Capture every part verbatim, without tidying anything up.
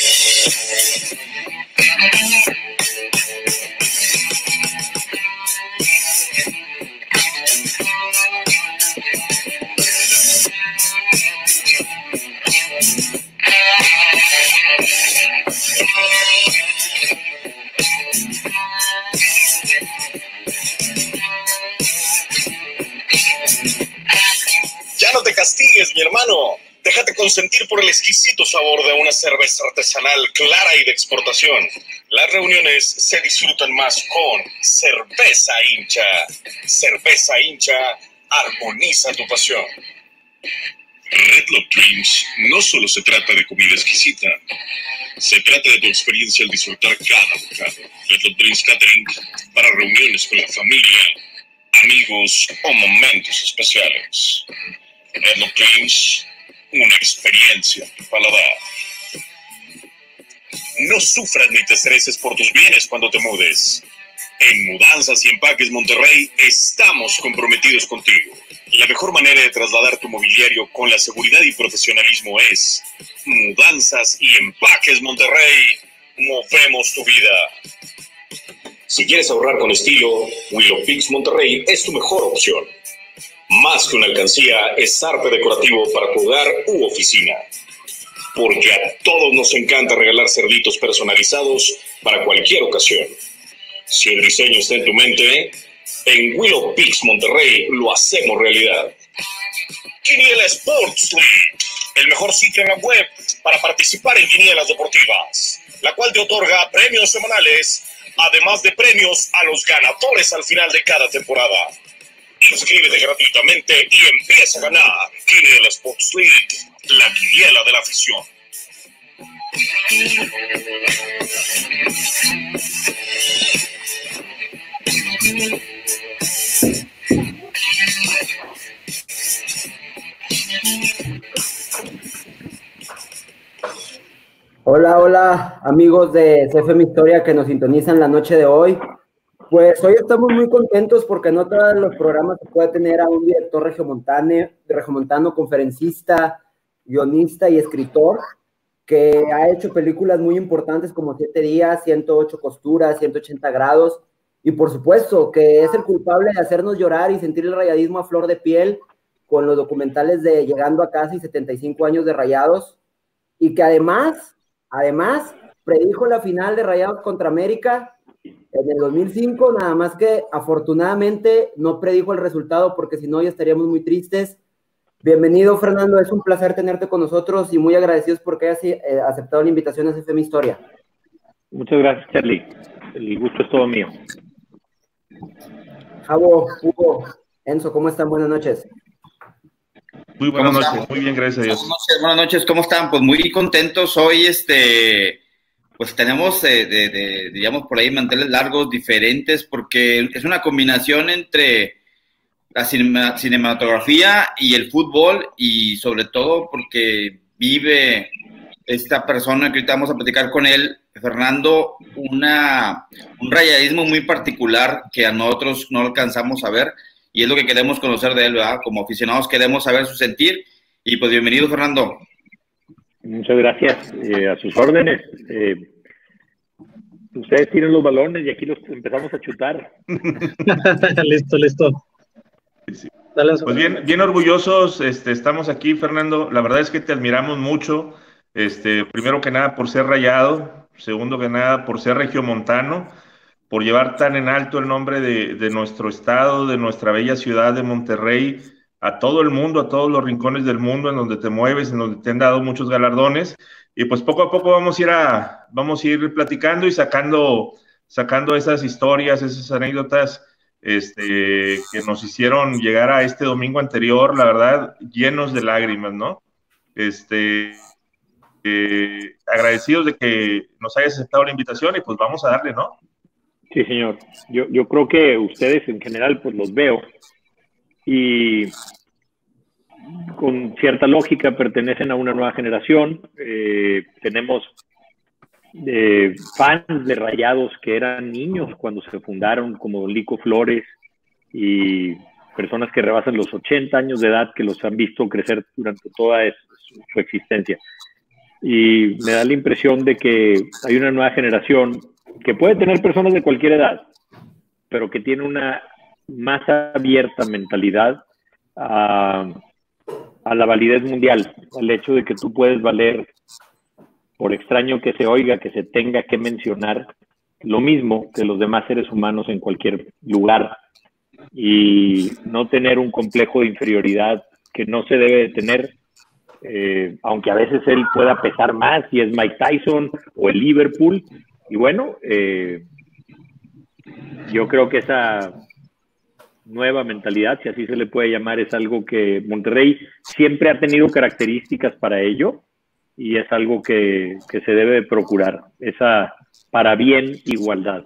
Ya no te castigues, mi hermano. Déjate consentir por el exquisito sabor de una cerveza artesanal clara y de exportación. Las reuniones se disfrutan más con Cerveza Hincha. Cerveza Hincha armoniza tu pasión. Red Love Dreams no solo se trata de comida exquisita, se trata de tu experiencia al disfrutar cada bocado. Red Love Dreams Catering para reuniones con la familia, amigos o momentos especiales. Red Love Dreams, una experiencia en tu paladar. No sufras ni te estreses por tus bienes cuando te mudes. En Mudanzas y Empaques Monterrey estamos comprometidos contigo. La mejor manera de trasladar tu mobiliario con la seguridad y profesionalismo es Mudanzas y Empaques Monterrey. Movemos tu vida. Si quieres ahorrar con estilo, Willow Pix Monterrey es tu mejor opción. Más que una alcancía, es arte decorativo para tu hogar u oficina. Porque a todos nos encanta regalar cerditos personalizados para cualquier ocasión. Si el diseño está en tu mente, en Willow Pix Monterrey lo hacemos realidad. Quiniela Sports League, el mejor sitio en la web para participar en quinielas deportivas, la cual te otorga premios semanales, además de premios a los ganadores al final de cada temporada. Inscríbete gratuitamente y empieza a ganar. Quiniela Sports League, la quiniela de la afición. Hola, hola, amigos de C F M Historia que nos sintonizan la noche de hoy. Pues hoy estamos muy contentos porque no todos los programas se puede tener a un director regiomontano, regiomontano, conferencista, guionista y escritor que ha hecho películas muy importantes como Siete Días, ciento ocho Costuras, ciento ochenta Grados, y por supuesto que es el culpable de hacernos llorar y sentir el rayadismo a flor de piel con los documentales de Llegando a Casa y setenta y cinco años de Rayados, y que además, además, predijo la final de Rayados contra América en el dos mil cinco, nada más que afortunadamente no predijo el resultado porque si no ya estaríamos muy tristes. Bienvenido, Fernando, es un placer tenerte con nosotros y muy agradecidos porque hayas eh, aceptado la invitación a C F M Historia. Muchas gracias, Charlie. El gusto es todo mío. Javo, Hugo, Enzo, ¿cómo están? Buenas noches. Muy buenas noches, muy bien, gracias a Dios. Buenas noches, buenas noches, ¿cómo están? Pues muy contentos hoy, este, pues tenemos, eh, de, de, digamos, por ahí manteles largos, diferentes, porque es una combinación entre la cinema, cinematografía y el fútbol, y sobre todo porque vive esta persona que ahorita vamos a platicar con él, Fernando, una, un rayadismo muy particular que a nosotros no alcanzamos a ver, y es lo que queremos conocer de él, ¿verdad? Como aficionados queremos saber su sentir, y pues bienvenido, Fernando. Muchas gracias, eh, a sus órdenes. Eh, ustedes tienen los balones y aquí los empezamos a chutar. listo, listo. Sí. Pues bien, bien orgullosos, este, estamos aquí, Fernando. La verdad es que te admiramos mucho. Este, primero que nada por ser rayado, segundo que nada por ser regiomontano, por llevar tan en alto el nombre de, de nuestro estado, de nuestra bella ciudad de Monterrey, a todo el mundo, a todos los rincones del mundo en donde te mueves, en donde te han dado muchos galardones, y pues poco a poco vamos a ir, a, vamos a ir platicando y sacando, sacando esas historias, esas anécdotas este, que nos hicieron llegar a este domingo anterior, la verdad, llenos de lágrimas, ¿no? Este... Eh, agradecidos de que nos hayas aceptado la invitación y pues vamos a darle, ¿no? Sí, señor. Yo, yo creo que ustedes en general pues los veo y con cierta lógica pertenecen a una nueva generación. Eh, tenemos eh, fans de Rayados que eran niños cuando se fundaron, como Lico Flores, y personas que rebasan los ochenta años de edad que los han visto crecer durante toda su existencia. y me da la impresión de que hay una nueva generación que puede tener personas de cualquier edad, pero que tiene una más abierta mentalidad a, a la validez mundial, al hecho de que tú puedes valer, por extraño que se oiga, que se tenga que mencionar, lo mismo que los demás seres humanos en cualquier lugar, y no tener un complejo de inferioridad que no se debe de tener, eh, aunque a veces él pueda pesar más, si es Mike Tyson o el Liverpool. Y bueno, eh, yo creo que esa nueva mentalidad, si así se le puede llamar, es algo que Monterrey siempre ha tenido características para ello, y es algo que, que se debe de procurar, esa para bien igualdad.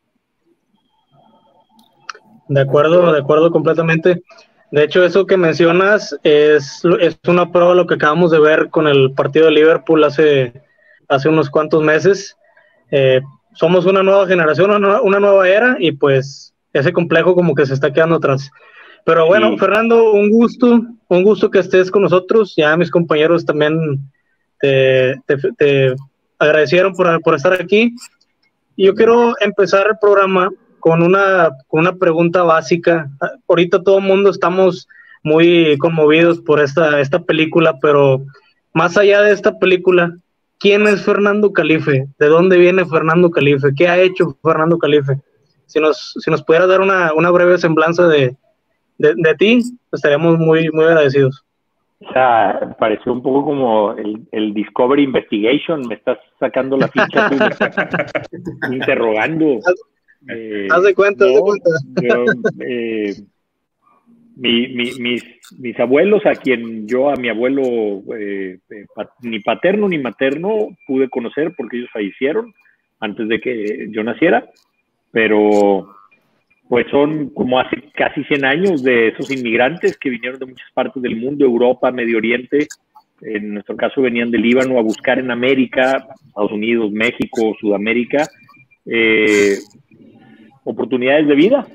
De acuerdo, de acuerdo completamente. De hecho, eso que mencionas es, es una prueba de lo que acabamos de ver con el partido de Liverpool hace, hace unos cuantos meses. Eh, somos una nueva generación, una, una nueva era, y pues ese complejo como que se está quedando atrás. Pero bueno, sí. Fernando, un gusto, un gusto que estés con nosotros. Ya mis compañeros también te, te, te agradecieron por, por estar aquí. Y yo quiero empezar el programa con una, con una pregunta básica. Ahorita todo el mundo estamos muy conmovidos por esta, esta película, pero más allá de esta película, ¿quién es Fernando Calife? ¿De dónde viene Fernando Calife? ¿Qué ha hecho Fernando Calife? Si nos, si nos pudieras dar una, una breve semblanza de, de, de ti, estaríamos muy, muy agradecidos. O sea, pareció un poco como el, el Discovery Investigation. Me estás sacando la ficha, tú me estás interrogando. Eh, haz de cuenta, no, haz de cuenta. Yo, eh, mi, mi, mis, mis abuelos, a quien yo, a mi abuelo, eh, eh, pat, ni paterno ni materno, pude conocer porque ellos fallecieron antes de que yo naciera, pero pues son como hace casi cien años de esos inmigrantes que vinieron de muchas partes del mundo, Europa, Medio Oriente. En nuestro caso venían del Líbano a buscar en América, Estados Unidos, México, Sudamérica, eh, oportunidades de vida,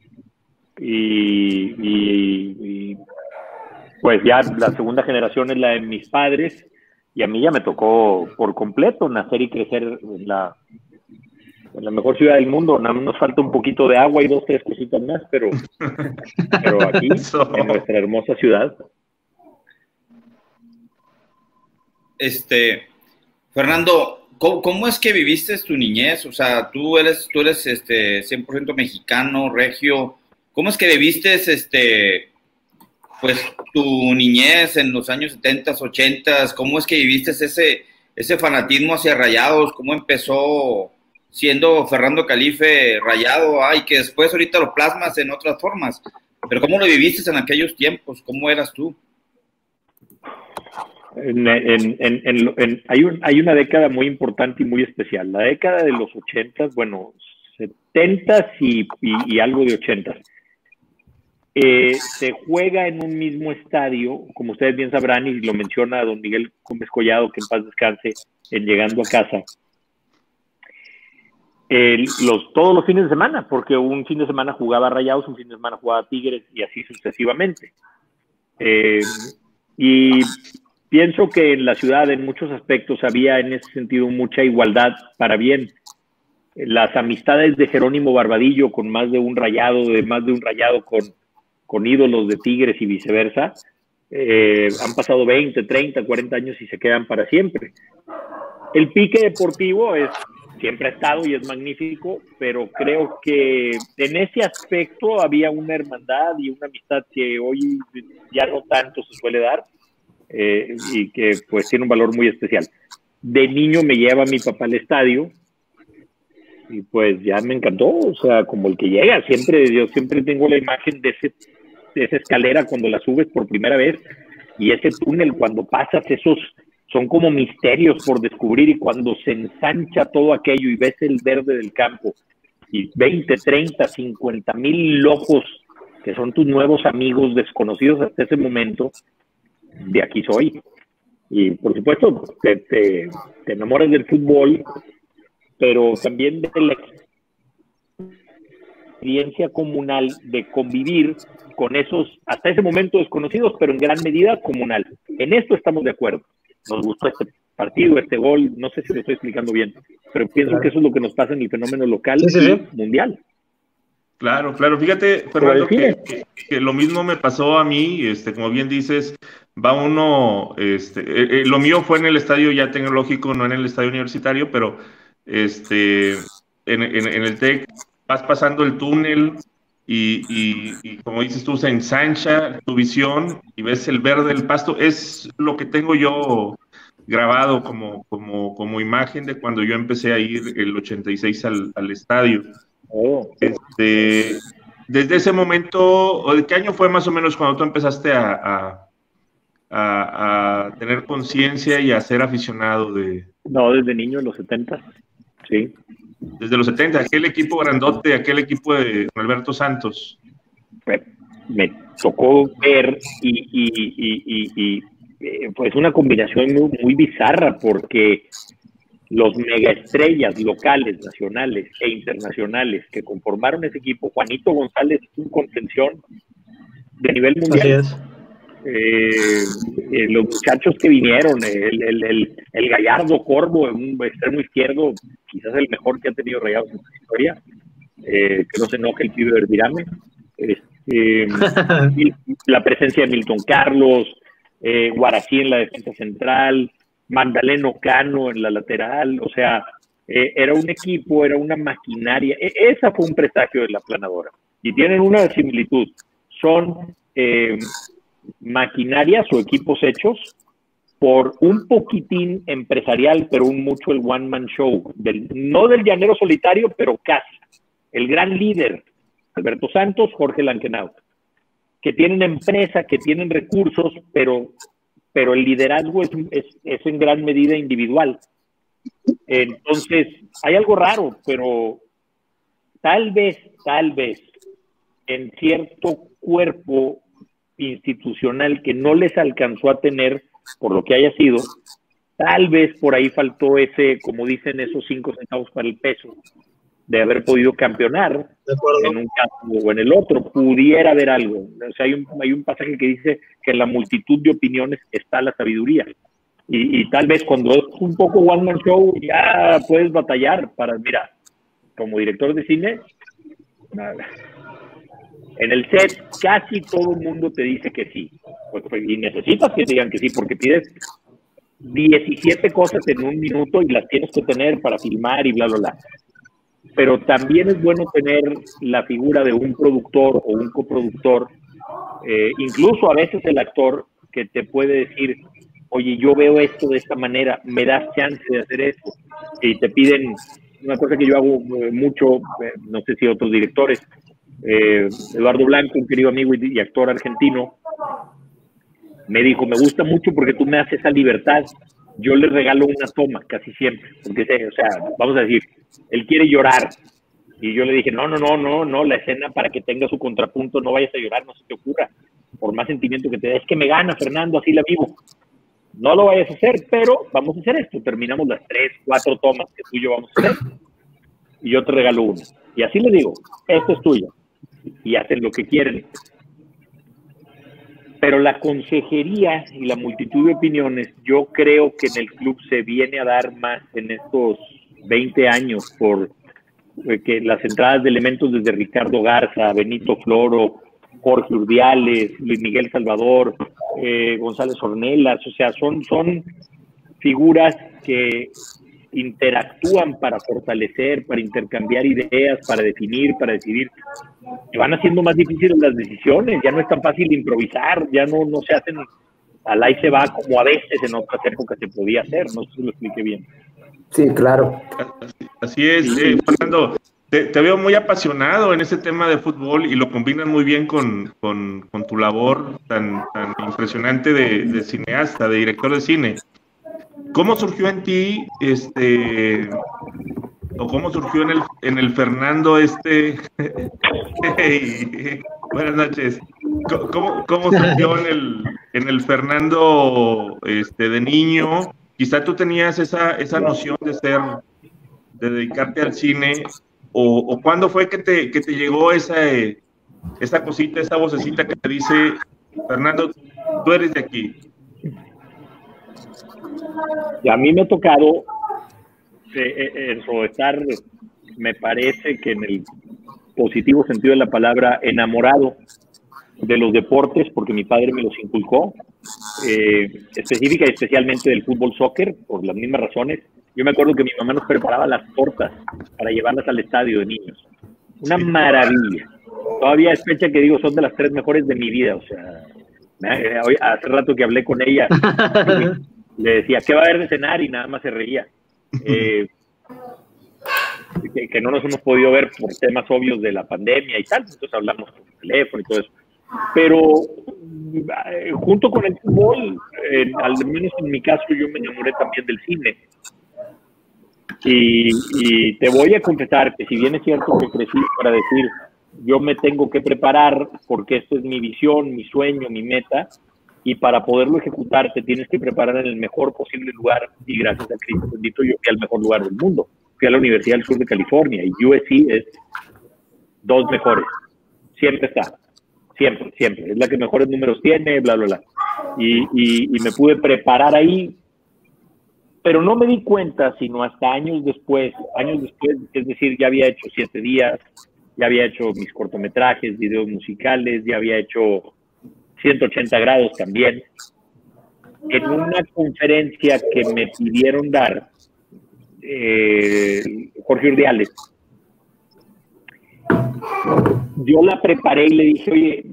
y, y, y pues ya la segunda generación es la de mis padres, y a mí ya me tocó por completo nacer y crecer en la, en la mejor ciudad del mundo. Nada más nos falta un poquito de agua y dos, tres cositas más, pero, pero aquí, en nuestra hermosa ciudad. Este, Fernando, ¿Cómo, ¿Cómo es que viviste tu niñez? O sea, tú eres, tú eres este, cien por ciento mexicano, regio. ¿Cómo es que viviste este, pues, tu niñez en los años setenta, ochenta? ¿Cómo es que viviste ese, ese fanatismo hacia Rayados? ¿Cómo empezó siendo Fernando Calife Rayado? Ay, que después ahorita lo plasmas en otras formas. Pero ¿cómo lo viviste en aquellos tiempos? ¿Cómo eras tú? En, en, en, en, en, hay, un, hay una década muy importante y muy especial, la década de los ochentas, bueno, setentas y, y, y algo de ochentas. Eh, se juega en un mismo estadio, como ustedes bien sabrán, y lo menciona don Miguel Gómez Collado, que en paz descanse, en Llegando a Casa, eh, los, todos los fines de semana, porque un fin de semana jugaba Rayados, un fin de semana jugaba Tigres, y así sucesivamente. Eh, y pienso que en la ciudad, en muchos aspectos, había en ese sentido mucha igualdad para bien. Las amistades de Jerónimo Barbadillo con más de un Rayado, de más de un Rayado con, con ídolos de Tigres y viceversa, eh, han pasado veinte, treinta, cuarenta años y se quedan para siempre. El pique deportivo es, siempre ha estado y es magnífico, pero creo que en ese aspecto había una hermandad y una amistad que hoy ya no tanto se suele dar. Eh, y que pues tiene un valor muy especial. De niño me lleva mi papá al estadio y pues ya me encantó, o sea, como el que llega, siempre, yo siempre tengo la imagen de, ese, de esa escalera cuando la subes por primera vez, y ese túnel cuando pasas, esos son como misterios por descubrir, y cuando se ensancha todo aquello y ves el verde del campo y veinte, treinta, cincuenta mil ojos que son tus nuevos amigos desconocidos hasta ese momento, de aquí soy. Y por supuesto te, te, te enamoras del fútbol, pero también de la experiencia comunal de convivir con esos hasta ese momento desconocidos, pero en gran medida comunal. En esto estamos de acuerdo. Nos gustó este partido, este gol, no sé si lo estoy explicando bien, pero pienso claro. que eso es lo que nos pasa en el fenómeno local sí, sí, y sí. mundial. Claro, claro. Fíjate, Fernando, que, que, que lo mismo me pasó a mí, este, como bien dices, va uno, este, eh, eh, lo mío fue en el estadio ya tecnológico, no en el estadio universitario, pero este, en, en, en el TEC vas pasando el túnel y, y, y como dices tú, se ensancha tu visión y ves el verde del pasto. Es lo que tengo yo grabado como, como, como imagen de cuando yo empecé a ir el ochenta y seis al, al estadio. Oh. Este, desde ese momento, ¿qué año fue más o menos cuando tú empezaste a, a, a, a tener conciencia y a ser aficionado de...? No, desde niño, en los setenta, sí. Desde los setenta, aquel equipo grandote, aquel equipo de Alberto Santos. Pues, me tocó ver y, y, y, y, y eh, pues una combinación muy, muy bizarra, porque los megaestrellas locales, nacionales e internacionales que conformaron ese equipo, Juanito González, un contención de nivel mundial. Así es. Eh, eh, los muchachos que vinieron, el, el, el, el Gallardo Corvo, un extremo izquierdo, quizás el mejor que ha tenido Rayados en su historia, eh, que no se enoje el pibe Verdirame. Eh, la presencia de Milton Carlos, eh, Guarací en la defensa central, Magdaleno Cano en la lateral, o sea, eh, era un equipo, era una maquinaria. E esa fue un presagio de la planadora. Y tienen una similitud. Son eh, maquinarias o equipos hechos por un poquitín empresarial, pero un mucho el one-man show. Del, no del llanero solitario, pero casi. El gran líder, Alberto Santos, Jorge Lankenau, que tienen empresa, que tienen recursos, pero... pero el liderazgo es, es, es en gran medida individual. Entonces, hay algo raro, pero tal vez, tal vez, en cierto cuerpo institucional que no les alcanzó a tener, por lo que haya sido, tal vez por ahí faltó ese, como dicen, esos cinco centavos para el peso, de haber podido campeonar en un caso o en el otro, pudiera haber algo. O sea, hay un, hay un pasaje que dice que en la multitud de opiniones está la sabiduría. Y, y tal vez cuando es un poco one man show, ya puedes batallar para, mira, como director de cine, en el set casi todo el mundo te dice que sí. Pues, pues, y necesitas que te digan que sí, porque pides diecisiete cosas en un minuto y las tienes que tener para filmar y bla, bla, bla. Pero también es bueno tener la figura de un productor o un coproductor, eh, incluso a veces el actor, que te puede decir, oye, yo veo esto de esta manera, me das chance de hacer esto. Y te piden, una cosa que yo hago mucho, eh, no sé si otros directores, eh, Eduardo Blanco, un querido amigo y, y actor argentino, me dijo, me gusta mucho porque tú me haces esa libertad. Yo le regalo una toma casi siempre, porque, o sea, vamos a decir, él quiere llorar, y yo le dije, no, no, no, no, no, la escena para que tenga su contrapunto, no vayas a llorar, no se te ocurra, por más sentimiento que te dé, es que me gana, Fernando, así la vivo, no lo vayas a hacer, pero vamos a hacer esto, terminamos las tres, cuatro tomas que tú y yo vamos a hacer, y yo te regalo una, y así le digo, esto es tuyo, y hacen lo que quieren. Pero la consejería y la multitud de opiniones, yo creo que en el club se viene a dar más en estos veinte años por eh, que las entradas de elementos desde Ricardo Garza, Benito Floro, Jorge Urdiales, Luis Miguel Salvador, eh, González Ornelas, o sea, son, son figuras que interactúan para fortalecer, para intercambiar ideas, para definir, para decidir. Que van haciendo más difíciles las decisiones, ya no es tan fácil improvisar, ya no, no se hacen al ahí se va como a veces en otras épocas se podía hacer, no sé si lo expliqué bien. Sí, claro. Así, así es, sí. eh, Fernando, te, te veo muy apasionado en ese tema de fútbol y lo combinas muy bien con, con, con tu labor tan, tan impresionante de, de cineasta, de director de cine. ¿Cómo surgió en ti, este, o cómo surgió en el, en el Fernando este? Hey, buenas noches. ¿Cómo, cómo surgió en el, en el Fernando este, de niño? Quizá tú tenías esa, esa noción de ser, de dedicarte al cine, o, o ¿cuándo fue que te, que te llegó esa, esa cosita, esa vocecita que te dice, Fernando, tú eres de aquí? Y a mí me ha tocado eh, eso, estar, me parece que en el positivo sentido de la palabra, enamorado de los deportes, porque mi padre me los inculcó, eh, específica y especialmente del fútbol soccer, por las mismas razones. Yo me acuerdo que mi mamá nos preparaba las tortas para llevarlas al estadio de niños. Una maravilla. Todavía es fecha que digo, son de las tres mejores de mi vida. O sea, eh, hoy, hace rato que hablé con ella, le decía, ¿qué va a haber de cenar? Y nada más se reía. Eh, que, que no nos hemos podido ver por temas obvios de la pandemia y tal, entonces hablamos por teléfono y todo eso. Pero eh, junto con el fútbol, eh, al menos en mi caso, yo me enamoré también del cine. Y, y te voy a confesar que si bien es cierto que crecí para decir, yo me tengo que preparar porque esto es mi visión, mi sueño, mi meta, y para poderlo ejecutar te tienes que preparar en el mejor posible lugar, y gracias a Cristo bendito yo fui al mejor lugar del mundo. Fui a la Universidad del Sur de California y U S C es dos mejores. Siempre está. Siempre, siempre. Es la que mejores números tiene, bla, bla, bla. Y, y, y me pude preparar ahí, pero no me di cuenta sino hasta años después, años después, es decir, ya había hecho siete días, ya había hecho mis cortometrajes, videos musicales, ya había hecho ciento ochenta grados también. En una conferencia que me pidieron dar, eh, Jorge Urdiales, yo la preparé y le dije, oye,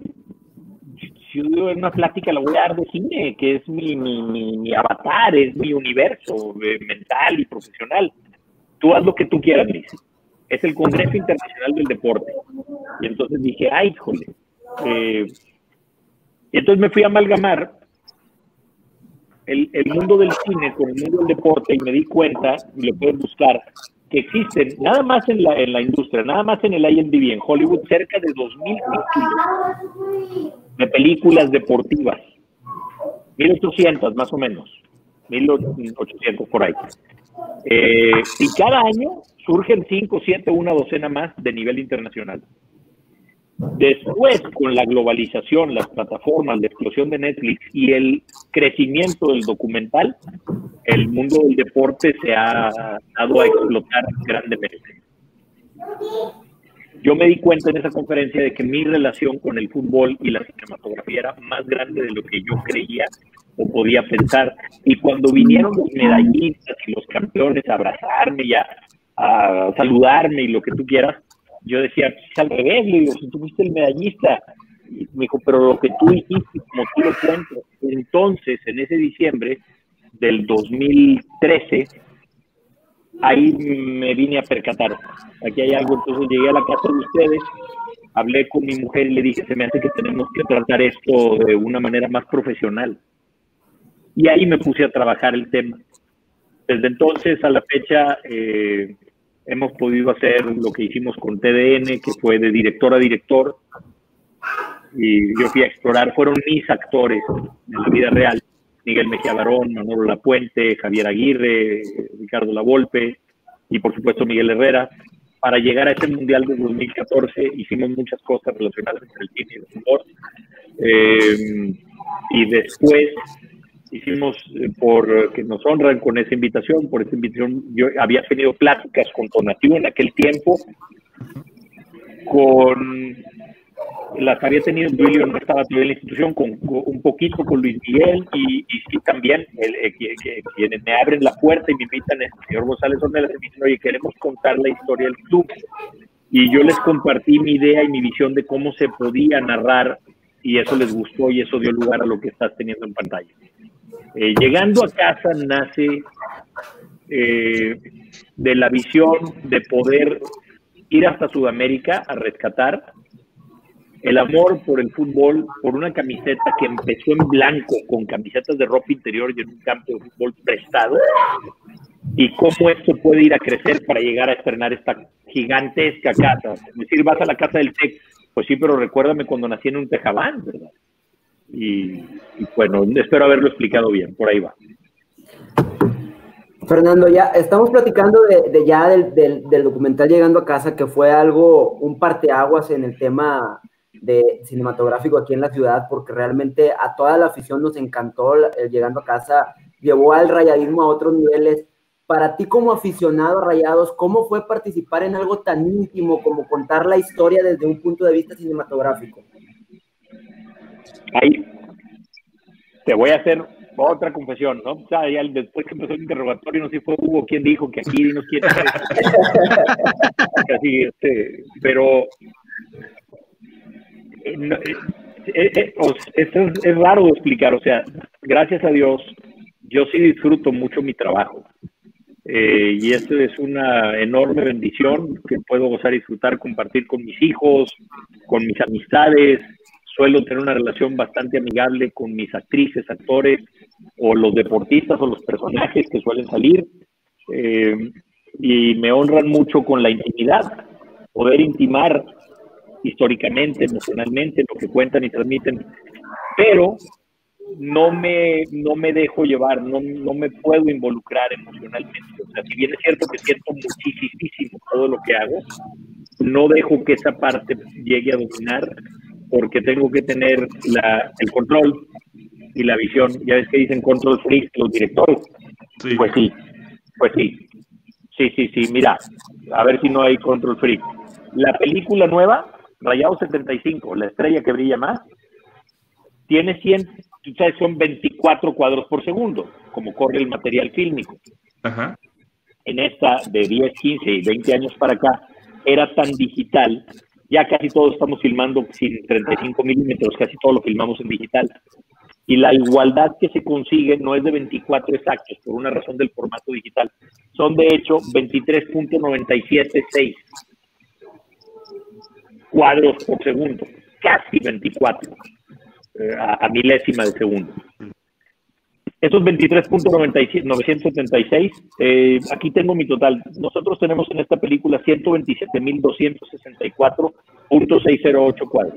si yo en una plática la voy a dar de cine, que es mi, mi, mi, mi avatar, es mi universo eh, mental y profesional. Tú haz lo que tú quieras, me dice. Es el Congreso Internacional del Deporte. Y entonces dije, ay, híjole. Eh, y entonces me fui a amalgamar el, el mundo del cine con el mundo del deporte y me di cuenta, y lo puedes buscar, que existen, nada más en la, en la industria, nada más en el I M D B, en Hollywood, cerca de dos mil títulos de películas deportivas. mil ochocientos más o menos. mil ochocientos por ahí. Eh, y cada año surgen cinco, siete, una docena más de nivel internacional. Después, con la globalización, las plataformas, la explosión de Netflix y el crecimiento del documental, el mundo del deporte se ha dado a explotar grandemente. Yo me di cuenta en esa conferencia de que mi relación con el fútbol y la cinematografía era más grande de lo que yo creía o podía pensar. Y cuando vinieron los medallistas y los campeones a abrazarme y a, a saludarme y lo que tú quieras, yo decía, es al revés, le digo, si tú fuiste el medallista. Y me dijo, pero lo que tú dijiste, como tú lo cuentas. Entonces, en ese diciembre del dos mil trece, ahí me vine a percatar. Aquí hay algo, entonces llegué a la casa de ustedes, hablé con mi mujer y le dije, se me hace que tenemos que tratar esto de una manera más profesional. Y ahí me puse a trabajar el tema. Desde entonces a la fecha, eh, hemos podido hacer lo que hicimos con T D N, que fue de director a director, y yo fui a explorar, fueron mis actores en la vida real, Miguel Mejía Barón, Manolo Lapuente, Javier Aguirre, Ricardo Lavolpe, y por supuesto Miguel Herrera. Para llegar a ese Mundial de dos mil catorce hicimos muchas cosas relacionadas entre el cine y el fútbol, eh, y después hicimos, eh, por que nos honran con esa invitación, por esa invitación, yo había tenido pláticas con Tonatiuh en aquel tiempo, con las había tenido en Duilio, no estaba todavía en la institución, con, con un poquito con Luis Miguel, y, y sí también, el, el, que, que, quienes me abren la puerta y me invitan, el señor González Ornelas, me dicen, oye, queremos contar la historia del club, y yo les compartí mi idea y mi visión de cómo se podía narrar, y eso les gustó, y eso dio lugar a lo que estás teniendo en pantalla. Eh, llegando a casa nace eh, de la visión de poder ir hasta Sudamérica a rescatar el amor por el fútbol, por una camiseta que empezó en blanco, con camisetas de ropa interior y en un campo de fútbol prestado, y cómo esto puede ir a crecer para llegar a estrenar esta gigantesca casa. Es decir, vas a la casa del T E C, pues sí, pero recuérdame cuando nací en un tejabán, ¿verdad? Y, y bueno, espero haberlo explicado bien, por ahí va. Fernando, ya estamos platicando de, de ya del, del, del documental Llegando a Casa, que fue algo, un parteaguas en el tema de cinematográfico aquí en la ciudad, porque realmente a toda la afición nos encantó el Llegando a Casa, llevó al rayadismo a otros niveles. Para ti como aficionado a Rayados, ¿cómo fue participar en algo tan íntimo como contar la historia desde un punto de vista cinematográfico? Ahí te voy a hacer otra confesión, ¿no? O sea, ya después que empezó el interrogatorio, no sé si fue Hugo quien dijo que aquí dinos quién es. Así, este, pero eh, no, eh, eh, eh, es, es, es raro de explicar, o sea, gracias a Dios, yo sí disfruto mucho mi trabajo. Eh, y esto es una enorme bendición que puedo gozar y disfrutar, compartir con mis hijos, con mis amistades. Suelo tener una relación bastante amigable con mis actrices, actores, o los deportistas o los personajes que suelen salir. Eh, y me honran mucho con la intimidad, poder intimar históricamente, emocionalmente, lo que cuentan y transmiten. Pero no me, no me dejo llevar, no, no me puedo involucrar emocionalmente. O sea, si bien es cierto que siento muchísimo todo lo que hago, no dejo que esa parte llegue a dominar, porque tengo que tener la, el control y la visión. Ya ves que dicen control freak los directores. Sí. Pues sí, pues sí. Sí, sí, sí, mira, a ver si no hay control freak. La película nueva, Rayados setenta y cinco, La estrella que brilla más, tiene cien, ¿sabes? Son veinticuatro cuadros por segundo, como corre el material fílmico. Ajá. En esta, de diez, quince y veinte años para acá, era tan digital. Ya casi todos estamos filmando sin treinta y cinco milímetros, casi todo lo filmamos en digital. Y la igualdad que se consigue no es de veinticuatro exactos, por una razón del formato digital. Son, de hecho, veintitrés punto noventa y siete seis cuadros por segundo. Casi veinticuatro, eh, a, a milésima de segundo. Estos veintitrés punto novecientos setenta y seis, eh, aquí tengo mi total. Nosotros tenemos en esta película ciento veintisiete mil doscientos sesenta y cuatro punto seiscientos ocho cuadros.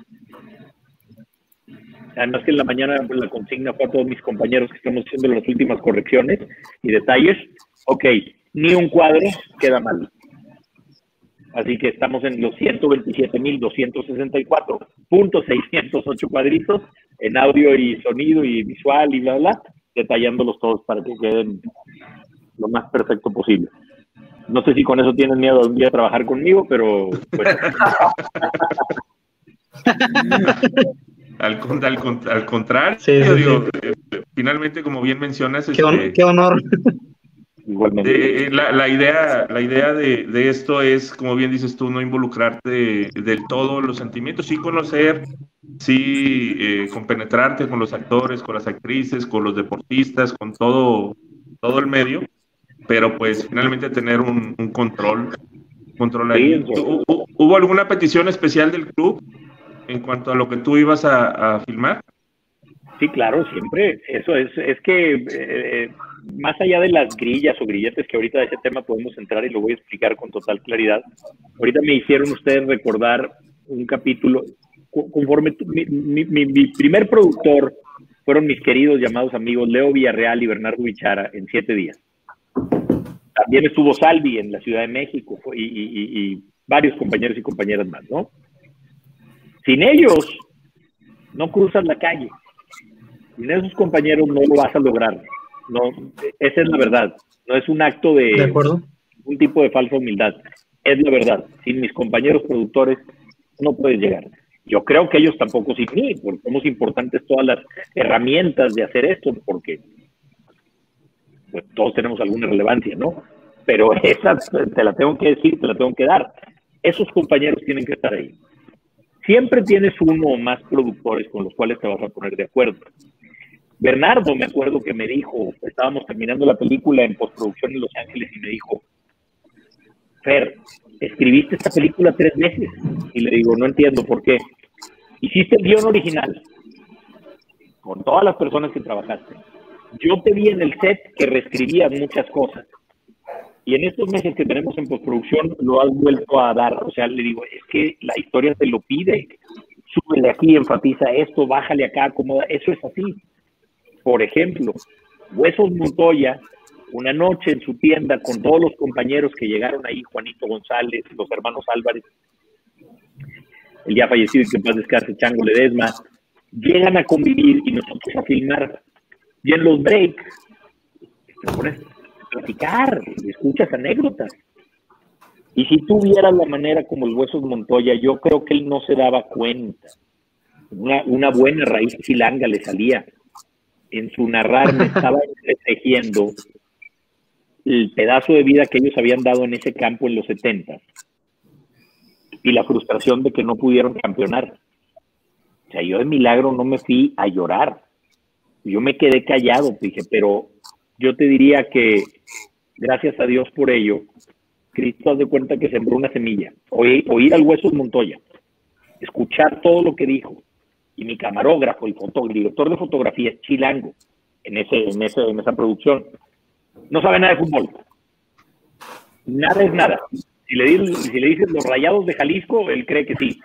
Además que en la mañana pues, la consigna fue a todos mis compañeros que estamos haciendo las últimas correcciones y detalles. Ok, ni un cuadro queda mal. Así que estamos en los ciento veintisiete mil doscientos sesenta y cuatro punto seiscientos ocho cuadritos en audio y sonido y visual y bla, bla, detallándolos todos para que queden lo más perfecto posible. No sé si con eso tienen miedo de un día trabajar conmigo, pero... Pues. al, al, al contrario, sí, sí, digo, sí. Eh, finalmente, como bien mencionas... Qué, este, on qué honor. De, la, la idea, la idea de, de esto es, como bien dices tú, no involucrarte de, del todo los sentimientos, sí conocer, sí eh, compenetrarte con los actores, con las actrices, con los deportistas, con todo, todo el medio, pero pues finalmente tener un, un control, control ahí. ¿Hubo, ¿Hubo alguna petición especial del club en cuanto a lo que tú ibas a, a filmar? Sí, claro, siempre. Eso es, es que eh, más allá de las grillas o grilletes, que ahorita de ese tema podemos entrar y lo voy a explicar con total claridad. Ahorita me hicieron ustedes recordar un capítulo, conforme tu, mi, mi, mi, mi primer productor fueron mis queridos llamados amigos Leo Villarreal y Bernardo Bichara en siete días. También estuvo Salvi en la Ciudad de México y, y, y, y varios compañeros y compañeras más, ¿no? Sin ellos, no cruzas la calle. Sin esos compañeros no lo vas a lograr. No, esa es la verdad. No es un acto de, ¿De acuerdo? Un tipo de falsa humildad. Es la verdad. Sin mis compañeros productores no puedes llegar. Yo creo que ellos tampoco sin mí, porque somos importantes todas las herramientas de hacer esto, porque pues, todos tenemos alguna relevancia, ¿no? Pero esa te la tengo que decir, te la tengo que dar. Esos compañeros tienen que estar ahí. Siempre tienes uno o más productores con los cuales te vas a poner de acuerdo. Bernardo, me acuerdo que me dijo, estábamos terminando la película en postproducción en Los Ángeles y me dijo, Fer, escribiste esta película tres veces. Y le digo, no entiendo por qué. Hiciste el guión original con todas las personas que trabajaste. Yo te vi en el set que reescribías muchas cosas. Y en estos meses que tenemos en postproducción lo has vuelto a dar. O sea, le digo, es que la historia te lo pide. Súbele aquí, enfatiza esto, bájale acá, acomoda. Eso es así. Por ejemplo, Huesos Montoya, una noche en su tienda con todos los compañeros que llegaron ahí, Juanito González, los hermanos Álvarez, el ya fallecido y que en paz descanse Chango Ledesma, llegan a convivir y nosotros a filmar. Y en los breaks te pones a platicar, escuchas anécdotas. Y si tú vieras la manera como el Huesos Montoya, yo creo que él no se daba cuenta. Una, una buena raíz chilanga le salía. En su narrar me estaba entretejiendo el pedazo de vida que ellos habían dado en ese campo en los setenta y la frustración de que no pudieron campeonar. O sea, yo de milagro no me fui a llorar. Yo me quedé callado, dije, pero yo te diría que gracias a Dios por ello, Cristo haz de cuenta que sembró una semilla. Oír, oír al Huesos Montoya, escuchar todo lo que dijo, y mi camarógrafo, el, foto, el director de fotografía es chilango en, ese, en, ese, en esa producción. No sabe nada de fútbol. Nada es nada. Si le, si le dices los Rayados de Jalisco, él cree que sí.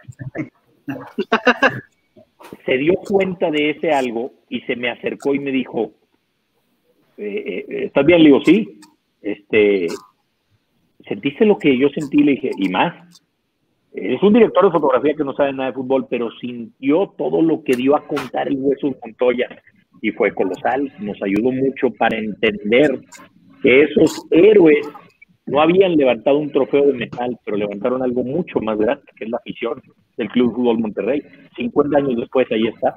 Se dio cuenta de ese algo y se me acercó y me dijo, eh, eh, ¿estás bien? Le digo, sí. Este, ¿sentiste lo que yo sentí? Le dije, y más. Es un director de fotografía que no sabe nada de fútbol, pero sintió todo lo que dio a contar el Huesos Montoya y fue colosal. Nos ayudó mucho para entender que esos héroes no habían levantado un trofeo de metal, pero levantaron algo mucho más grande, que es la afición del Club Fútbol Monterrey. cincuenta años después, ahí está.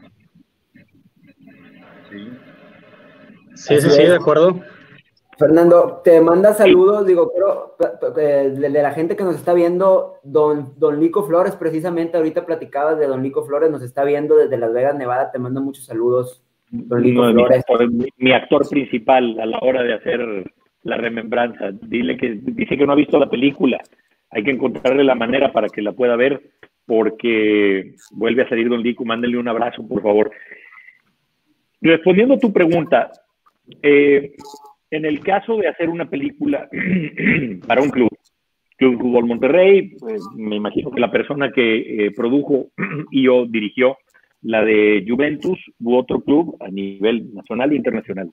Sí, sí, sí, de acuerdo. Fernando, te manda saludos, digo, pero de, de la gente que nos está viendo, don, don Nico Flores, precisamente ahorita platicabas de don Nico Flores, nos está viendo desde Las Vegas, Nevada, te manda muchos saludos, don Nico Uno de Flores. Mis actores, mi, mi actor principal a la hora de hacer la remembranza. Dile que dice que no ha visto la película, hay que encontrarle la manera para que la pueda ver, porque vuelve a salir don Nico, mándenle un abrazo, por favor. Respondiendo a tu pregunta, eh, en el caso de hacer una película para un club, Club Fútbol Monterrey, pues, me imagino que la persona que eh, produjo y o dirigió la de Juventus u otro club a nivel nacional e internacional.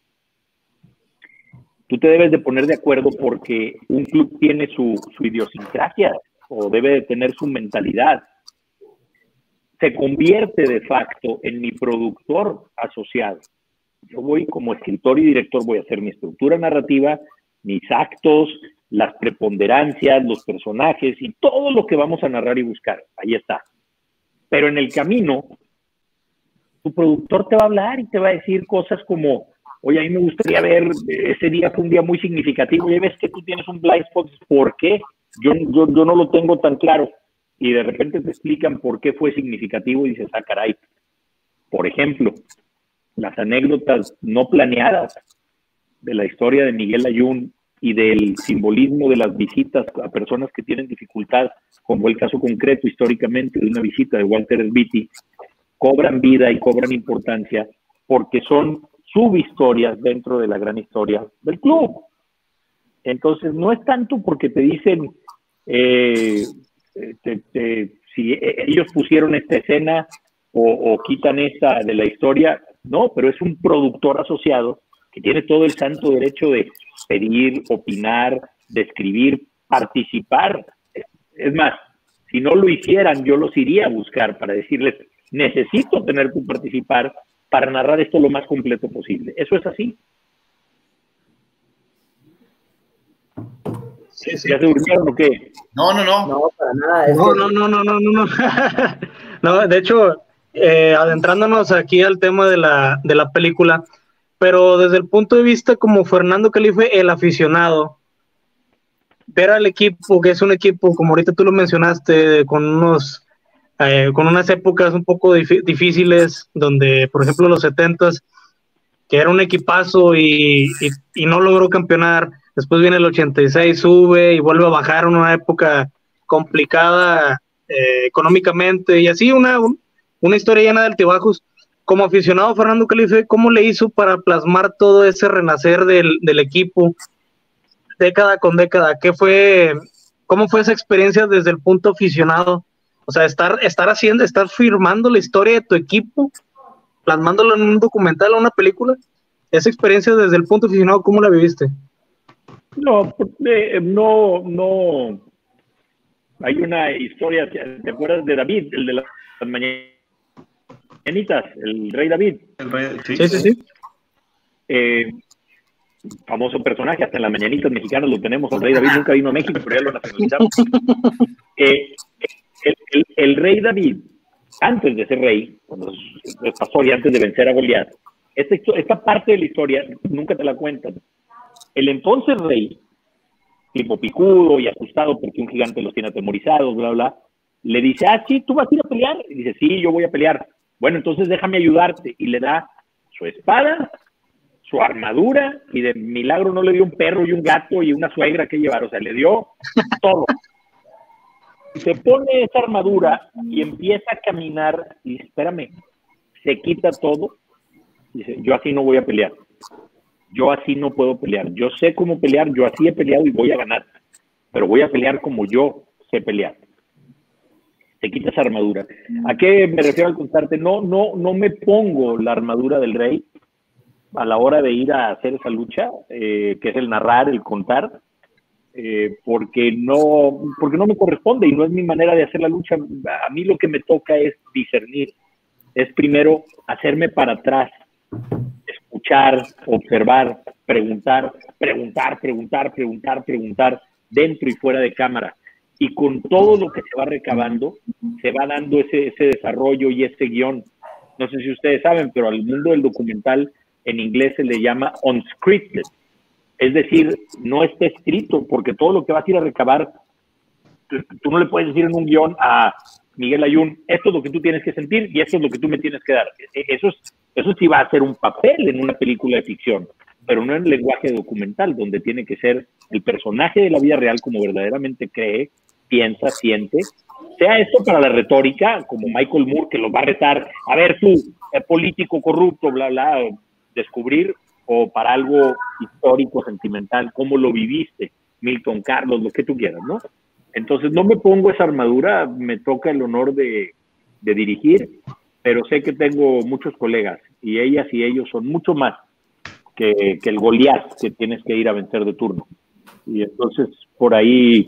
Tú te debes de poner de acuerdo porque un club tiene su, su idiosincrasia o debe de tener su mentalidad. Se convierte de facto en mi productor asociado. Yo voy como escritor y director, voy a hacer mi estructura narrativa, mis actos, las preponderancias, los personajes y todo lo que vamos a narrar y buscar. Ahí está. Pero en el camino, tu productor te va a hablar y te va a decir cosas como, oye, a mí me gustaría ver, ese día fue un día muy significativo, y ves que tú tienes un blind spot, ¿por qué? Yo, yo, yo no lo tengo tan claro. Y de repente te explican por qué fue significativo y dices, ah, caray. Por ejemplo, las anécdotas no planeadas de la historia de Miguel Layún y del simbolismo de las visitas a personas que tienen dificultad, como el caso concreto históricamente de una visita de Walter Beatty, cobran vida y cobran importancia porque son subhistorias dentro de la gran historia del club. Entonces, no es tanto porque te dicen, eh, te, te, si ellos pusieron esta escena o, o quitan esta de la historia, no, pero es un productor asociado que tiene todo el santo derecho de pedir, opinar, describir, participar. Es más, si no lo hicieran, yo los iría a buscar para decirles, necesito tener que participar para narrar esto lo más completo posible. Eso es así. Sí, sí. ¿Ya se durmieron o qué? No, no, no. No, para nada. Es No, que... no, no, no, no, no, no. No, de hecho, eh, adentrándonos aquí al tema de la, de la película, pero desde el punto de vista como Fernando Calife, el aficionado, ver al equipo, que es un equipo, como ahorita tú lo mencionaste, con unos, eh, con unas épocas un poco dif- difíciles, donde, por ejemplo, los setentas, que era un equipazo y, y, y no logró campeonar. Después viene el ochenta y seis, sube y vuelve a bajar en una época complicada eh, económicamente y así una, un, una historia llena de altibajos. Como aficionado, Fernando Calife, ¿cómo le hizo para plasmar todo ese renacer del, del equipo década con década? ¿Qué fue, cómo fue esa experiencia desde el punto aficionado? O sea, estar, estar haciendo, estar firmando la historia de tu equipo, plasmándolo en un documental o una película. Esa experiencia desde el punto aficionado, ¿cómo la viviste? No, eh, no, no. Hay una historia, ¿te acuerdas de David, el de las mañanitas, el rey David? El rey, sí, Sí, sí, sí. Eh, famoso personaje, hasta en las mañanitas mexicanas lo tenemos, el rey David nunca vino a México, pero ya lo nacionalizamos. Eh, el, el, el rey David, antes de ser rey, cuando pasó y antes de vencer a Goliat, esta, esta parte de la historia nunca te la cuentan. El entonces rey, tipo picudo y asustado porque un gigante los tiene atemorizados, bla, bla, le dice, ah, sí, ¿tú vas a ir a pelear? Y dice, sí, yo voy a pelear. Bueno, entonces déjame ayudarte. Y le da su espada, su armadura, y de milagro no le dio un perro y un gato y una suegra que llevar, o sea, le dio todo. Se pone esa armadura y empieza a caminar y dice, espérame, se quita todo. Dice, yo así no voy a pelear. Yo así no puedo pelear. Yo sé cómo pelear, yo así he peleado y voy a ganar. Pero voy a pelear como yo sé pelear. Se quita esa armadura. ¿A qué me refiero al contarte? No, no, no me pongo la armadura del rey a la hora de ir a hacer esa lucha, eh, que es el narrar, el contar, eh, porque no, porque no me corresponde y no es mi manera de hacer la lucha. A mí lo que me toca es discernir. Es primero hacerme para atrás, escuchar, observar, preguntar, preguntar, preguntar, preguntar, preguntar, dentro y fuera de cámara. Y con todo lo que se va recabando, se va dando ese, ese desarrollo y ese guión. No sé si ustedes saben, pero al mundo del documental en inglés se le llama unscripted. Es decir, no está escrito, porque todo lo que vas a ir a recabar, tú, tú no le puedes decir en un guión a Miguel Ayun, esto es lo que tú tienes que sentir y esto es lo que tú me tienes que dar. Eso, es, eso sí va a ser un papel en una película de ficción, pero no en lenguaje documental, donde tiene que ser el personaje de la vida real como verdaderamente cree, piensa, siente. Sea esto para la retórica, como Michael Moore, que lo va a retar, a ver tú, eh, político corrupto, bla, bla, descubrir, o para algo histórico, sentimental, cómo lo viviste, Milton Carlos, lo que tú quieras, ¿no? Entonces no me pongo esa armadura, me toca el honor de, de dirigir, pero sé que tengo muchos colegas, y ellas y ellos son mucho más que, que el Goliat que tienes que ir a vencer de turno. Y entonces por ahí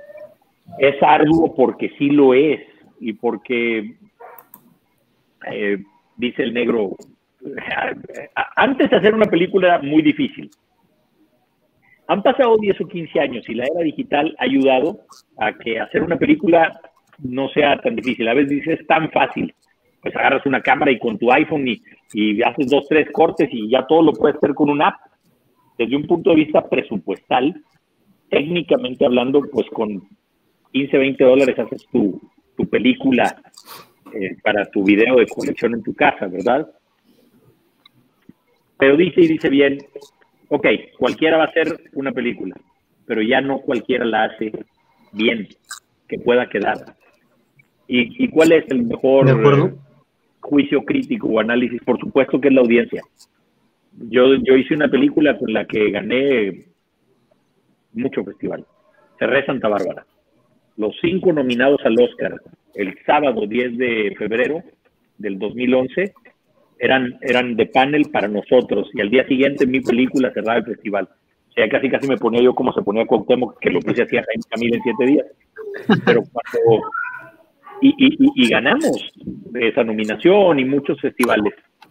es arduo porque sí lo es, y porque eh, dice el negro, antes de hacer una película era muy difícil. Han pasado diez o quince años y la era digital ha ayudado a que hacer una película no sea tan difícil. A veces dices, es tan fácil. Pues agarras una cámara y con tu iPhone y, y haces dos, tres cortes y ya todo lo puedes hacer con una app. Desde un punto de vista presupuestal, técnicamente hablando, pues con quince, veinte dólares haces tu, tu película eh, para tu video de colección en tu casa, ¿verdad? Pero dice y dice bien, ok, cualquiera va a hacer una película, pero ya no cualquiera la hace bien, que pueda quedar. ¿Y, y cuál es el mejor eh, juicio crítico o análisis? Por supuesto que es la audiencia. Yo, yo hice una película con la que gané mucho festival. Cerré Santa Bárbara. Los cinco nominados al Oscar, el sábado diez de febrero del dos mil once, eran, eran de panel para nosotros, y al día siguiente mi película cerraba el festival. O sea, casi casi me ponía yo como se ponía Cuauhtémoc, que lo puse así a Jaime Camil en siete días. Pero cuando... Y, y, y ganamos esa nominación y muchos festivales.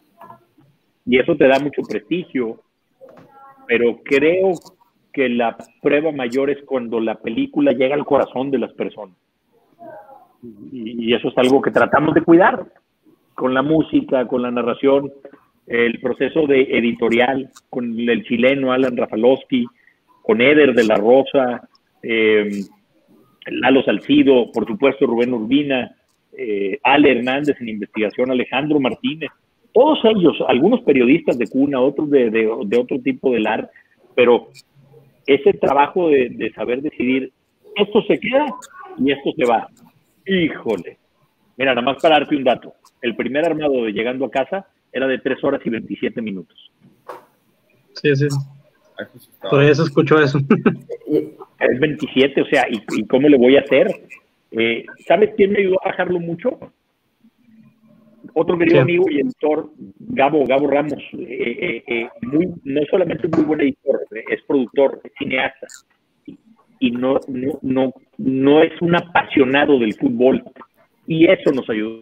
Y eso te da mucho prestigio, pero creo que la prueba mayor es cuando la película llega al corazón de las personas. Y, y eso es algo que tratamos de cuidar con la música, con la narración, el proceso de editorial, con el chileno Alan Rafalowski, con Eder de la Rosa, eh, Lalo Salcido, por supuesto Rubén Urbina, eh, Ale Hernández en investigación, Alejandro Martínez, todos ellos, algunos periodistas de cuna, otros de, de, de otro tipo de lar, pero ese trabajo de, de saber decidir, esto se queda y esto se va. Híjole. Mira, nada más para darte un dato. El primer armado de Llegando a Casa era de tres horas y veintisiete minutos. Sí, sí. Por eso escuchó eso. Es veintisiete, o sea, ¿y, y cómo le voy a hacer? Eh, ¿Sabes quién me ayudó a bajarlo mucho? Otro querido sí. amigo y editor, Gabo, Gabo Ramos. Eh, eh, eh, muy, no solamente muy buen editor, es productor, es cineasta. Y, y no, no, no, no es un apasionado del fútbol. Y eso nos ayudó.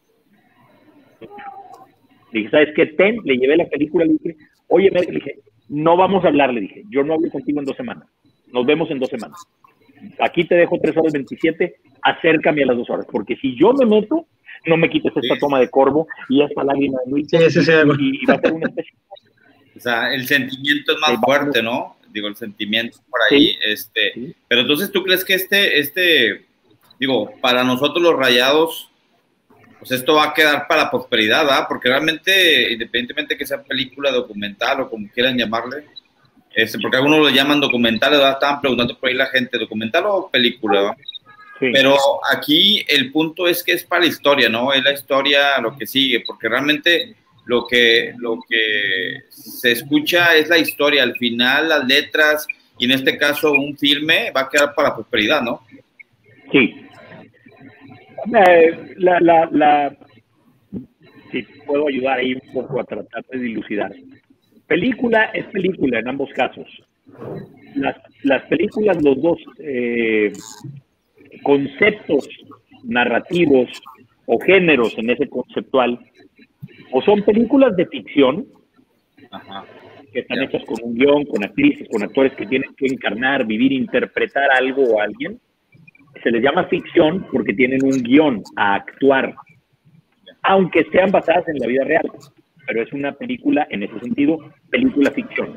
Le dije, ¿sabes qué? Ten, le llevé la película, le dije, oye, le dije, no vamos a hablar, le dije, yo no hablo contigo en dos semanas, nos vemos en dos semanas. Aquí te dejo tres horas veintisiete, acércame a las dos horas, porque si yo me meto, no me quites esta sí. toma de Corvo y esta lágrima de Luis, sí, sí, sí, y, y va a ser una especie. O sea, el sentimiento es más sí, fuerte, ¿no? Digo, el sentimiento por ahí, sí. este, sí. Pero entonces, ¿tú crees que este, este, digo, para nosotros los Rayados, pues esto va a quedar para la prosperidad, ¿verdad? Porque realmente, independientemente que sea película, documental o como quieran llamarle, este, porque algunos lo llaman documental, ¿verdad? Estaban preguntando por ahí la gente, ¿documental o película, ¿verdad? Sí. Pero aquí el punto es que es para la historia, ¿no? Es la historia lo que sigue, porque realmente lo que, lo que se escucha es la historia, al final las letras, y en este caso un filme, va a quedar para la prosperidad, ¿no? Sí. Eh, la, la, la, si puedo ayudar ahí un poco a tratar de dilucidar. Película es película en ambos casos. Las, las películas, los dos eh, conceptos narrativos o géneros en ese conceptual, o son películas de ficción, Ajá. que están yeah. hechas con un guión, con actrices, con actores que tienen que encarnar, vivir, interpretar algo o alguien. Se les llama ficción porque tienen un guión a actuar, aunque sean basadas en la vida real, pero es una película, en ese sentido, película ficción.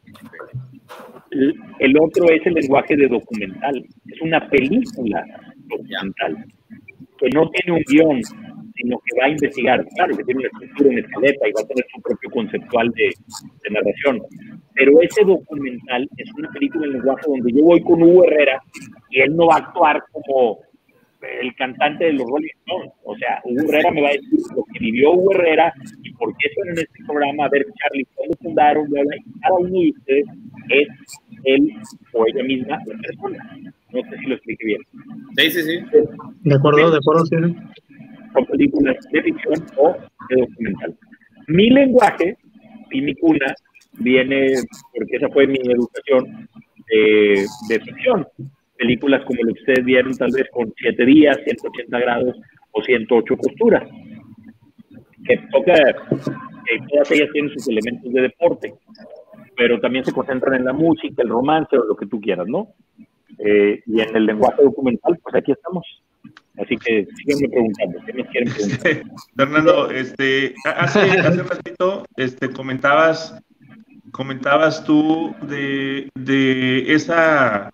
El, el otro es el lenguaje de documental, es una película documental, que no tiene un guión, sino que va a investigar, claro, que tiene una estructura, una escaleta y va a tener su propio conceptual de, de narración. Pero ese documental es una película en lenguaje donde yo voy con Hugo Herrera y él no va a actuar como el cantante de los Rolling Stones. O sea, Hugo Herrera me va a decir lo que vivió Hugo Herrera y por qué están en este programa, a ver, Charlie, ¿cuándo fundaron? Y cada uno de ustedes es él o ella misma la persona. No sé si lo expliqué bien. Sí, sí, sí. De acuerdo, de acuerdo, sí. Son películas de ficción o de documental. Mi lenguaje y mi cuna viene, porque esa fue mi educación, de, de ficción. Películas como lo que ustedes vieron tal vez con siete días, ciento ochenta grados o ciento ocho posturas. Que toca, que todas ellas tienen sus elementos de deporte, pero también se concentran en la música, el romance o lo que tú quieras, ¿no? Eh, y en el lenguaje documental, pues aquí estamos. Así que síganme preguntando, ¿qué me quieren preguntar? Fernando, este, hace, hace ratito este, comentabas, comentabas tú de, de esa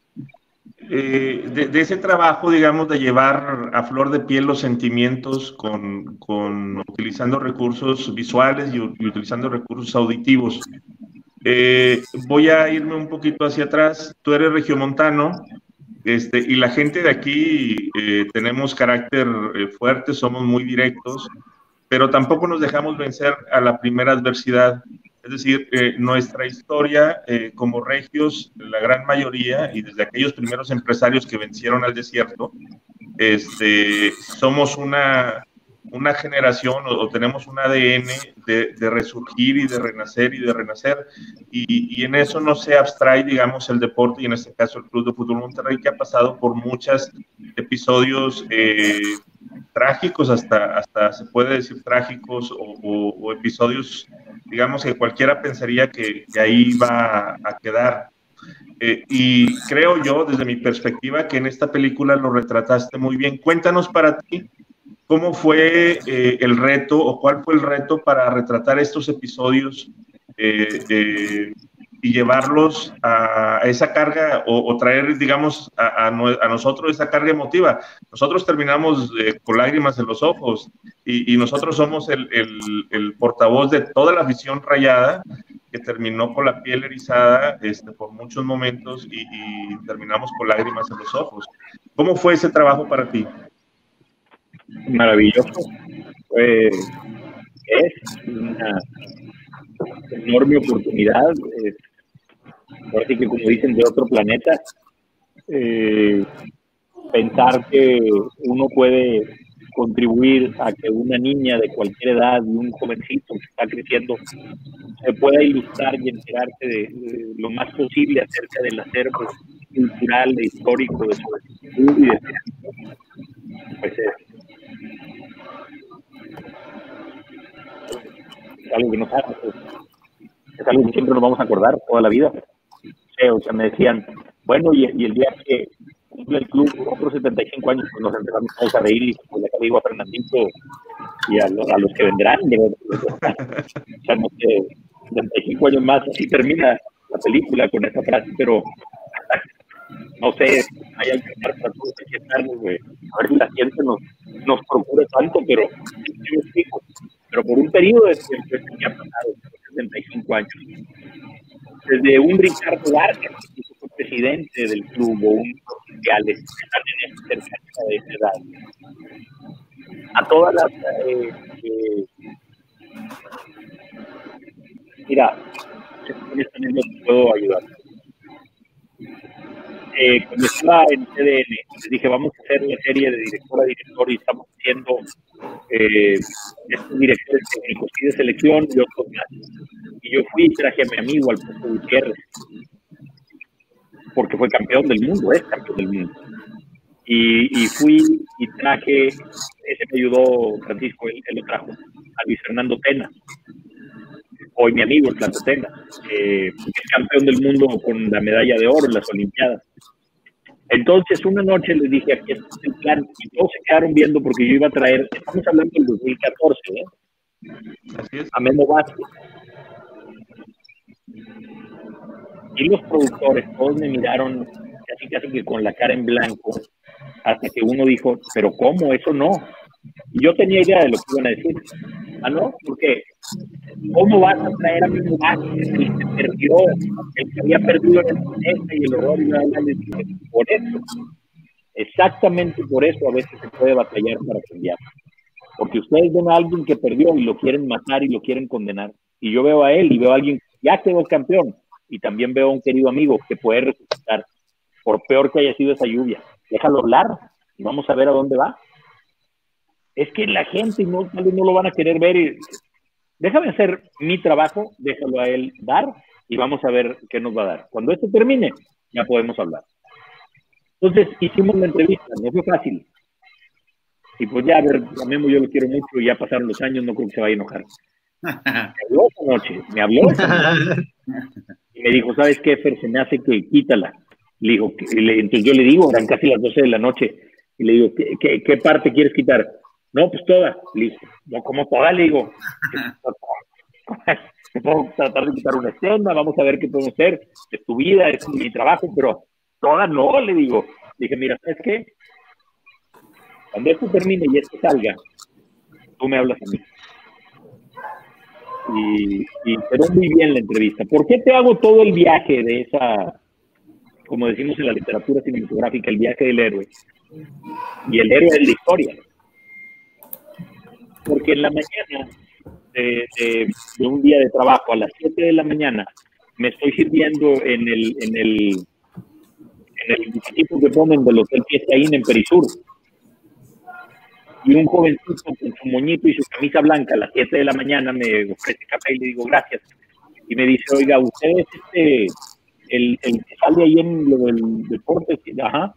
eh, de, de ese trabajo, digamos, de llevar a flor de piel los sentimientos con, con utilizando recursos visuales y, y utilizando recursos auditivos. Eh, voy a irme un poquito hacia atrás. Tú eres regiomontano. Este, y la gente de aquí eh, tenemos carácter eh, fuerte, somos muy directos, pero tampoco nos dejamos vencer a la primera adversidad. Es decir, eh, nuestra historia eh, como regios, la gran mayoría, y desde aquellos primeros empresarios que vencieron al desierto, este, somos una, una generación o, o tenemos un A D N de, de resurgir y de renacer y de renacer, y, y en eso no se abstrae, digamos, el deporte, y en este caso el Club de Fútbol Monterrey, que ha pasado por muchos episodios eh, trágicos, hasta, hasta se puede decir trágicos, o, o, o episodios, digamos, que cualquiera pensaría que, que ahí va a quedar. Eh, y creo yo, desde mi perspectiva, que en esta película lo retrataste muy bien. Cuéntanos para ti, ¿cómo fue eh, el reto o cuál fue el reto para retratar estos episodios eh, eh, y llevarlos a, a esa carga o, o traer, digamos, a, a, a nosotros esa carga emotiva? Nosotros terminamos eh, con lágrimas en los ojos y, y nosotros somos el, el, el portavoz de toda la afición rayada que terminó con la piel erizada este, por muchos momentos y, y terminamos con lágrimas en los ojos. ¿Cómo fue ese trabajo para ti? Maravilloso. Pues, es una enorme oportunidad. Es, ahora sí que, como dicen, de otro planeta. Eh, pensar que uno puede contribuir a que una niña de cualquier edad y un jovencito que está creciendo se pueda ilustrar y enterarse de, de lo más posible acerca del acervo cultural e histórico de su juventud y de pues es, es algo que nos hace, es es algo que siempre nos vamos a acordar toda la vida. Sí, o sea, me decían, bueno, y, y el día que cumple el club otros setenta y cinco años, pues nos empezamos a reír y pues le digo a Fernandito y a, lo, a los que vendrán, ¿no? O sea, no sé, setenta y cinco años más, así termina la película con esa frase, pero no sé, hay algo que estar para todos, hay que estarnos, güey, a ver si la gente nos, nos procura tanto, pero yo explico, pero por un periodo de tiempo que ha pasado, setenta y cinco años, desde un Ricardo Vargas, que fue presidente del club, o un oficiales que están en esa cercanía de esa edad, a todas las eh, eh, mira, honestamente no te puedo ayudar. Eh, cuando estaba en C D N, les dije, vamos a hacer una serie de director a director y estamos haciendo eh, estos directores técnicos y de selección y otros más. Y yo fui y traje a mi amigo, al Pozo Gutiérrez, porque fue campeón del mundo, es campeón del mundo. Y, y fui y traje, ese me ayudó Francisco, él, él lo trajo, a Luis Fernando Tena, hoy mi amigo el Plato Tena, eh, es campeón del mundo con la medalla de oro en las Olimpiadas. Entonces una noche les dije, aquí está el plan, y todos se quedaron viendo porque yo iba a traer, estamos hablando del dos mil catorce, ¿eh? Así es. A Memo Vázquez. Y los productores, todos me miraron casi casi que con la cara en blanco, hasta que uno dijo, pero ¿cómo? Eso no. Y yo tenía idea de lo que iban a decir. Ah, ¿no? ¿Por qué? ¿Cómo vas a traer a Memo Vázquez? El que perdió, el que había perdido en el planeta y el horror y la por eso. Exactamente por eso a veces se puede batallar para cambiar. Porque ustedes ven a alguien que perdió y lo quieren matar y lo quieren condenar. Y yo veo a él y veo a alguien que ya quedó campeón. Y también veo a un querido amigo que puede resucitar, por peor que haya sido esa lluvia. Déjalo hablar y vamos a ver a dónde va. Es que la gente no, tal vez no lo van a querer ver. Y, déjame hacer mi trabajo, déjalo a él dar y vamos a ver qué nos va a dar. Cuando esto termine, ya podemos hablar. Entonces, hicimos la entrevista, no fue fácil. Y pues ya, a ver, a Memo yo lo quiero mucho, ya pasaron los años, no creo que se vaya a enojar. Me habló esa noche, me habló esa noche. Y me dijo, ¿sabes qué, Fer? Se me hace que quítala. Le digo, y le, entonces yo le digo, eran casi las doce de la noche, y le digo, ¿qué, qué, qué parte quieres quitar? No, pues toda. Le dije, no, como toda, le digo. Puedo tratar de quitar una escena, vamos a ver qué podemos hacer. Es tu vida, es mi trabajo, pero toda no, le digo. Le dije, mira, ¿sabes qué? Cuando esto termine y esto salga, tú me hablas a mí. Y, y quedó muy bien la entrevista. ¿Por qué te hago todo el viaje de esa, como decimos en la literatura cinematográfica, el viaje del héroe? Y el héroe es la historia. Porque en la mañana de, de, de un día de trabajo, a las siete de la mañana, me estoy sirviendo en el en el en el equipo que ponen del Hotel Fiesta Inn en Perisur. Y un jovencito con su moñito y su camisa blanca a las siete de la mañana me ofrece café y le digo gracias. Y me dice, oiga, usted es este, el, el que sale ahí en lo del deporte. Ajá.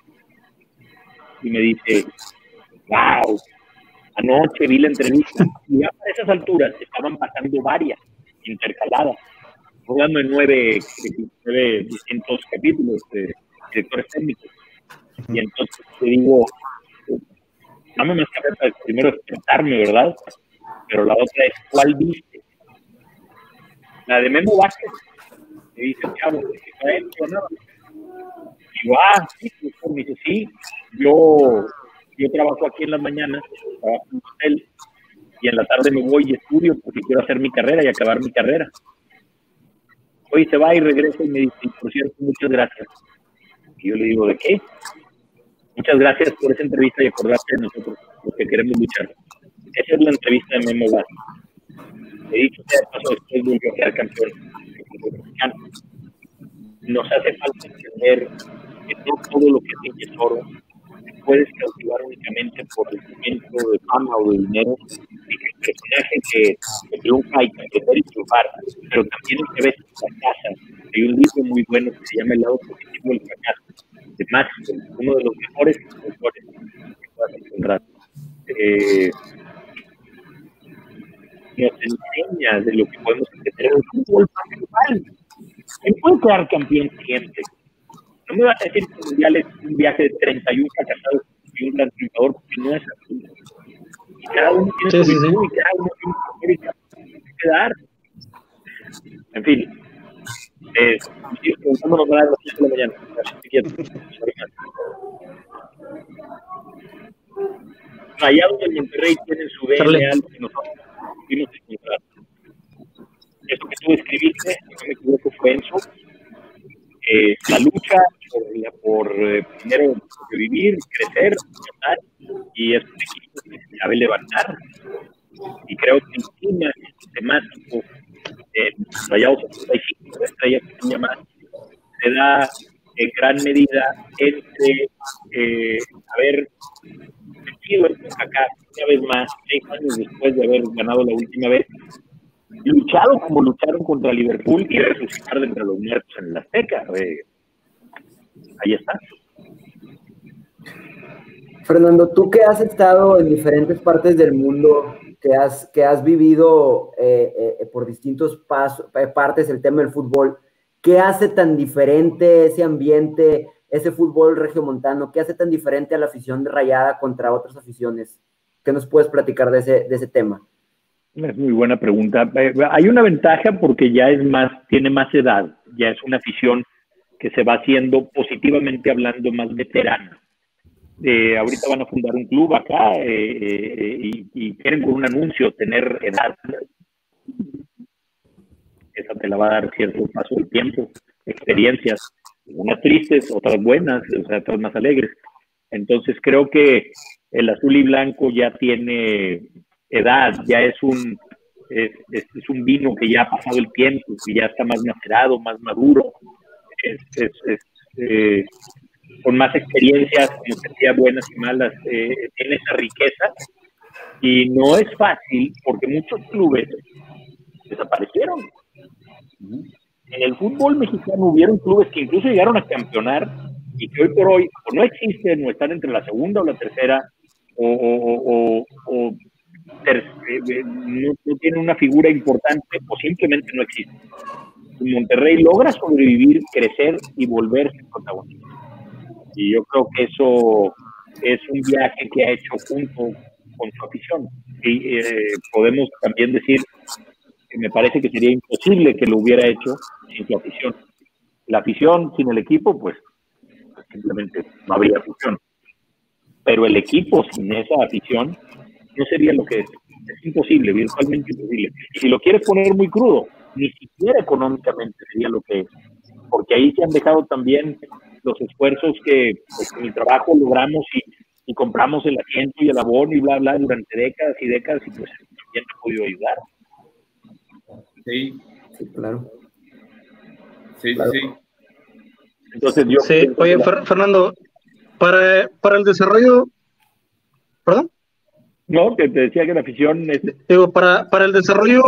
Y me dice, wow, anoche vi la entrevista. Y ya a esas alturas estaban pasando varias intercaladas. Estoy hablando de nueve, nueve distintos capítulos de directores técnicos. Y entonces te digo, dame más café para primero despertarme, ¿verdad? Pero la otra es, ¿cuál viste? La de Memo Vázquez. Me dice, chavo, ¿está él o nada? Y digo, ah, sí, me dice, sí, yo, yo trabajo aquí en las mañanas, trabajo en un hotel, y en la tarde me voy y estudio porque quiero hacer mi carrera y acabar mi carrera. Hoy se va y regresa y me dice, por cierto, muchas gracias. Y yo le digo, ¿de qué? Muchas gracias por esa entrevista y acordarte de nosotros, los que queremos luchar. Esa es la entrevista de Memo Vázquez. He dicho que paso después volvió a quedar campeón mexicano. Nos hace falta entender que no todo lo que tienes oro te puedes cautivar únicamente por el momento de fama o de dinero, y que el personaje que, que triunfa y que pretende triunfar, pero también el que ves en la casa. Hay un libro muy bueno que se llama El lado positivo del fracaso, de Maxwell, uno de los mejores autores que puedas encontrar. Eh, nos enseña de lo que podemos hacer Pero el fútbol pasa igual. ¿Quién puede quedar campeón siempre? No me vas a decir que el mundial es un viaje de treinta y uno fracasados y un gran triunfador, porque no es así. Y cada uno tiene sí, su sí, virtud sí. y cada uno tiene su América que dar. En fin. Eh, estoy preguntándonos a las siete de la mañana. Rayados del Monterrey tienen su D N A alto que nosotros pudimos encontrar. Eso que tú describiste, si no me equivoco, fue Enzo. Eh, la lucha por, la, por eh, primero sobrevivir, crecer, ganar, y es un equipo que se sabe levantar. Y creo que encima temático eh, Rayados setenta y cinco, la estrella que se llama, se da en gran medida entre eh, haber metido el acá una vez más, seis años después de haber ganado la última vez, luchado como lucharon contra Liverpool y resucitar de entre los muertos en el Azteca. Eh, ahí está. Fernando, tú que has estado en diferentes partes del mundo, que has, que has vivido eh, eh, por distintos pasos, eh, partes el tema del fútbol, ¿qué hace tan diferente ese ambiente, ese fútbol regiomontano? ¿Qué hace tan diferente a la afición de Rayada contra otras aficiones? ¿Qué nos puedes platicar de ese, de ese tema? Es muy buena pregunta. Eh, hay una ventaja porque ya es más, tiene más edad, ya es una afición que se va haciendo, positivamente hablando, más veterana. Eh, ahorita van a fundar un club acá eh, eh, y, y quieren con un anuncio tener edad. Esa te la va a dar cierto paso del tiempo, experiencias, unas tristes, otras buenas, o sea, otras más alegres. Entonces creo que el azul y blanco ya tiene edad, ya es un, es, es, es un vino que ya ha pasado el tiempo, que ya está más macerado, más maduro, es, es, es eh, con más experiencias, como te decía, buenas y malas, eh, tiene esa riqueza y no es fácil porque muchos clubes desaparecieron. En el fútbol mexicano hubieron clubes que incluso llegaron a campeonar y que hoy por hoy o no existen o están entre la segunda o la tercera o, o, o, o ter, eh, no, no tienen una figura importante o simplemente no existen. En Monterrey logra sobrevivir, crecer y volverse protagonista. Y yo creo que eso es un viaje que ha hecho junto con su afición. Y eh, podemos también decir que me parece que sería imposible que lo hubiera hecho sin su afición. La afición sin el equipo, pues simplemente no habría afición. Pero el equipo sin esa afición no sería lo que es. Es imposible, virtualmente imposible. Y si lo quieres poner muy crudo, ni siquiera económicamente sería lo que es. Porque ahí se han dejado también los esfuerzos que pues, con el trabajo logramos y, y compramos el asiento y el abono y bla, bla, durante décadas y décadas y pues también ha podido ayudar. Sí, sí, claro. Sí, claro. sí. Entonces yo... Sí, oye, la... Fernando, para, para el desarrollo... ¿Perdón? No, que te decía que la afición... Es... Digo, para, para el desarrollo...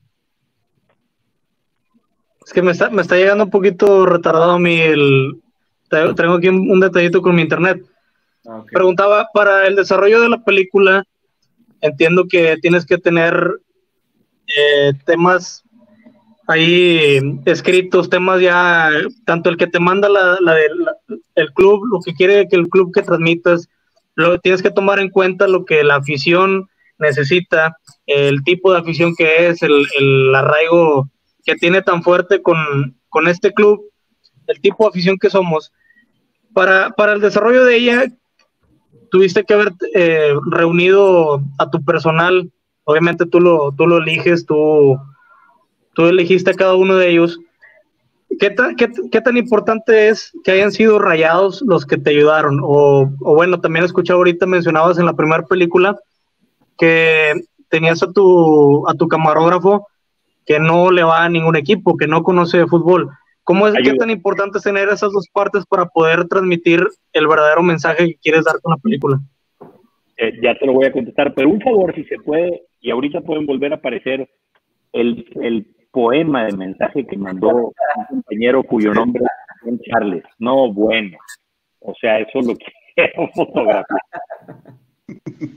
Es que me está, me está llegando un poquito retardado a mí el... Traigo aquí un, un detallito con mi internet. Okay. Preguntaba, para el desarrollo de la película, entiendo que tienes que tener eh, temas ahí escritos, temas ya, tanto el que te manda la, la de, la, el club, lo que quiere que el club que transmitas, lo, tienes que tomar en cuenta lo que la afición necesita, el tipo de afición que es, el, el arraigo que tiene tan fuerte con, con este club, el tipo de afición que somos. Para, para el desarrollo de ella, tuviste que haber eh, reunido a tu personal, obviamente tú lo, tú lo eliges, tú, tú elegiste a cada uno de ellos. ¿Qué tan, qué, qué tan importante es que hayan sido Rayados los que te ayudaron? O, o bueno, también escuché ahorita, mencionabas en la primera película que tenías a tu, a tu camarógrafo que no le va a ningún equipo, que no conoce de fútbol. ¿Cómo es, qué tan importante es tener esas dos partes para poder transmitir el verdadero mensaje que quieres dar con la película? Eh, ya te lo voy a contestar, pero un favor, si se puede, y ahorita pueden volver a aparecer el, el poema de mensaje que mandó un compañero cuyo nombre es Charles. No, bueno, o sea, eso lo quiero fotografiar.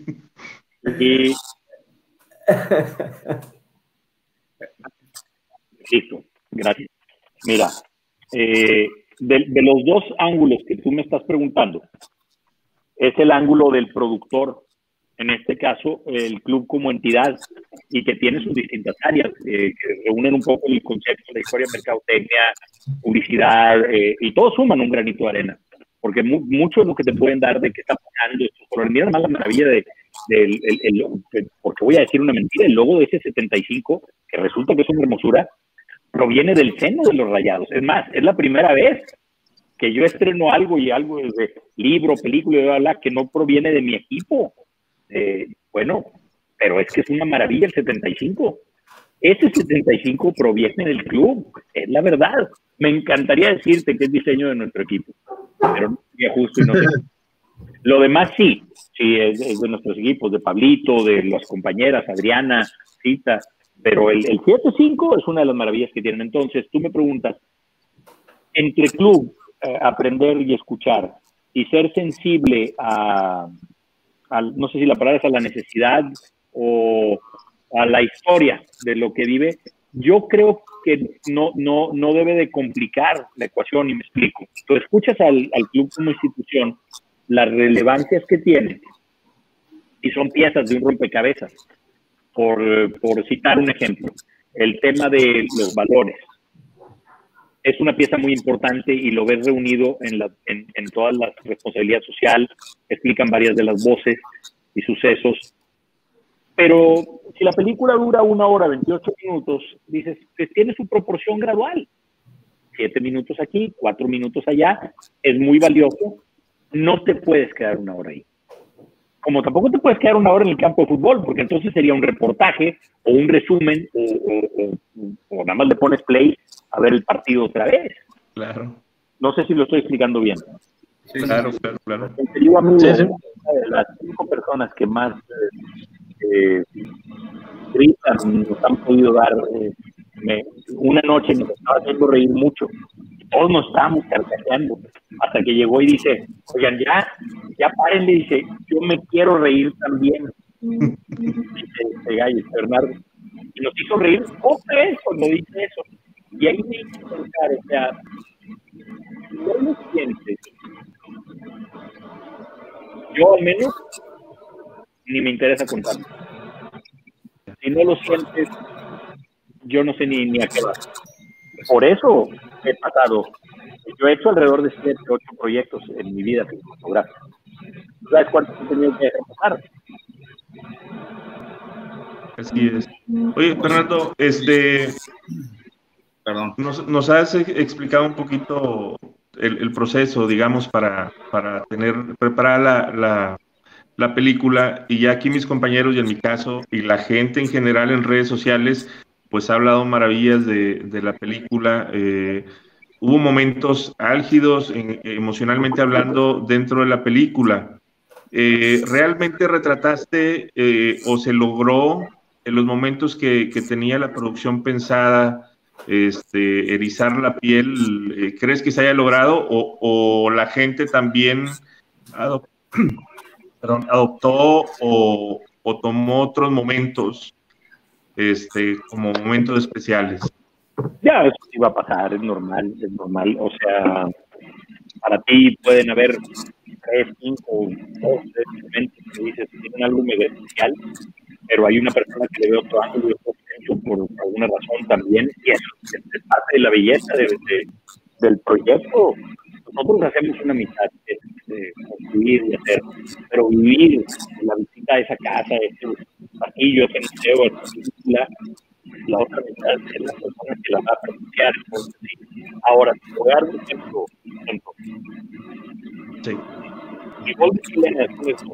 Y Listo, gracias. Mira, eh, de, de los dos ángulos que tú me estás preguntando, es el ángulo del productor, en este caso, el club como entidad, y que tiene sus distintas áreas, eh, que reúnen un poco el concepto de historia, mercadotecnia, publicidad, eh, y todos suman un granito de arena, porque mu mucho es lo que te pueden dar de qué está pasando estos colores. Mira más la maravilla de, de el, el, el, de, porque voy a decir una mentira, el logo de ese setenta y cinco, que resulta que es una hermosura, proviene del seno de los Rayados. Es más, es la primera vez que yo estreno algo y algo de libro, película, bla, bla, que no proviene de mi equipo. Eh, bueno, pero es que es una maravilla el setenta y cinco. Ese setenta y cinco proviene del club, es la verdad. Me encantaría decirte que es diseño de nuestro equipo, pero no sería justo y no sé. Lo demás sí, sí, es, es de nuestros equipos, de Pablito, de las compañeras, Adriana, Cita, pero el, el setenta y cinco es una de las maravillas que tienen. Entonces, tú me preguntas, entre club, eh, aprender y escuchar, y ser sensible a, a, no sé si la palabra es a la necesidad o a la historia de lo que vive, yo creo que no, no, no debe de complicar la ecuación, y me explico. Tú escuchas al, al club como institución, las relevancias que tiene, y son piezas de un rompecabezas. Por, por citar un ejemplo, el tema de los valores es una pieza muy importante y lo ves reunido en, la, en, en todas las responsabilidades sociales, explican varias de las voces y sucesos, pero si la película dura una hora, veintiocho minutos, dices que tiene su proporción gradual, siete minutos aquí, cuatro minutos allá, es muy valioso, no te puedes quedar una hora ahí. Como tampoco te puedes quedar una hora en el campo de fútbol, porque entonces sería un reportaje o un resumen, o, o, o, o nada más le pones play a ver el partido otra vez. Claro. No sé si lo estoy explicando bien. Sí, claro, claro, claro. El querido amigo, sí, sí. una de las cinco personas que más eh, gritan, nos han podido dar, eh, me, una noche nos estaba haciendo reír mucho. Todos nos estábamos carcajeando, hasta que llegó y dice, oigan, ya, ya párenle, dice, yo me quiero reír también. Dice este gallo, Bernardo. Y nos hizo reír otra vez cuando dice eso. Y ahí me hizo pensar, o sea, si no lo sientes, yo al menos ni me interesa contarlo. Si no lo sientes, yo no sé ni, ni a qué va. Por eso he pasado, yo he hecho alrededor de siete, ocho proyectos en mi vida fotográfica. ¿Sabes cuántos he tenido que pasar? Así es. Oye, Fernando, este, Perdón. Nos, nos has explicado un poquito el, el proceso, digamos, para, para tener preparada la, la, la película, y ya aquí mis compañeros y en mi caso, y la gente en general en redes sociales, pues ha hablado maravillas de, de la película. Eh, hubo momentos álgidos, en, emocionalmente hablando, dentro de la película. Eh, ¿Realmente retrataste eh, o se logró en los momentos que, que tenía la producción pensada, este, erizar la piel? Eh, ¿crees que se haya logrado o, o la gente también adop perdón, adoptó o, o tomó otros momentos este, como momentos especiales? Ya, eso sí va a pasar, es normal, es normal. O sea, para ti pueden haber tres, cinco, dos, tres elementos que dices que tienen algo mega especial, pero hay una persona que le ve otro ángulo y otro sentido por alguna razón también, y eso es parte de la belleza de, de, del proyecto. Nosotros hacemos una mitad de, de construir y hacer, pero vivir la visita a esa casa, ese pasillo, ese museo, esa película, la otra mitad es la persona que la va a apreciar. Entonces, sí. Ahora, te voy a dar un ejemplo. ejemplo. Sí. Y vos decirle es eso.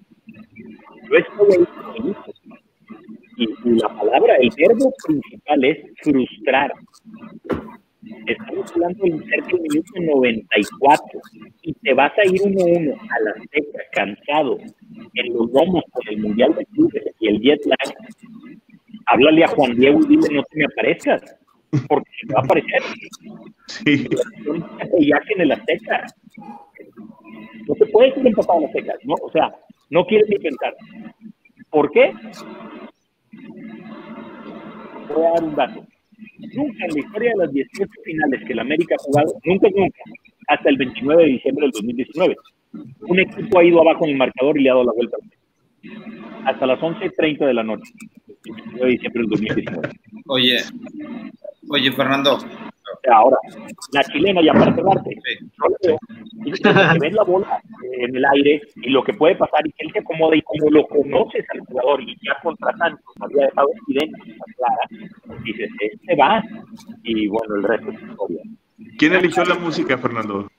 Yo estoy ahí con el hijo. Y, y la palabra, el verbo principal es frustrar. Estamos hablando del cerca del minuto noventa y cuatro y te vas a ir uno a uno a la Azteca, cansado, en los lomos con el Mundial de Clubes y el jet lag. Háblale a Juan Diego y dile no te me aparezcas, porque se me va a aparecer. Sí. Ya que en el Azteca no te puedes ir empapado a la Azteca, ¿no? O sea, no quieres ni pensar. ¿Por qué? Voy a dar un dato. nunca en la historia de las dieciocho finales que el América ha jugado, nunca, nunca, hasta el veintinueve de diciembre del dos mil diecinueve, un equipo ha ido abajo en el marcador y le ha dado la vuelta. Hasta las once treinta de la noche, el veintinueve de diciembre del dos mil diecinueve. Oye, oye, Fernando. Ahora, la chilena, ya para cerrarte, sí. yo le veo, y que ves la bola en el aire y lo que puede pasar y que él se acomoda y como lo conoces al jugador y ya contra Santos había dejado evidente clara, dices, este va, y bueno, el resto es historia. ¿Quién eligió la música, Fernando?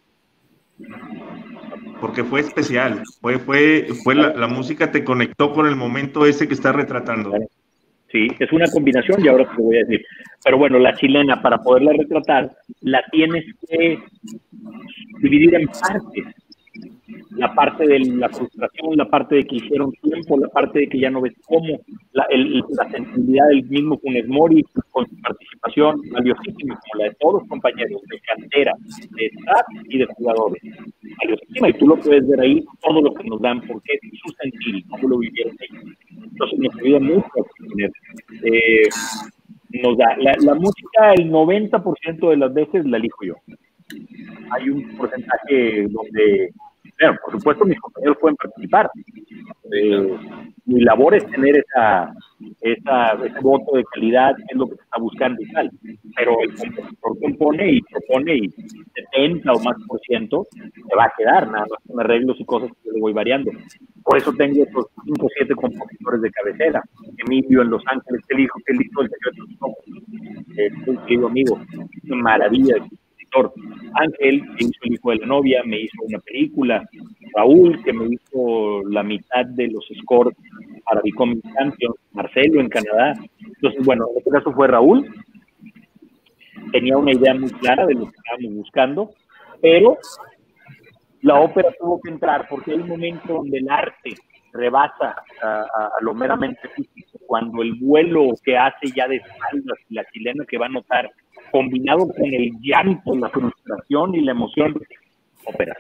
Porque fue especial, fue, fue, fue la, la música te conectó con el momento ese que estás retratando. Sí, es una combinación y ahora te lo voy a decir. Pero bueno, la chilena, para poderla retratar, la tienes que dividir en partes. La parte de la frustración, la parte de que hicieron tiempo, la parte de que ya no ves cómo, la, el, la sensibilidad del mismo Funes Mori con su participación valiosísima, como la de todos los compañeros de cantera, de staff y de jugadores. Valiosísima, y tú lo puedes ver ahí, todo lo que nos dan, porque es su sentir, cómo lo vivieron ellos. Entonces nos ayuda mucho a tener. Eh, nos da, la, la música, el noventa por ciento de las veces la elijo yo. Hay un porcentaje donde, bueno, por supuesto mis compañeros pueden participar. Eh, mi labor es tener esa, esa, ese voto de calidad, que es lo que se está buscando y tal. Pero el compositor compone y propone y setenta o más por ciento se va a quedar, nada más con arreglos y cosas que yo le voy variando. Por eso tengo estos cinco o siete compositores de cabecera. Emilio en Los Ángeles, el hijo que él hizo el secreto de los ojos. Es un querido amigo, una maravilla de compositor. Ángel, que hizo El hijo de la novia, me hizo una película. Raúl, que me hizo la mitad de los scores para Becoming Champions. Marcelo en Canadá. Entonces, bueno, en este caso fue Raúl. Tenía una idea muy clara de lo que estábamos buscando, pero la ópera tuvo que entrar porque hay un momento donde el arte rebasa a, a, a lo meramente físico, cuando el vuelo que hace ya de espaldas y la chilena que va a notar, combinado con el llanto, la frustración y la emoción, ópera.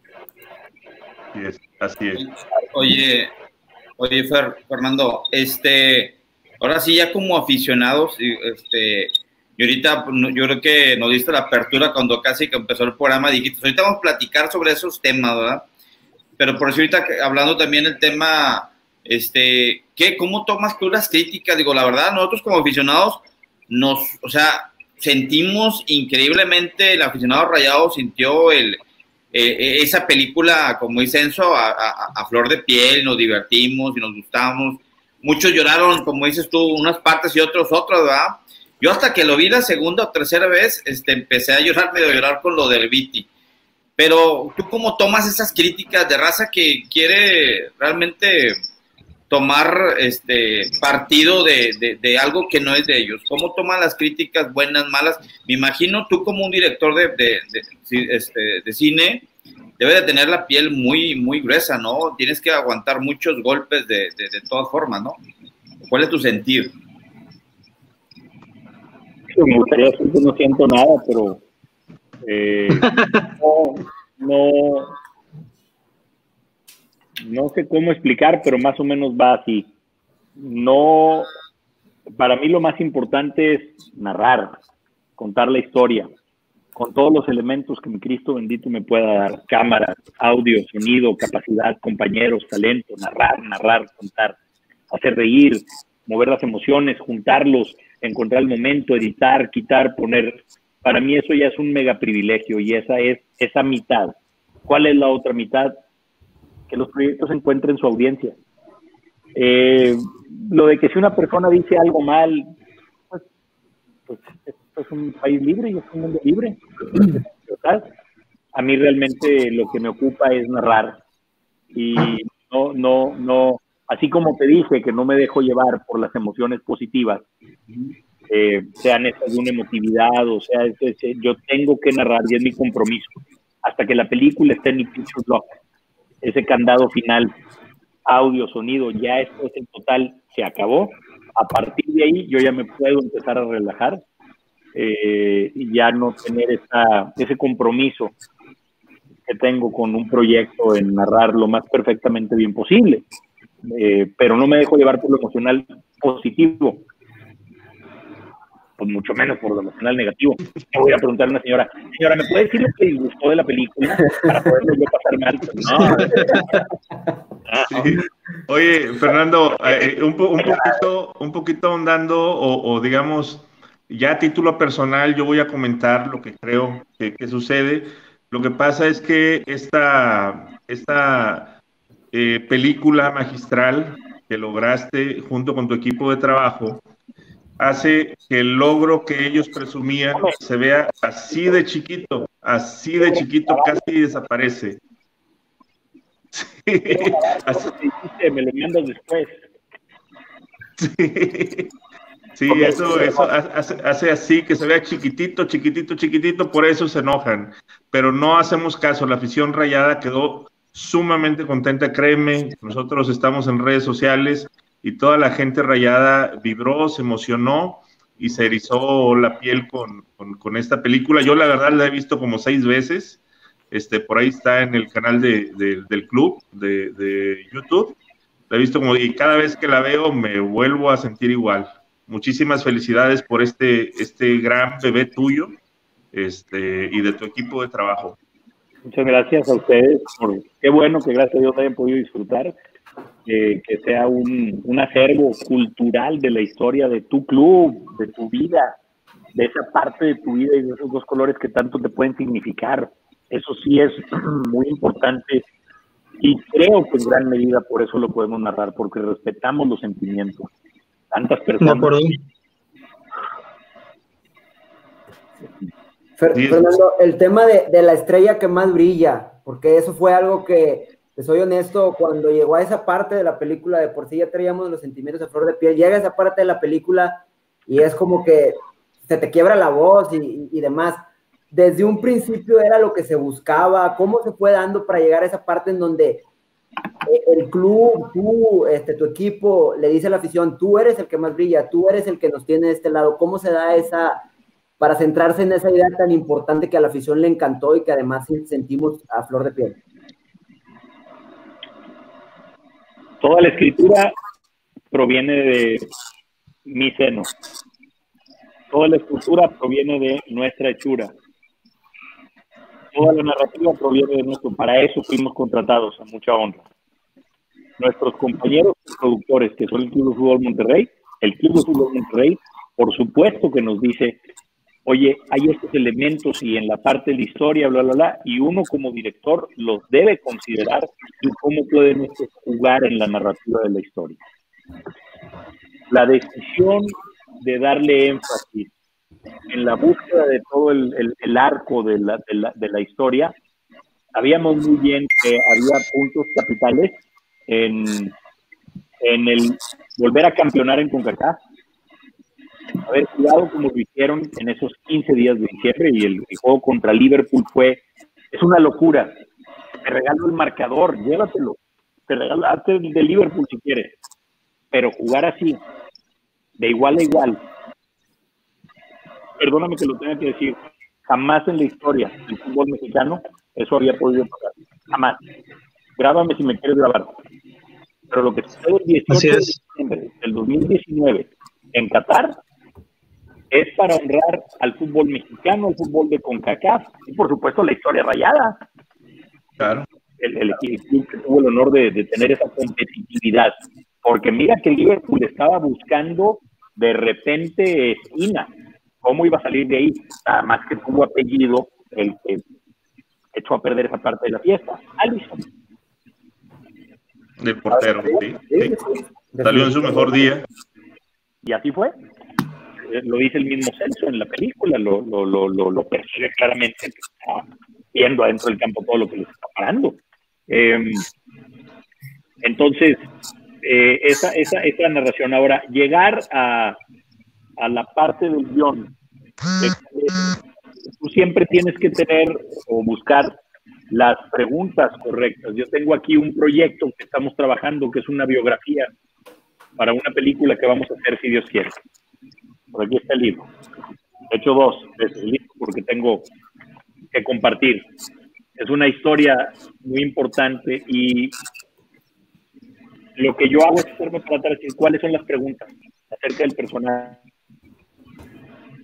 Así es, así es. Oye, oye Fer, Fernando, este, ahora sí ya como aficionados, este, y ahorita yo creo que nos diste la apertura cuando casi que empezó el programa, dijiste, ahorita vamos a platicar sobre esos temas, ¿verdad? Pero por eso ahorita hablando también el tema, este, ¿qué, cómo tomas tú las críticas? Digo, la verdad, nosotros como aficionados nos, o sea, sentimos increíblemente, el aficionado Rayado sintió el, eh, esa película, como dice Enzo, a, a, a flor de piel, nos divertimos y nos gustamos. Muchos lloraron, como dices tú, unas partes y otros otras, ¿verdad? Yo hasta que lo vi la segunda o tercera vez, este, empecé a llorar, medio a llorar con lo del Viti. Pero tú cómo tomas esas críticas de raza que quiere realmente tomar este partido de, de, de algo que no es de ellos. ¿Cómo toman las críticas buenas, malas? Me imagino tú como un director de, de, de, este, de cine, debe de tener la piel muy, muy gruesa, ¿no? Tienes que aguantar muchos golpes de, de, de todas formas, ¿no? ¿Cuál es tu sentir? Me gustaría decir que no siento nada, pero eh, no, no, no sé cómo explicar, pero más o menos va así. No, para mí lo más importante es narrar, contar la historia, con todos los elementos que mi Cristo bendito me pueda dar: cámara, audio, sonido, capacidad, compañeros, talento, narrar, narrar, contar, hacer reír, mover las emociones, juntarlos, encontrar el momento, editar, quitar, poner. Para mí eso ya es un mega privilegio y esa es esa mitad. ¿Cuál es la otra mitad? Que los proyectos encuentren su audiencia. Eh, lo de que si una persona dice algo mal, pues, pues esto es un país libre y es un mundo libre. ¿Verdad? A mí realmente lo que me ocupa es narrar y no, no, no, así como te dije que no me dejo llevar por las emociones positivas, eh, sean esas de una emotividad, o sea, es, es, yo tengo que narrar y es mi compromiso. Hasta que la película esté en mi picture block, ese candado final, audio, sonido, ya esto es el total, se acabó. A partir de ahí yo ya me puedo empezar a relajar eh, y ya no tener esa, ese compromiso que tengo con un proyecto en narrar lo más perfectamente bien posible. Eh, pero no me dejo llevar por lo emocional positivo. pues mucho menos por lo emocional negativo. Me voy a preguntar a una señora, señora, ¿me puede decir lo que le gustó de la película para poderme yo pasar mal? No. Sí. Oye, Fernando, eh, un, po, un poquito, un poquito ahondando o, o digamos, ya a título personal, yo voy a comentar lo que creo que, que sucede. Lo que pasa es que esta, esta eh, película magistral que lograste junto con tu equipo de trabajo hace que el logro que ellos presumían se vea así de chiquito, así de chiquito, casi desaparece. Sí, así. Me lo mandas después. Sí, sí, eso, eso hace, hace así que se vea chiquitito, chiquitito, chiquitito, por eso se enojan. Pero no hacemos caso, la afición rayada quedó sumamente contenta, créeme, nosotros estamos en redes sociales y toda la gente rayada vibró, se emocionó y se erizó la piel con, con, con esta película. Yo la verdad la he visto como seis veces, este, por ahí está en el canal de, de, del club de, de YouTube, la he visto como, y cada vez que la veo me vuelvo a sentir igual. Muchísimas felicidades por este, este gran bebé tuyo este, y de tu equipo de trabajo. Muchas gracias a ustedes, por, qué bueno que gracias a Dios hayan podido disfrutar. Eh, que sea un, un acervo cultural de la historia de tu club, de tu vida, de esa parte de tu vida y de esos dos colores que tanto te pueden significar. Eso sí es muy importante y creo que en gran medida por eso lo podemos narrar, porque respetamos los sentimientos. Tantas personas. De acuerdo. Fer, Fernando, el tema de, de la estrella que más brilla, porque eso fue algo que, te soy honesto, cuando llegó a esa parte de la película, de por sí ya traíamos los sentimientos a flor de piel, llega a esa parte de la película y es como que se te quiebra la voz y, y, y demás. Desde un principio era lo que se buscaba, ¿cómo se fue dando para llegar a esa parte en donde el club, tú, este, tu equipo, le dice a la afición, tú eres el que más brilla, tú eres el que nos tiene de este lado? ¿Cómo se da esa, para centrarse en esa idea tan importante que a la afición le encantó y que además sentimos a flor de piel? Toda la escritura proviene de mi seno. Toda la escritura proviene de nuestra hechura. Toda la narrativa proviene de nuestro. Para eso fuimos contratados, a mucha honra. Nuestros compañeros productores, que son el Club de Fútbol Monterrey, el Club de Fútbol Monterrey, por supuesto que nos dice, oye, hay estos elementos y en la parte de la historia, bla, bla, bla, y uno como director los debe considerar y cómo pueden estos jugar en la narrativa de la historia. La decisión de darle énfasis en la búsqueda de todo el, el, el arco de la, de, la, de la historia, sabíamos muy bien que había puntos capitales en, en el volver a campeonar en CONCACAF, haber jugado como lo hicieron en esos quince días de diciembre, y el, el juego contra Liverpool fue, es una locura. Te regalo el marcador, llévatelo, te regalo, hazte el de Liverpool si quieres, pero jugar así, de igual a igual, perdóname que lo tenga que decir, jamás en la historia del fútbol mexicano eso había podido pasar, jamás. Grábame si me quieres grabar. Pero lo que sucede el dieciocho de diciembre del dos mil diecinueve en Qatar es para honrar al fútbol mexicano, al fútbol de CONCACAF y por supuesto la historia rayada. Claro. El, el equipo que tuvo el honor de, de tener esa competitividad. Porque mira que el Liverpool estaba buscando de repente esquina. ¿Cómo iba a salir de ahí? Nada más que tuvo apellido el que echó a perder esa parte de la fiesta. Alisson. Del portero, sí, sí. Salió en su mejor día. Y así fue. Lo dice el mismo Celso en la película, lo, lo, lo, lo, lo percibe claramente, que está viendo adentro del campo todo lo que le está parando. Eh, entonces, eh, esa, esa, esa narración. Ahora, llegar a, a la parte del guión, eh, tú siempre tienes que tener o buscar las preguntas correctas. Yo tengo aquí un proyecto que estamos trabajando, que es una biografía para una película que vamos a hacer, si Dios quiere. Por aquí está el libro. He hecho dos veces el libro porque tengo que compartir. Es una historia muy importante y lo que yo hago es hacerme tratar de decir cuáles son las preguntas acerca del personaje.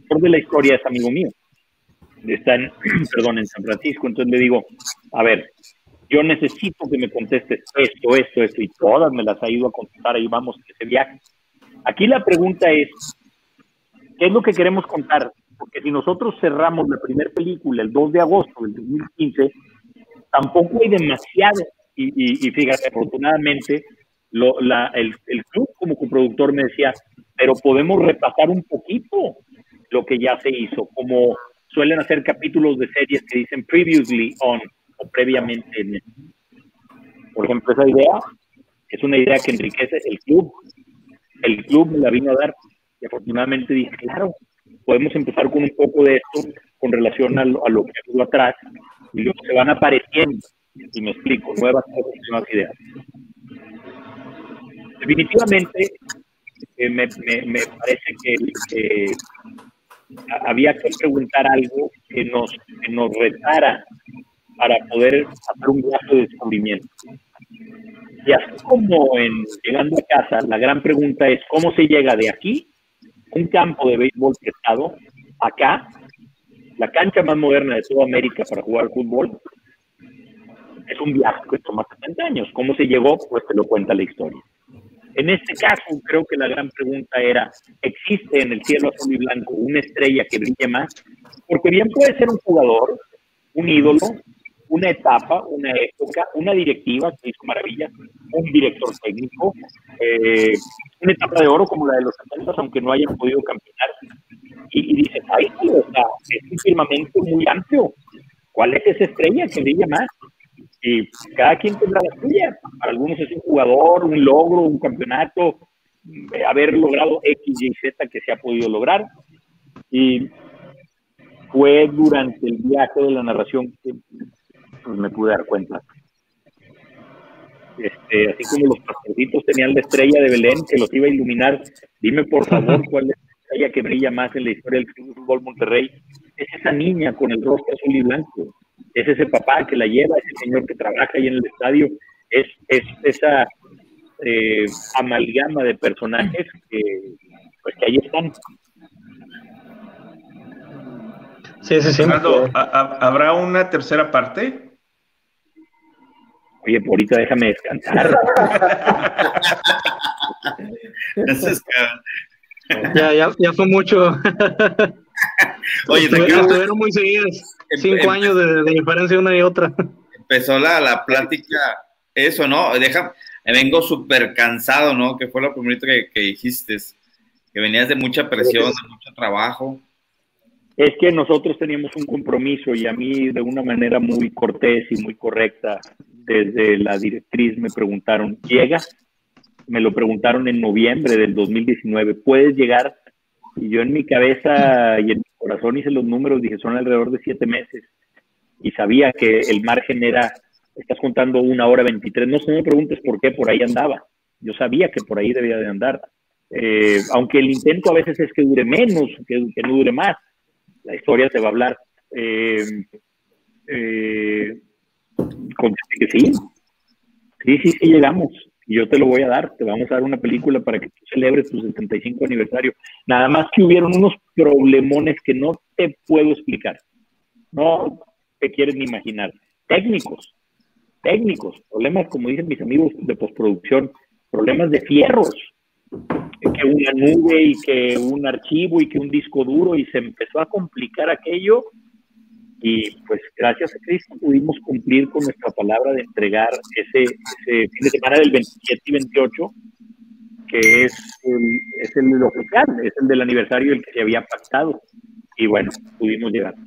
autor de la historia es amigo mío. Está en, perdón, en San Francisco. Entonces le digo, a ver, yo necesito que me contestes esto, esto, esto, y todas me las ha ido a contestar, ahí vamos en ese viaje. Aquí la pregunta es, ¿qué es lo que queremos contar? Porque si nosotros cerramos la primera película el dos de agosto del dos mil quince, tampoco hay demasiado, y, y, y fíjate, afortunadamente, lo, la, el, el club como coproductor me decía, pero podemos repasar un poquito lo que ya se hizo, como suelen hacer capítulos de series que dicen previously on, o previamente en. Por ejemplo, esa idea es una idea que enriquece el club. El club me la vino a dar y afortunadamente dije, claro, podemos empezar con un poco de esto con relación a lo, a lo que hubo atrás y luego se van apareciendo, y me explico, nuevas cosas, nuevas ideas. Definitivamente eh, me, me, me parece que, que había que preguntar algo que nos, que nos retara para poder hacer un viaje de descubrimiento. Y así como en llegando a casa, la gran pregunta es ¿cómo se llega de aquí, un campo de béisbol prestado, acá, la cancha más moderna de toda América para jugar fútbol? Es un viaje que toma setenta años. ¿Cómo se llegó? Pues te lo cuenta la historia. En este caso, creo que la gran pregunta era, ¿existe en el cielo azul y blanco una estrella que brille más? Porque bien puede ser un jugador, un ídolo, una etapa, una época, una directiva que hizo maravillas, un director técnico, eh, una etapa de oro como la de los setenta, aunque no hayan podido campeonar. Y, y dices, ay, o sea, es un firmamento muy amplio. ¿Cuál es esa estrella que brilla más? Y cada quien tendrá la suya. Para algunos es un jugador, un logro, un campeonato, haber logrado X, Y, Z que se ha podido lograr. Y fue durante el viaje de la narración que pues, me pude dar cuenta. Este, así como los pastorcitos tenían la estrella de Belén que los iba a iluminar, dime por favor cuál es la estrella que brilla más en la historia del Club de Fútbol Monterrey. Es esa niña con el rostro azul y blanco. Es ese papá que la lleva, ese señor que trabaja ahí en el estadio, es, es esa eh, amalgama de personajes que, pues, que ahí están. Sí, sí, sí. Fernando, ¿habrá una tercera parte? Oye, por ahorita déjame descansar. ya, ya, ya fue mucho. Oye, te estuvieron, estuvieron muy seguidas. Cinco años de, de diferencia una y otra. Empezó la, la plática, eso, ¿no? Deja, vengo súper cansado, ¿no? Que fue lo primerito que, que dijiste, que venías de mucha presión, de mucho trabajo. Es que nosotros teníamos un compromiso y a mí de una manera muy cortés y muy correcta, desde la directriz me preguntaron, ¿llegas? Me lo preguntaron en noviembre del dos mil diecinueve, ¿puedes llegar? Y yo en mi cabeza y en mi corazón hice los números, dije, son alrededor de siete meses. Y sabía que el margen era, estás contando una hora veintitrés. No sé, no me preguntes por qué, por ahí andaba. Yo sabía que por ahí debía de andar. Eh, aunque el intento a veces es que dure menos, que, que no dure más. La historia te va a hablar. Eh, eh, contesté que sí. Sí, sí, sí, llegamos. Y yo te lo voy a dar, te vamos a dar una película para que tú celebres tu setenta y cinco aniversario. Nada más que hubieron unos problemones que no te puedo explicar. No te quieres ni imaginar. Técnicos, técnicos, problemas, como dicen mis amigos de postproducción, problemas de fierros. Que una nube y que un archivo y que un disco duro y se empezó a complicar aquello. Y pues gracias a Cristo pudimos cumplir con nuestra palabra de entregar ese, ese fin de semana del veintisiete y veintiocho, que es el, es el oficial, es el del aniversario del que se había pactado. Y bueno, pudimos llegar.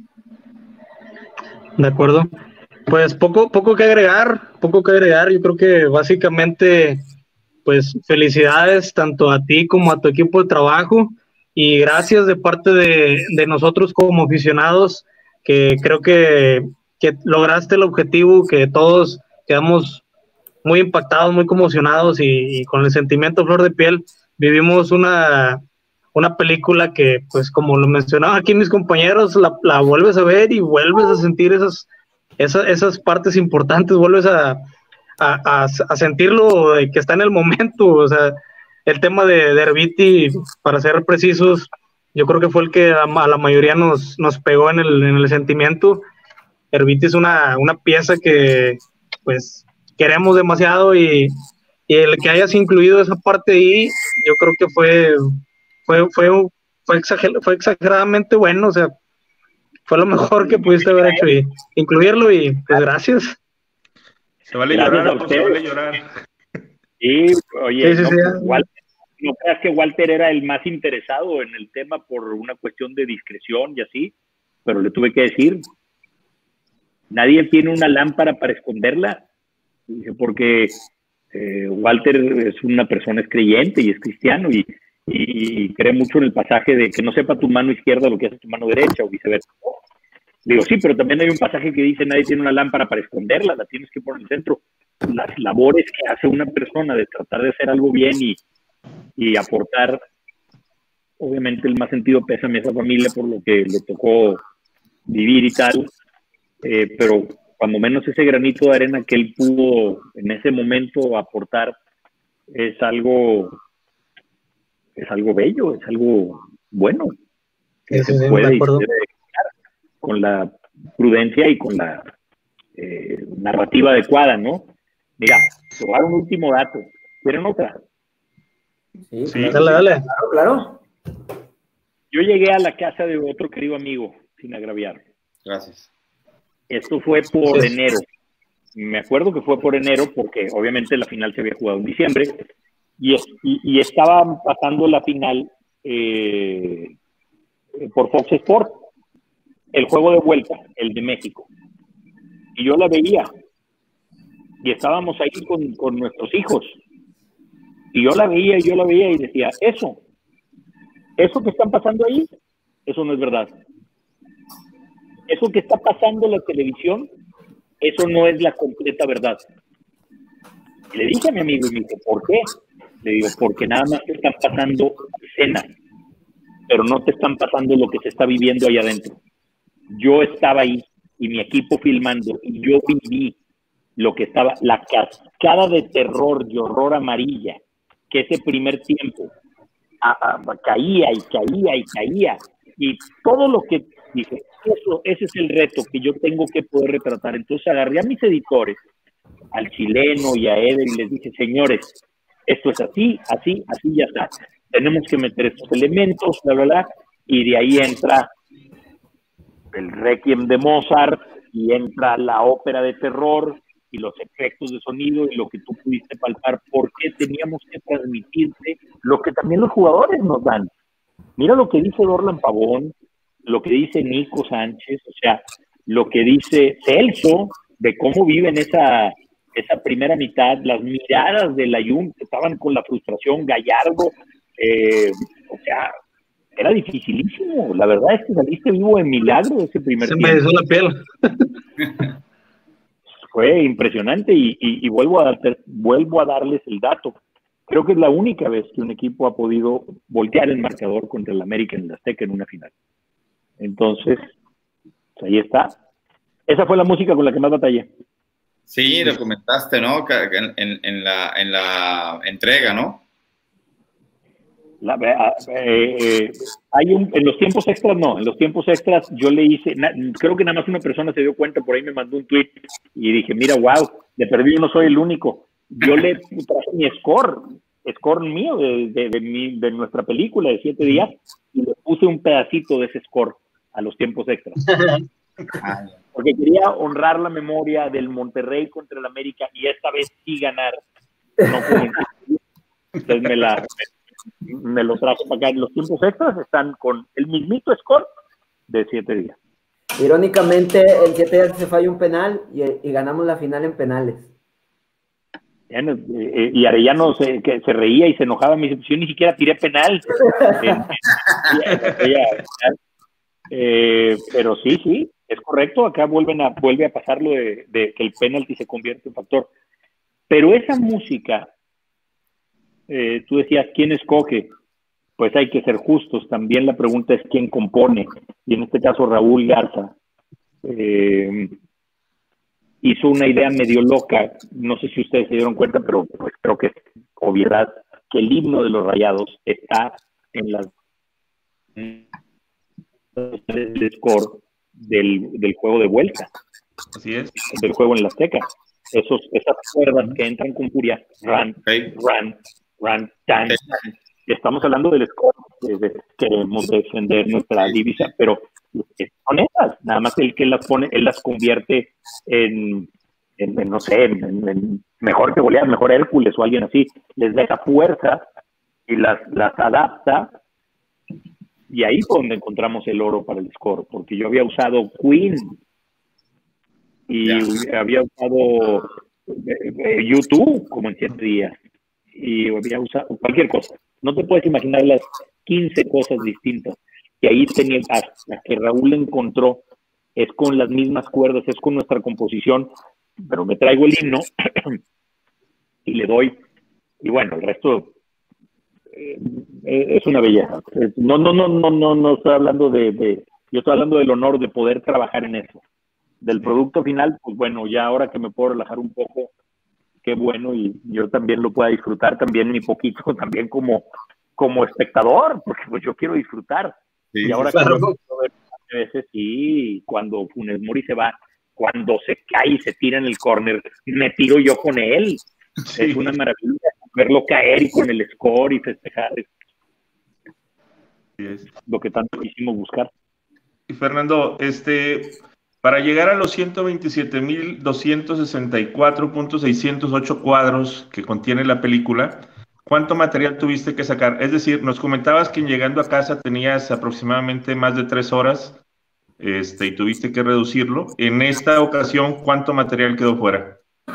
De acuerdo. Pues poco, poco que agregar, poco que agregar. Yo creo que básicamente, pues felicidades tanto a ti como a tu equipo de trabajo y gracias de parte de, de nosotros como aficionados, que creo que, que lograste el objetivo, que todos quedamos muy impactados, muy conmocionados y, y con el sentimiento a flor de piel vivimos una, una película que, pues como lo mencionaban aquí mis compañeros, la, la vuelves a ver y vuelves a sentir esas, esas, esas partes importantes, vuelves a, a, a, a sentirlo que está en el momento. O sea, el tema de, de Herbiti, para ser precisos, yo creo que fue el que a, a la mayoría nos, nos pegó en el, en el sentimiento. Herbiti es una, una pieza que pues queremos demasiado y, y el que hayas incluido esa parte ahí, yo creo que fue fue fue, fue, exager, fue exageradamente bueno, o sea, fue lo mejor que pudiste haber hecho y incluirlo y pues gracias. Se vale gracias llorar, se vale llorar. Sí, oye, sí, sí, no, sí. Walter, no creas que Walter era el más interesado en el tema por una cuestión de discreción y así, pero le tuve que decir, nadie tiene una lámpara para esconderla, porque eh, Walter es una persona, es creyente y es cristiano y, y, y cree mucho en el pasaje de que no sepa tu mano izquierda lo que hace tu mano derecha o viceversa. Digo, sí, pero también hay un pasaje que dice nadie tiene una lámpara para esconderla, la tienes que poner en el centro. Las labores que hace una persona de tratar de hacer algo bien y, y aportar, obviamente el más sentido pésame a esa familia por lo que le tocó vivir y tal, eh, pero cuando menos ese granito de arena que él pudo en ese momento aportar es algo es algo bello, es algo bueno que sí, se sí, puede de y se acuerdo. debe con la prudencia y con la eh, narrativa adecuada, ¿no? Mira, te voy a dar un último dato. ¿Quieren otra? Sí, Sí. claro, Dale, dale. claro, claro. Yo llegué a la casa de otro querido amigo, sin agraviar. Gracias. Esto fue por Sí. enero. Me acuerdo que fue por enero porque obviamente la final se había jugado en diciembre y, es, y, y estaban pasando la final eh, por Fox Sports, el juego de vuelta, el de México. Y yo la veía y estábamos ahí con, con nuestros hijos y yo la veía y yo la veía y decía, eso, eso que están pasando ahí, eso no es verdad. Eso que está pasando en la televisión, eso no es la completa verdad. Y le dije a mi amigo y me dijo, ¿por qué? Le digo, porque nada más te están pasando escenas, pero no te están pasando lo que se está viviendo ahí adentro. Yo estaba ahí y mi equipo filmando y yo viví lo que estaba, la cascada de terror y horror amarilla que ese primer tiempo a, a, caía y caía y caía y todo lo que dije, eso, ese es el reto que yo tengo que poder retratar. Entonces agarré a mis editores, al chileno y a Eder y les dije, señores, esto es así, así, así ya está. Tenemos que meter estos elementos, bla, bla, bla, y de ahí entra el Requiem de Mozart y entra la ópera de terror y los efectos de sonido y lo que tú pudiste palpar, porque teníamos que transmitirte lo que también los jugadores nos dan. Mira lo que dice Dorlan Pavón, lo que dice Nico Sánchez, o sea, lo que dice Celso, de cómo viven esa, esa primera mitad, las miradas del Ayun que estaban con la frustración, Gallardo, eh, o sea, era dificilísimo. La verdad es que saliste vivo de milagro de ese primer Se tiempo. me hizo la piel. Fue impresionante y, y, y vuelvo, a dar, vuelvo a darles el dato. Creo que es la única vez que un equipo ha podido voltear el marcador contra el América en el Azteca en una final. Entonces, pues ahí está. Esa fue la música con la que más batallé. Sí, lo comentaste, ¿no? En, en, en, la, en la entrega, ¿no? La, eh, eh, hay un, en los tiempos extras no, en los tiempos extras yo le hice, na, creo que nada más una persona se dio cuenta, por ahí me mandó un tweet y dije, mira, wow, de perdido no soy el único. Yo le traje mi score, score mío de, de, de, mi, de nuestra película de siete días y le puse un pedacito de ese score a los tiempos extras. Porque quería honrar la memoria del Monterrey contra el América y esta vez sí ganar. No como en... Entonces me la... me lo traje para acá. Los tiempos extras están con el mismito score de siete días. Irónicamente, en siete días se falla un penal y, y ganamos la final en penales. Y Arellano se, que se reía y se enojaba. Me dice, yo ni siquiera tiré penal. eh, pero sí, sí, es correcto. Acá vuelven a, vuelve a pasar lo de, de que el penalti se convierte en factor. Pero esa música, Eh, tú decías, ¿quién escoge? Pues hay que ser justos. También la pregunta es quién compone. Y en este caso Raúl Garza eh, hizo una idea medio loca. No sé si ustedes se dieron cuenta, pero pues creo que es obviedad que el himno de los Rayados está en las el score del, del juego de vuelta. Así es. Del juego en la Azteca. Esos, esas cuerdas que entran con furia, run, Okay. run, run, tan. Estamos hablando del score, de, de, queremos defender nuestra divisa, pero son esas, nada más el que las pone, él las convierte en, en, en no sé, en, en, en mejor que Goliat, mejor Hércules o alguien así, les deja fuerza y las, las adapta, y ahí es donde encontramos el oro para el score, porque yo había usado Queen y yeah. había usado eh, YouTube como en siete días, y había usado cualquier cosa. No te puedes imaginar las quince cosas distintas. Y ahí tenía hasta que Raúl encontró, es con las mismas cuerdas, es con nuestra composición, pero me traigo el himno y le doy, y bueno, el resto eh, es una belleza. No, no, no, no, no, no estoy hablando de, de, yo estoy hablando del honor de poder trabajar en eso. Del producto final, pues bueno, ya ahora que me puedo relajar un poco, qué bueno, y yo también lo pueda disfrutar, también mi poquito, también como, como espectador, porque pues yo quiero disfrutar. Sí, y ahora claro. que a veces sí, cuando Funes Mori se va, cuando se cae y se tira en el córner, me tiro yo con él. Sí. Es una maravilla verlo caer y con el score y festejar. Sí, es. Lo que tanto quisimos buscar. Y Fernando, este, para llegar a los ciento veintisiete mil doscientos sesenta y cuatro punto seiscientos ocho cuadros que contiene la película, ¿cuánto material tuviste que sacar? Es decir, nos comentabas que llegando a casa tenías aproximadamente más de tres horas este, y tuviste que reducirlo. En esta ocasión, ¿cuánto material quedó fuera?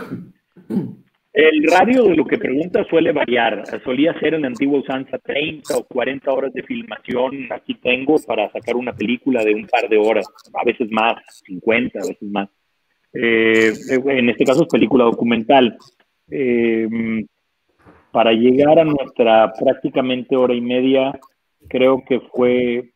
El radio de lo que preguntas suele variar. Solía ser en la antigua usanza treinta o cuarenta horas de filmación. Aquí tengo para sacar una película de un par de horas, a veces más, cincuenta, a veces más. Eh, en este caso es película documental. Eh, Para llegar a nuestra prácticamente hora y media, creo que fue,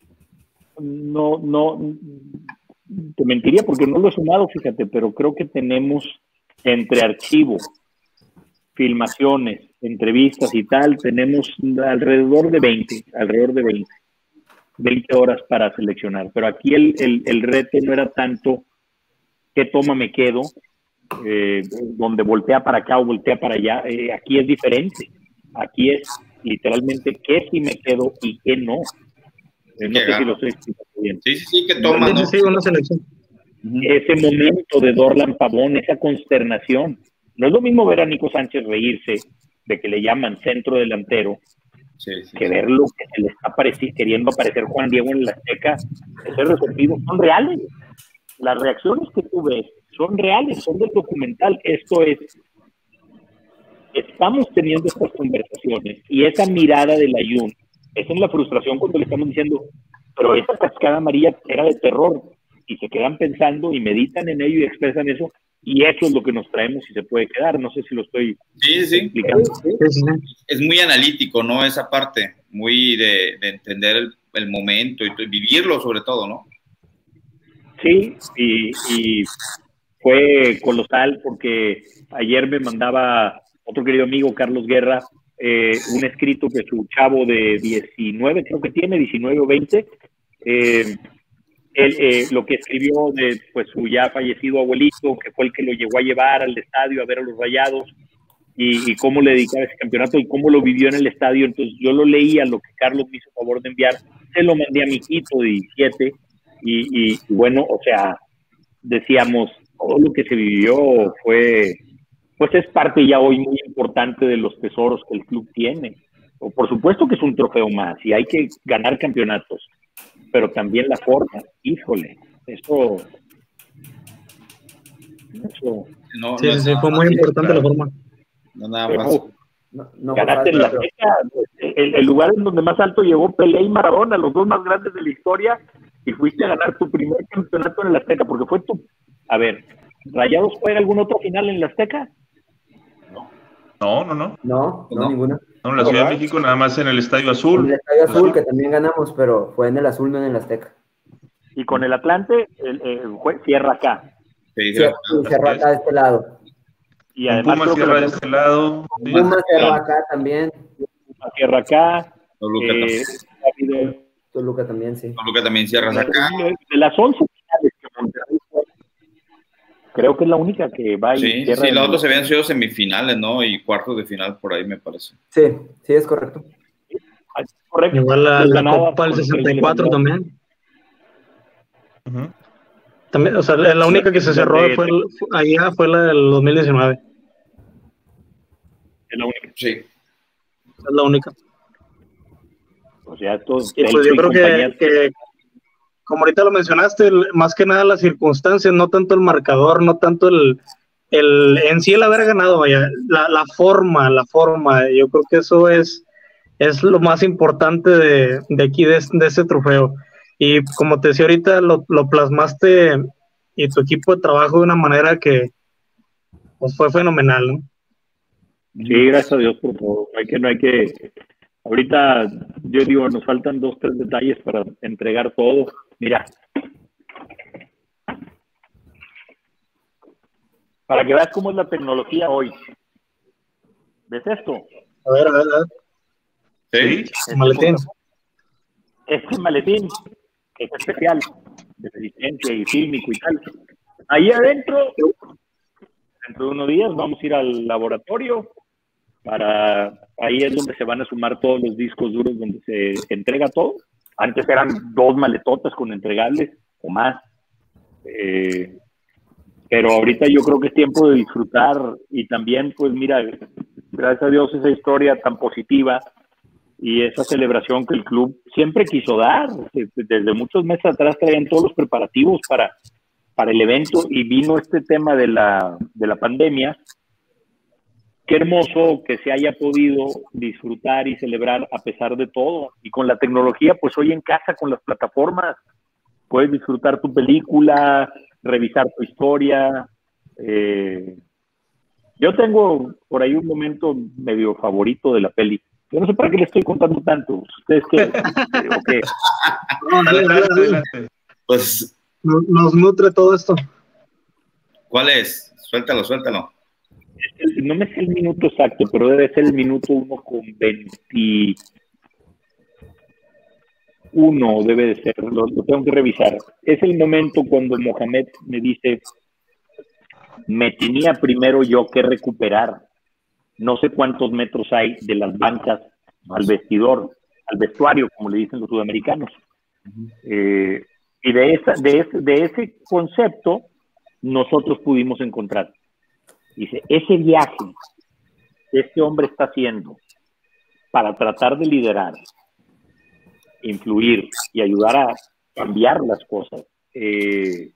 no, no, te mentiría porque no lo he sumado, fíjate, pero creo que tenemos entre archivo, filmaciones, entrevistas y tal, tenemos alrededor de veinte, alrededor de veinte, veinte horas para seleccionar. Pero aquí el, el, el reto no era tanto qué toma me quedo, Eh, donde voltea para acá o voltea para allá. Eh, aquí es diferente, aquí es literalmente qué sí me quedo y qué no. Eh, no sé si lo estoy explicando bien. Sí, sí, sí, que toma, ¿no? Sí, sí, una selección. Ese momento de Dorlan Pavón, esa consternación, no es lo mismo ver a Nico Sánchez reírse de que le llaman centro delantero, sí, sí, que sí. verlo que se le está apareci- queriendo aparecer Juan Diego en la Azteca, ese resolvido, son reales. Las reacciones que tú ves son reales, son del documental. Esto es, estamos teniendo estas conversaciones y esa mirada del Ayun, es en la frustración cuando le estamos diciendo, pero esa cascada amarilla era de terror, y se quedan pensando y meditan en ello y expresan eso, y eso es lo que nos traemos y se puede quedar. No sé si lo estoy sí, sí. explicando. Es muy analítico, ¿no? Esa parte, muy de, de entender el, el momento y vivirlo sobre todo, ¿no? Sí, y, y fue colosal porque ayer me mandaba otro querido amigo, Carlos Guerra, eh, un escrito que su chavo de diecinueve, creo que tiene, diecinueve o veinte, eh, él, eh, lo que escribió de pues, su ya fallecido abuelito, que fue el que lo llegó a llevar al estadio a ver a los Rayados, y, y cómo le dedicaba ese campeonato y cómo lo vivió en el estadio. Entonces yo lo leía, lo que Carlos me hizo favor de enviar, se lo mandé a mi hijito de diecisiete, y, y bueno, o sea, decíamos, todo lo que se vivió fue, pues es parte ya hoy muy importante de los tesoros que el club tiene. O por supuesto que es un trofeo más y hay que ganar campeonatos, pero también la forma, híjole, eso... eso no, sí, no, sí, no, fue muy no, importante claro. La forma. No, nada más. No, no, ganaste en la Azteca, el, el lugar en donde más alto llegó Pelé y Maradona, los dos más grandes de la historia, y fuiste a ganar tu primer campeonato en la Azteca, porque fue tu... A ver, ¿Rayados juega algún otro final en la Azteca? No, no, no. No, no, no ninguna. No, en la Ciudad de México nada más en el Estadio Azul. En el Estadio Azul, Azul, que también ganamos, pero fue en el Azul, no en el Azteca. Y con el Atlante, el, el, fue, cierra acá. Sí, sí, cierra acá de este lado. Y además Puma cierra de este lado. Puma sí. cierra acá también. Puma cierra acá. Eh, Toluca también, sí. Toluca también cierras acá. De las once finales que Monterrey fue, creo que es la única que va y Sí, cierra. sí, los otros se habían sido semifinales, ¿no? Y cuartos de final por ahí, me parece. Sí, sí, es correcto. Correcto. Igual la, Pues la ganaba Copa del con sesenta y el cuatro León. también. Uh-huh. También, o sea, la única que se cerró fue el, allá fue la del dos mil diecinueve. Es la única. Sí. Es la única. O sea, todos. Y pues yo creo que, que, como ahorita lo mencionaste, el, más que nada las circunstancias, no tanto el marcador, no tanto el, el en sí el haber ganado, vaya, la, la forma, la forma, yo creo que eso es, es lo más importante de, de aquí, de, de ese trofeo. Y como te decía ahorita, lo, lo plasmaste y tu equipo de trabajo de una manera que pues, fue fenomenal, ¿no? Sí, gracias a Dios por todo. No hay que, no hay que. Ahorita, yo digo, nos faltan dos, tres detalles para entregar todo. Mira. Para que veas cómo es la tecnología hoy. ¿Ves esto? A ver, a ver, a ver. Sí. Este maletín. Este maletín es especial, de resistencia y fílmico y tal. Ahí adentro, dentro de unos días, vamos a ir al laboratorio. Para ahí es donde se van a sumar todos los discos duros donde se entrega todo. Antes eran dos maletotas con entregables o más. Eh, pero ahorita yo creo que es tiempo de disfrutar y también, pues mira, gracias a Dios esa historia tan positiva y esa celebración que el club siempre quiso dar. Desde muchos meses atrás traían todos los preparativos para, para el evento y vino este tema de la, de la pandemia. Qué hermoso que se haya podido disfrutar y celebrar a pesar de todo. Y con la tecnología, pues hoy en casa, con las plataformas, puedes disfrutar tu película, revisar tu historia. Eh, yo tengo por ahí un momento medio favorito de la peli. Yo no sé para qué le estoy contando tanto. ¿Ustedes qué? ¿O qué? Adelante, adelante. Pues, nos nutre todo esto. ¿cuál es? Suéltalo, suéltalo. No me sé el minuto exacto, pero debe ser el minuto uno con veintiuno, debe de ser, lo, lo tengo que revisar. Es el momento cuando Mohamed me dice, me tenía primero yo que recuperar, no sé cuántos metros hay de las bancas al vestidor, al vestuario, como le dicen los sudamericanos. Eh, y de, esa, de, ese, de ese concepto nosotros pudimos encontrar. Dice, ese viaje que este hombre está haciendo para tratar de liderar, influir y ayudar a cambiar las cosas, eh,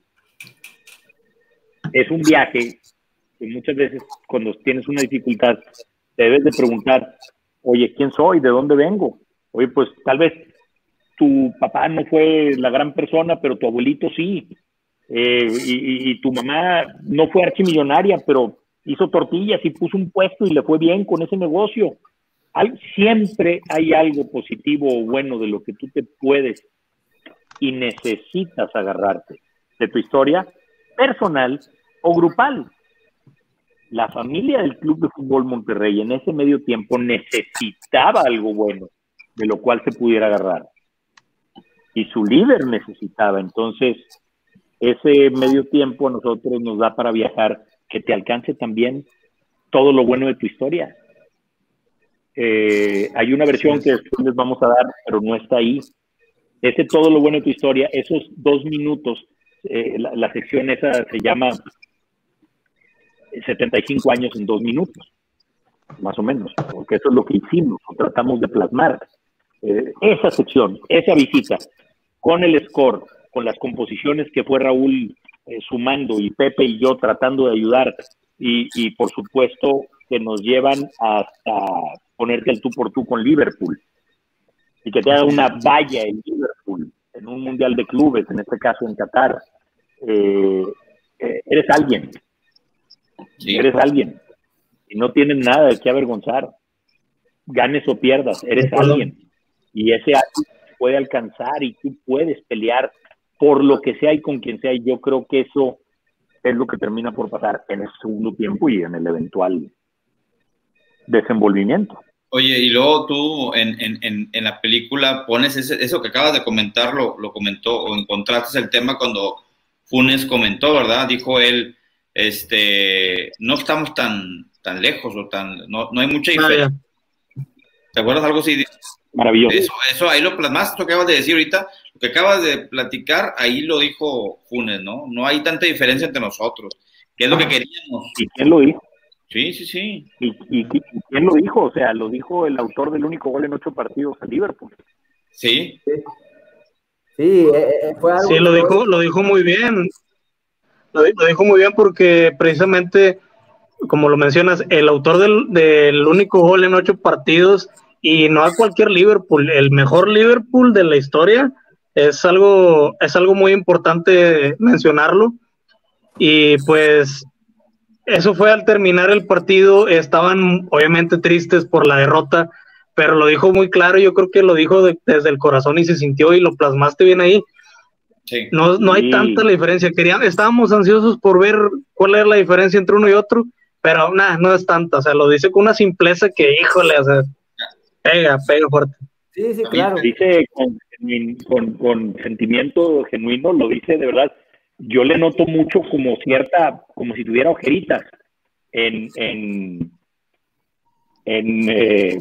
es un viaje que muchas veces cuando tienes una dificultad te debes de preguntar, oye, ¿quién soy? ¿De dónde vengo? Oye, pues tal vez tu papá no fue la gran persona, pero tu abuelito sí. Eh, y, y tu mamá no fue archimillonaria, pero hizo tortillas y puso un puesto y le fue bien con ese negocio. Hay, siempre hay algo positivo o bueno de lo que tú te puedes y necesitas agarrarte de tu historia personal o grupal. La familia del Club de Fútbol Monterrey en ese medio tiempo necesitaba algo bueno de lo cual se pudiera agarrar. Y su líder necesitaba. Entonces, ese medio tiempo a nosotros nos da para viajar, que te alcance también todo lo bueno de tu historia. Eh, hay una versión que después les vamos a dar, pero no está ahí. Ese todo lo bueno de tu historia, esos dos minutos, eh, la, la sección esa se llama setenta y cinco años en dos minutos, más o menos, porque eso es lo que hicimos, o tratamos de plasmar. Eh, esa sección, esa visita, con el score, con las composiciones que fue Raúl eh, sumando y Pepe y yo tratando de ayudar y, y por supuesto que nos llevan hasta ponerte el tú por tú con Liverpool y que te haga una valla en Liverpool en un mundial de clubes, en este caso en Qatar. Eh, eh, eres alguien, sí. eres alguien y no tienes nada de qué avergonzar, ganes o pierdas, eres alguien y ese alguien puede alcanzar y tú puedes pelear por lo que sea y con quien sea, y yo creo que eso es lo que termina por pasar en el segundo tiempo y en el eventual desenvolvimiento. Oye, y luego tú en, en, en, en la película pones ese, eso que acabas de comentar, lo, lo comentó, o encontraste el tema cuando Funes comentó, ¿verdad? Dijo él, este, no estamos tan, tan lejos, o tan, no, no hay mucha diferencia. Ah, ¿te acuerdas algo así? Maravilloso. Eso, eso ahí lo plasmaste, lo que acabas de decir ahorita, lo que acabas de platicar, ahí lo dijo Funes, ¿no? No hay tanta diferencia entre nosotros, que es lo que queríamos. ¿Y quién lo dijo? Sí, sí, sí. ¿Y, y, y quién lo dijo? O sea, lo dijo el autor del único gol en ocho partidos a Liverpool. Sí. Sí, sí eh, fue algo. Sí, lo dijo, lo dijo muy bien. Lo, lo dijo muy bien porque precisamente, como lo mencionas, el autor del, del único gol en ocho partidos, y no a cualquier Liverpool, el mejor Liverpool de la historia, es algo, es algo muy importante mencionarlo. Y pues eso fue al terminar el partido, estaban obviamente tristes por la derrota, pero lo dijo muy claro, yo creo que lo dijo de, desde el corazón y se sintió y lo plasmaste bien ahí. Sí. No, no hay sí. tanta la diferencia, queríamos, estábamos ansiosos por ver cuál era la diferencia entre uno y otro, pero nada, no es tanta, o sea, lo dice con una simpleza que, híjole, o sea, pega, pega fuerte. Sí, sí, claro. Dice con, con, con sentimiento genuino, lo dice de verdad. Yo le noto mucho como cierta, como si tuviera ojeritas en, en, en eh,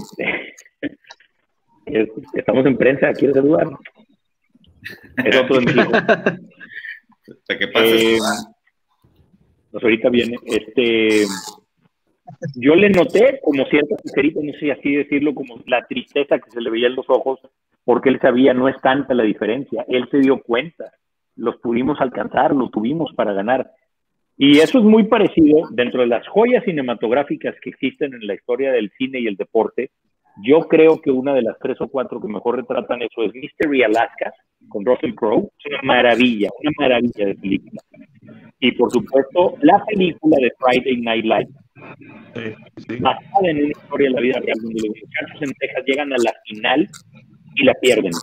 estamos en prensa, ¿quieres saludar? Es otro de mis hijos. ¿Qué pasa? Eh, pues ahorita viene, este, yo le noté como cierta ojeritas, no sé si así decirlo, como la tristeza que se le veía en los ojos, porque él sabía, no es tanta la diferencia, él se dio cuenta. Los pudimos alcanzar, lo tuvimos para ganar. Y eso es muy parecido, dentro de las joyas cinematográficas que existen en la historia del cine y el deporte, yo creo que una de las tres o cuatro que mejor retratan eso es Mystery Alaska, con Russell Crowe. Es una maravilla, una maravilla de película. Y por supuesto, la película de Friday Night Lights, sí, sí. basada en una historia de la vida real, donde los muchachos en Texas llegan a la final y la pierden.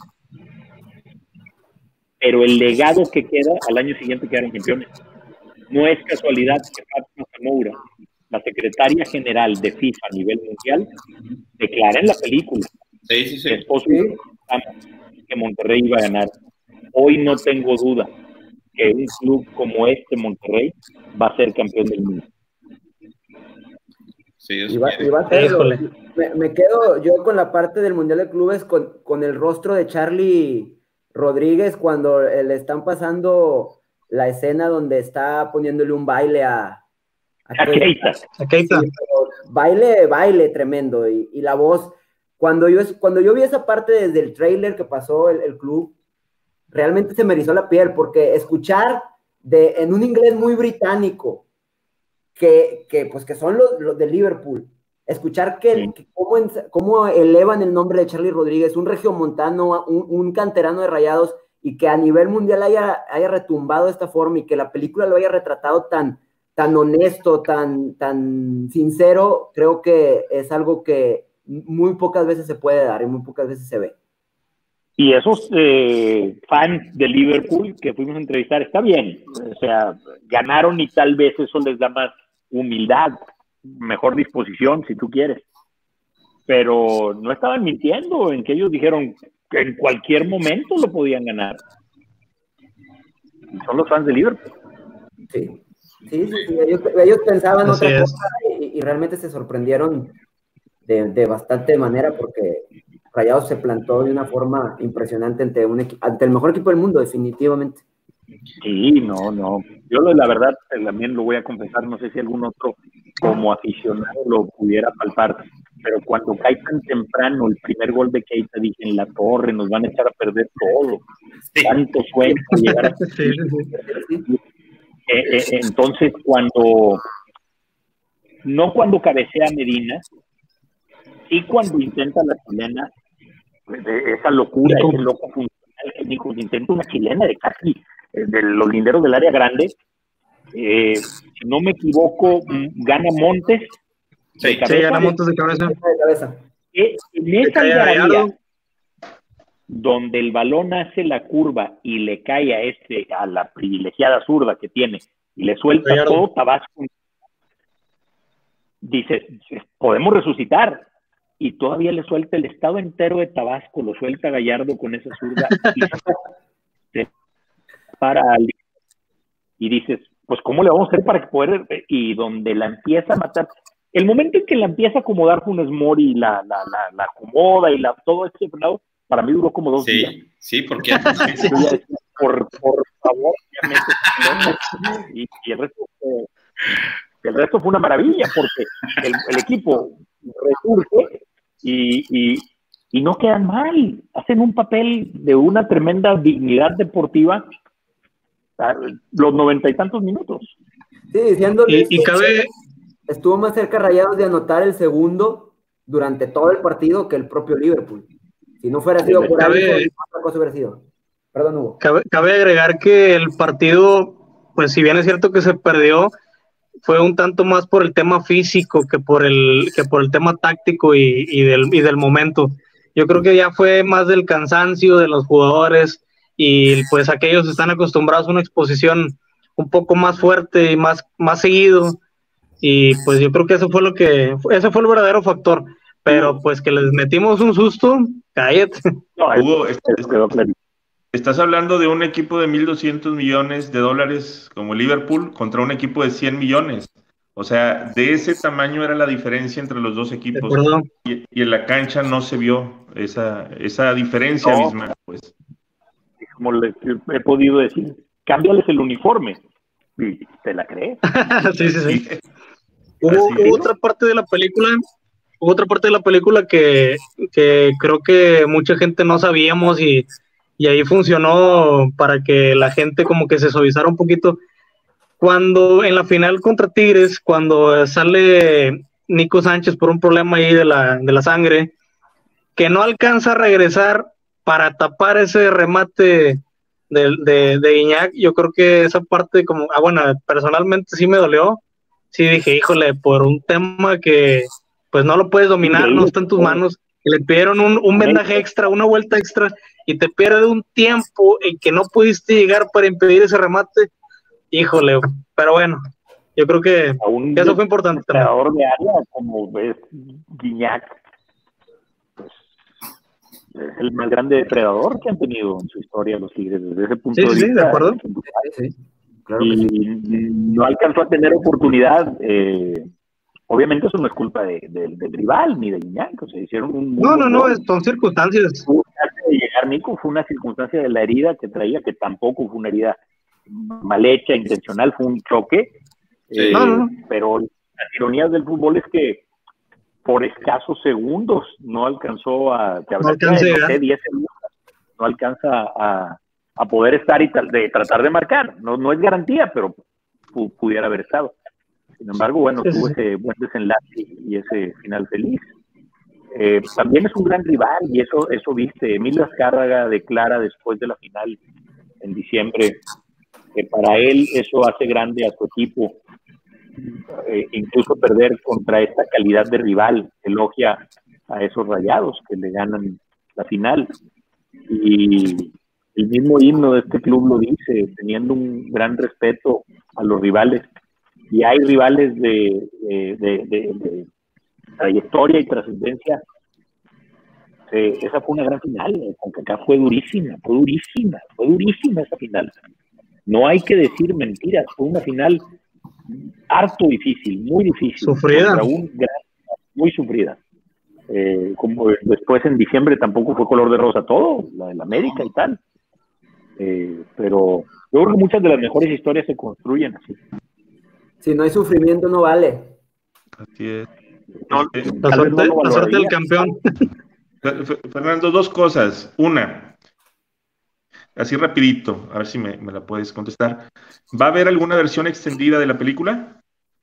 Pero el legado que queda, al año siguiente quedaron campeones. No es casualidad que Fátima Zamoura, la secretaria general de FIFA a nivel mundial, declara en la película sí, sí, sí. que es posible que Monterrey iba a ganar. Hoy no tengo duda que un club como este, Monterrey, va a ser campeón del mundo. Sí, y va, y va a ser, me, me quedo yo con la parte del Mundial de Clubes con, con el rostro de Charlie Rodríguez cuando le están pasando la escena donde está poniéndole un baile a a Keita, a Keita. Sí, baile, baile tremendo y, y la voz, cuando yo, cuando yo vi esa parte desde el trailer que pasó el, el club, realmente se me erizó la piel porque escuchar de, en un inglés muy británico que, que pues que son los, los de Liverpool, escuchar que, sí. que cómo, cómo elevan el nombre de Charlie Rodríguez, un regiomontano, un, un canterano de Rayados, y que a nivel mundial haya, haya retumbado de esta forma y que la película lo haya retratado tan, tan honesto, tan, tan sincero, creo que es algo que muy pocas veces se puede dar y muy pocas veces se ve. Y esos eh, fans de Liverpool que fuimos a entrevistar, está bien, o sea, ganaron y tal vez eso les da más humildad, mejor disposición, si tú quieres. Pero no estaban mintiendo en que ellos dijeron que en cualquier momento lo podían ganar. Y son los fans de Liverpool. Sí, sí, sí, sí. Ellos, ellos pensaban Así otra es. cosa y, y realmente se sorprendieron de, de bastante manera porque Rayados se plantó de una forma impresionante ante, un ante el mejor equipo del mundo, definitivamente. Sí, no, no. Yo la verdad también lo voy a confesar, no sé si algún otro como aficionado lo pudiera palpar, pero cuando cae tan temprano el primer gol de Keita, dije, en la torre, nos van a echar a perder todo. Sí. Tanto sueño para llegar a... sí, sí, sí. Eh, eh, entonces, cuando... No cuando cabecea Medina, sí cuando intenta la chilena, esa locura, ese loco funcional que dijo, intenta una chilena de casi de los linderos del área grande, eh, si no me equivoco, gana Montes. Sí, sí, gana Montes de cabeza. De cabeza. Eh, en esa algarabía, donde el balón hace la curva y le cae a este, a la privilegiada zurda que tiene, y le suelta Gallardo. Todo Tabasco, dice, podemos resucitar. y todavía le suelta el estado entero de Tabasco, lo suelta Gallardo con esa zurda y se para y dices, pues ¿cómo le vamos a hacer para que poder, y donde la empieza a matar, el momento en que la empieza a acomodar Funes Mori, la, la, la, la acomoda y la, todo ese lado, para mí duró como dos sí, días. Sí, porque por, por favor, y, y el resto fue, el resto fue una maravilla, porque el, el equipo resurge y, y, y no quedan mal, hacen un papel de una tremenda dignidad deportiva los noventa y tantos minutos. Sí, diciendo y, y cabe... estuvo más cerca Rayados de anotar el segundo durante todo el partido que el propio Liverpool. Si no fuera sido por cabe, algo, otra cosa hubiera sido. Perdón, Hugo. Cabe, cabe agregar que el partido, pues si bien es cierto que se perdió, fue un tanto más por el tema físico que por el, que por el tema táctico y, y, del, y del momento. Yo creo que ya fue más del cansancio de los jugadores y pues aquellos están acostumbrados a una exposición un poco más fuerte y más, más seguido, y pues yo creo que eso fue lo que, ese fue el verdadero factor, pero pues que les metimos un susto, cállate. No, Hugo, estás hablando de un equipo de mil doscientos millones de dólares como Liverpool contra un equipo de cien millones. O sea, de ese tamaño era la diferencia entre los dos equipos. Y, y en la cancha no se vio esa, esa diferencia no. misma, pues. Como les he podido decir, cámbiales el uniforme. ¿Y te la crees? sí, sí, sí. sí. Hubo, hubo otra parte de la película, hubo otra parte de la película que, que creo que mucha gente no sabíamos y, y ahí funcionó para que la gente como que se suavizara un poquito. Cuando en la final contra Tigres, cuando sale Nico Sánchez por un problema ahí de la, de la sangre, que no alcanza a regresar para tapar ese remate de, de, de Guiñac, yo creo que esa parte como, ah bueno, personalmente sí me dolió, sí dije, híjole, por un tema que pues no lo puedes dominar, no está en tus manos, le pidieron un, un vendaje extra, una vuelta extra, y te pierde un tiempo en que no pudiste llegar para impedir ese remate, híjole, pero bueno, yo creo que Aún eso fue importante también. De área, como ves, Guiñac, pues, es el más grande depredador que han tenido en su historia los Tigres, desde ese punto sí, de sí, vista. Sí, de acuerdo. Sí, claro y que sí. no alcanzó a tener oportunidad. Eh, obviamente eso no es culpa de, de, del rival ni de Guiñac, o sea, hicieron un no, no, no, son circunstancias. De llegar Nico fue una circunstancia de la herida que traía, que tampoco fue una herida mal hecha, intencional, fue un choque. Sí, eh, no, no. Pero las ironías del fútbol es que por escasos segundos no alcanzó a, que no alcanza de, no sé, diez segundos, no alcanza a, a poder estar y tal, de tratar de marcar. No, no es garantía, pero pu pudiera haber estado. Sin embargo, bueno, sí, tuvo sí. ese buen desenlace y ese final feliz. Eh, también es un gran rival y eso, eso viste. Emilio Azcárraga declara después de la final en diciembre que para él eso hace grande a su equipo. Eh, incluso perder contra esta calidad de rival, elogia a esos Rayados que le ganan la final, y el mismo himno de este club lo dice, teniendo un gran respeto a los rivales, y hay rivales de, de, de, de, de trayectoria y trascendencia. Eh, esa fue una gran final, aunque acá fue durísima, fue durísima, fue durísima esa final, no hay que decir mentiras, fue una final harto difícil, muy difícil, sufrida, un gran, muy sufrida. Eh, como después en diciembre tampoco fue color de rosa todo, la del América y tal. Eh, pero yo creo que muchas de las mejores historias se construyen así. Si no hay sufrimiento no vale. Así es. No, la suerte, no la suerte del campeón. Fernando, dos cosas. Una, así rapidito, a ver si me, me la puedes contestar. ¿Va a haber alguna versión extendida de la película?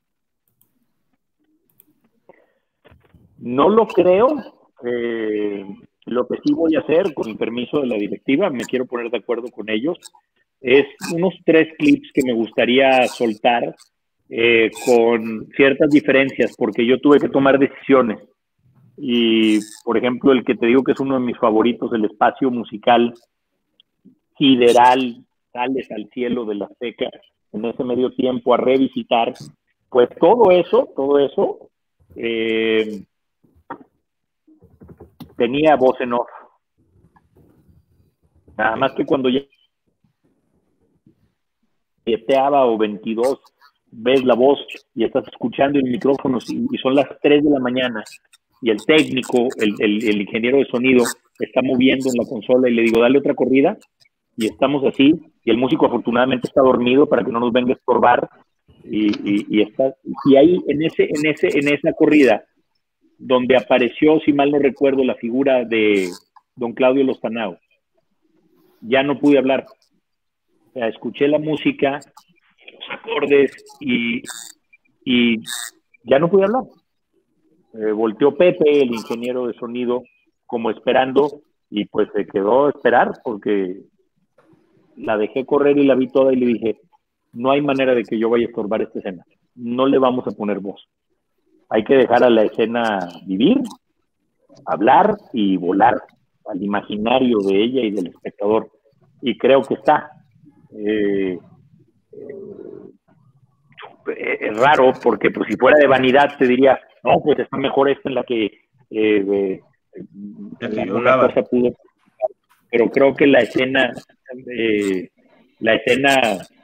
No lo creo. Eh, lo que sí voy a hacer, con el permiso de la directiva, me quiero poner de acuerdo con ellos, es unos tres clips que me gustaría soltar eh, con ciertas diferencias, porque yo tuve que tomar decisiones. Y, por ejemplo, el que te digo que es uno de mis favoritos, el espacio musical sideral, Sales al cielo de la Azteca, en ese medio tiempo a revisitar, pues todo eso, todo eso, eh, tenía voz en off. Nada más que cuando ya dieteaba o veintidós, ves la voz y estás escuchando el micrófono y, y son las tres de la mañana y el técnico, el, el, el ingeniero de sonido está moviendo en la consola y le digo, dale otra corrida, y estamos así, y el músico afortunadamente está dormido para que no nos venga a estorbar, y, y, y está, y ahí en ese, en ese, en esa corrida, donde apareció, si mal no recuerdo, la figura de don Claudio Lostanao, ya no pude hablar. O sea, escuché la música, los acordes, y, y ya no pude hablar. Eh, volteó Pepe, el ingeniero de sonido, como esperando, y pues se quedó a esperar, porque la dejé correr y la vi toda y le dije, no hay manera de que yo vaya a estorbar esta escena, no le vamos a poner voz, hay que dejar a la escena vivir, hablar y volar al imaginario de ella y del espectador, y creo que está. Eh, eh, es raro, porque pues, si fuera de vanidad te diría, no, pues está mejor esta en la que eh, eh, una cosa pudo, pero creo que la escena eh, la escena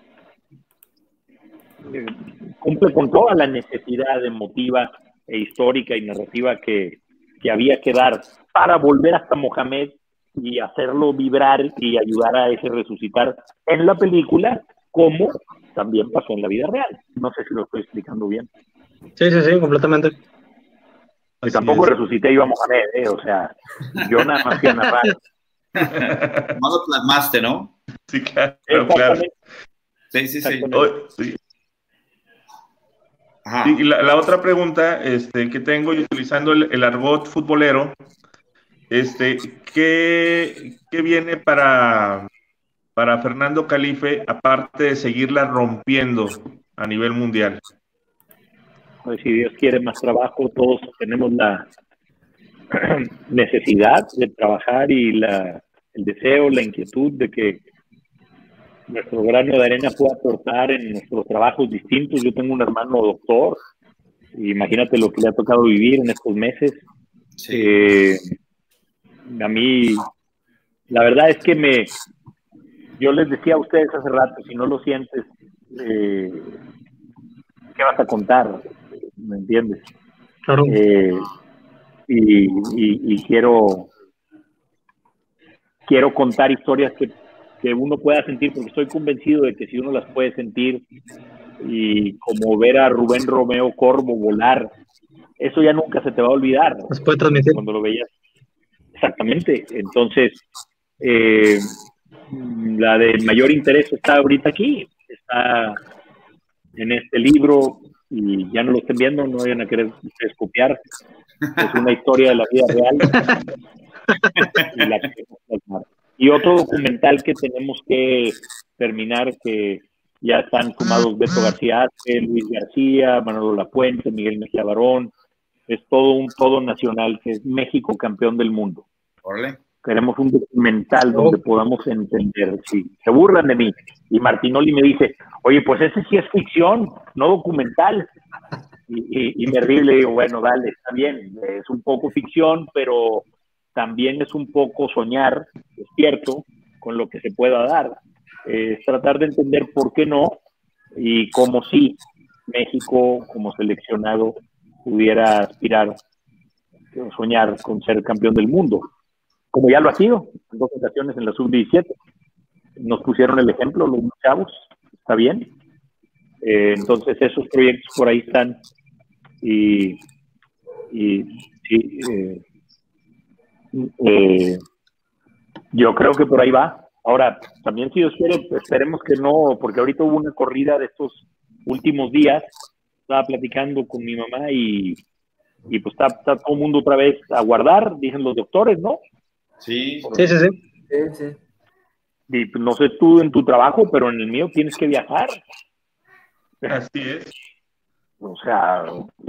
eh, cumple con toda la necesidad emotiva e histórica y narrativa que, que había que dar para volver hasta Mohamed y hacerlo vibrar y ayudar a ese resucitar en la película, como también pasó en la vida real. No sé si lo estoy explicando bien. Sí, sí, sí, completamente. Y tampoco resucité yo a Mohamed, ¿eh? O sea, yo nada más que a narrar. No lo plasmaste, ¿no? Sí, claro, claro. Sí, sí, sí. Oh, sí. Ajá. Y la, la otra pregunta este, que tengo, y utilizando el, el argot futbolero, este, ¿qué, qué viene para, para Fernando Calife, aparte de seguirla rompiendo a nivel mundial? Pues si Dios quiere más trabajo, todos tenemos la necesidad de trabajar y la, el deseo, la inquietud de que nuestro grano de arena pueda aportar en nuestros trabajos distintos. Yo tengo un hermano doctor, imagínate lo que le ha tocado vivir en estos meses. Sí. Eh, a mí, la verdad es que me, yo les decía a ustedes hace rato, si no lo sientes, eh, ¿qué vas a contar? ¿Me entiendes? Claro. Eh, y, y, y quiero quiero contar historias que, que uno pueda sentir, porque estoy convencido de que si uno las puede sentir, y como ver a Rubén Romeo Corvo volar, eso ya nunca se te va a olvidar. ¿Las puede transmitir? Cuando lo veías. Exactamente. Entonces, eh, la de mayor interés está ahorita aquí, está en este libro, y ya no lo estén viendo, no vayan a querer ustedes copiar. Es una historia de la vida real. y, la que y otro documental que tenemos que terminar, que ya están sumados Beto García, Luis García, Manolo Lapuente, Miguel Mejía Barón. Es todo un todo nacional, que es México campeón del mundo. Orle. Queremos un documental donde podamos entender. Si se burlan de mí y Martinoli me dice, oye, pues ese sí es ficción, no documental. Y, y, y me río y le digo, bueno, dale, está bien, es un poco ficción, pero también es un poco soñar, despierto, con lo que se pueda dar. Eh, es tratar de entender por qué no, y cómo sí México, como seleccionado, pudiera aspirar, soñar con ser campeón del mundo, como ya lo ha sido en dos ocasiones en la sub diecisiete. Nos pusieron el ejemplo los chavos, está bien. Eh, entonces esos proyectos por ahí están, y, y sí, eh, eh, yo creo que por ahí va. Ahora, también si Dios quiere, esperemos que no, porque ahorita hubo una corrida de estos últimos días, estaba platicando con mi mamá y, y pues está, está todo el mundo otra vez a guardar, dicen los doctores, ¿no? Sí, sí, sí, sí. sí, sí. Y pues, no sé tú en tu trabajo, pero en el mío tienes que viajar. Así es. O sea,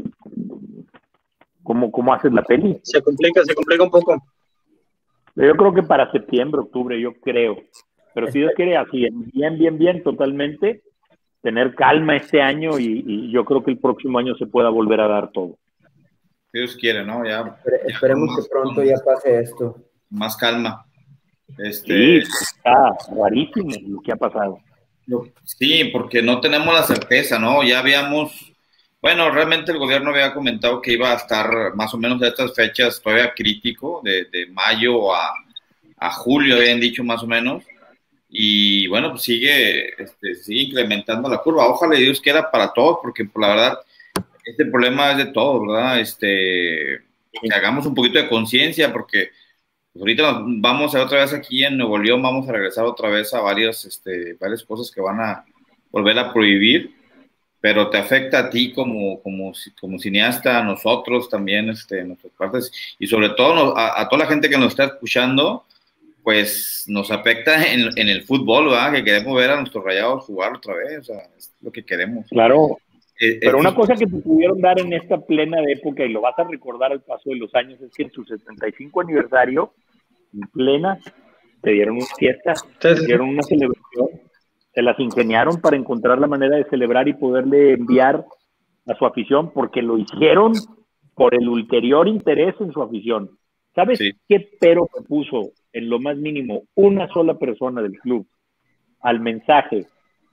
¿cómo, cómo haces la peli? Se complica, se complica un poco. Yo creo que para septiembre, octubre, yo creo. Pero si Dios quiere, así, bien, bien, bien, totalmente, tener calma este año, y, y yo creo que el próximo año se pueda volver a dar todo. Dios quiere, ¿no? Ya, ya esperemos más, que pronto ya pase esto. Más calma. Este, sí, está rarísimo lo que ha pasado. Sí, porque no tenemos la certeza, ¿no? Ya habíamos, bueno, realmente el gobierno había comentado que iba a estar más o menos de estas fechas todavía crítico, de, de mayo a, a julio, habían dicho más o menos, y bueno, pues sigue, este, sigue incrementando la curva. Ojalá Dios quiera para todos, porque por la verdad, este problema es de todos, ¿verdad? Este, que hagamos un poquito de conciencia, porque pues ahorita nos vamos a otra vez aquí en Nuevo León, vamos a regresar otra vez a varias, este, varias cosas que van a volver a prohibir, pero te afecta a ti como, como, como cineasta, a nosotros también, este, en nuestras partes, y sobre todo a, a toda la gente que nos está escuchando, pues nos afecta en, en el fútbol, ¿verdad? Que queremos ver a nuestros Rayados jugar otra vez, o sea, es lo que queremos. Claro, eh, pero eh, una cosa que te pudieron dar en esta plena de época, y lo vas a recordar al paso de los años, es que en su setenta y cinco aniversario, en plena, te dieron una fiesta, te dieron una celebración, se las ingeniaron para encontrar la manera de celebrar y poderle enviar a su afición, porque lo hicieron por el ulterior interés en su afición. ¿Sabes sí. qué pero que puso en lo más mínimo una sola persona del club al mensaje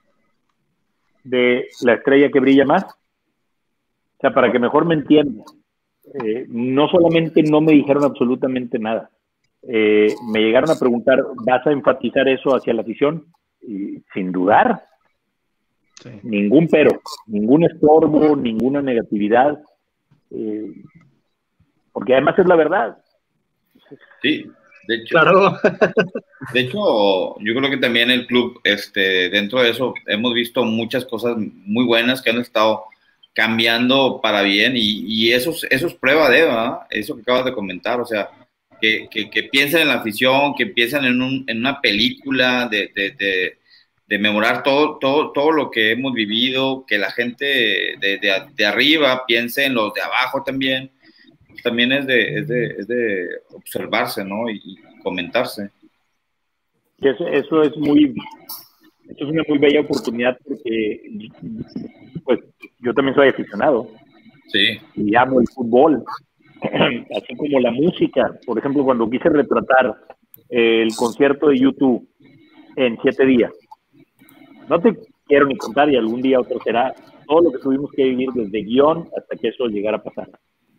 de la estrella que brilla más? O sea, para que mejor me entiendan, eh, no solamente no me dijeron absolutamente nada, Eh, me llegaron a preguntar, ¿vas a enfatizar eso hacia la afición? Y sin dudar, sí. ningún pero, ningún estorbo, ninguna negatividad, eh, porque además es la verdad. Sí, de hecho, claro. de hecho, yo creo que también el club, este, dentro de eso, hemos visto muchas cosas muy buenas que han estado cambiando para bien, y, y eso, eso es prueba de, ¿verdad? Eso que acabas de comentar, o sea, Que, que, que piensen en la afición, que piensen en, un, en una película, de, de, de, de memorar todo, todo, todo lo que hemos vivido, que la gente de, de, de arriba piense en los de abajo también. También es de, es de, es de observarse, ¿no? Y, y comentarse. Eso, eso es muy, eso es una muy bella oportunidad, porque pues yo también soy aficionado. Sí. Y amo el fútbol. Así como la música. Por ejemplo, cuando quise retratar eh, el concierto de YouTube en siete días, no te quiero ni contar, y algún día otro será, todo lo que tuvimos que vivir desde guión hasta que eso llegara a pasar.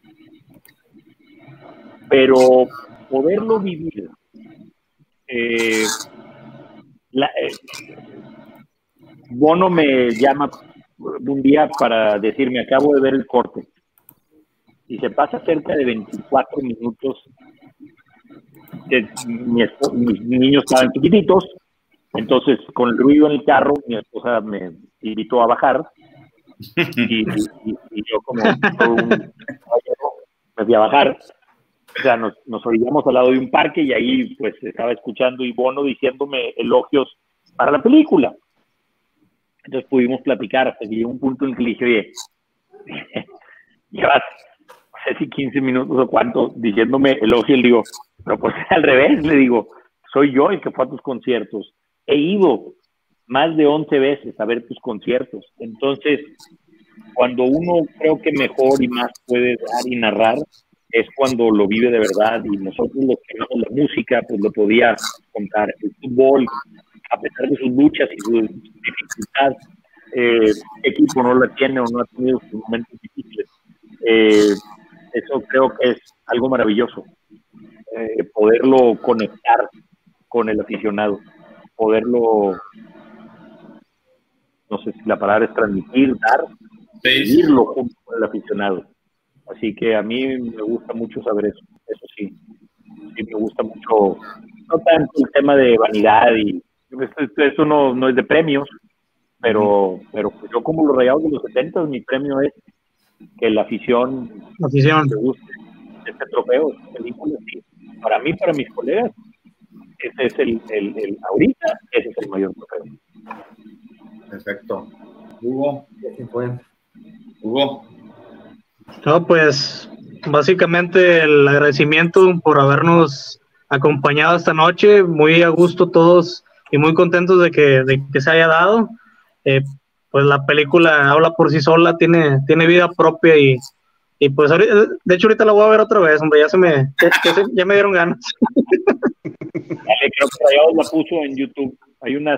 Pero poderlo vivir, eh, la, eh, Bono me llama un día para decirme, acabo de ver el corte, y se pasa cerca de veinticuatro minutos. De, mi esposa, mis niños estaban chiquititos, entonces con el ruido en el carro, mi esposa me invitó a bajar, y, y, y yo como todo un, me fui a bajar. O sea, nos, nos orillamos al lado de un parque, y ahí pues estaba escuchando y Bono diciéndome elogios para la película. Entonces pudimos platicar hasta que llegó un punto en que le dije, oye, llevas no sé si quince minutos o cuánto diciéndome elogio, y le digo, pero pues al revés, le digo, soy yo el que fue a tus conciertos, he ido más de once veces a ver tus conciertos. Entonces, cuando uno creo que mejor y más puede dar y narrar, es cuando lo vive de verdad, y nosotros los que amamos la música, pues lo podía contar. El fútbol, a pesar de sus luchas y sus dificultades, eh, ¿qué equipo no la tiene o no ha tenido sus momentos difíciles? Eh, eso creo que es algo maravilloso, eh, poderlo conectar con el aficionado, poderlo, no sé si la palabra es transmitir, dar, vivirlo junto con el aficionado. Así que a mí me gusta mucho saber eso, eso sí, sí me gusta mucho, no tanto el tema de vanidad, y esto, esto no, no es de premios, pero, pero pues yo como los Rayados de los setenta, mi premio es que la afición, la afición. le guste este trofeo, esta película, sí. Para mí, para mis colegas, ese es el, el, el ahorita, ese es el mayor trofeo. Perfecto. Hugo, ¿qué fue? Hugo. No, pues básicamente el agradecimiento por habernos acompañado esta noche, muy a gusto todos y muy contentos de que, de que se haya dado. Eh, pues la película habla por sí sola, tiene, tiene vida propia, y, Y pues, ahorita, de hecho, ahorita la voy a ver otra vez, hombre, ya se me, ya, ya se, ya me dieron ganas. Dale, creo que Rayados la puso en YouTube. Hay unas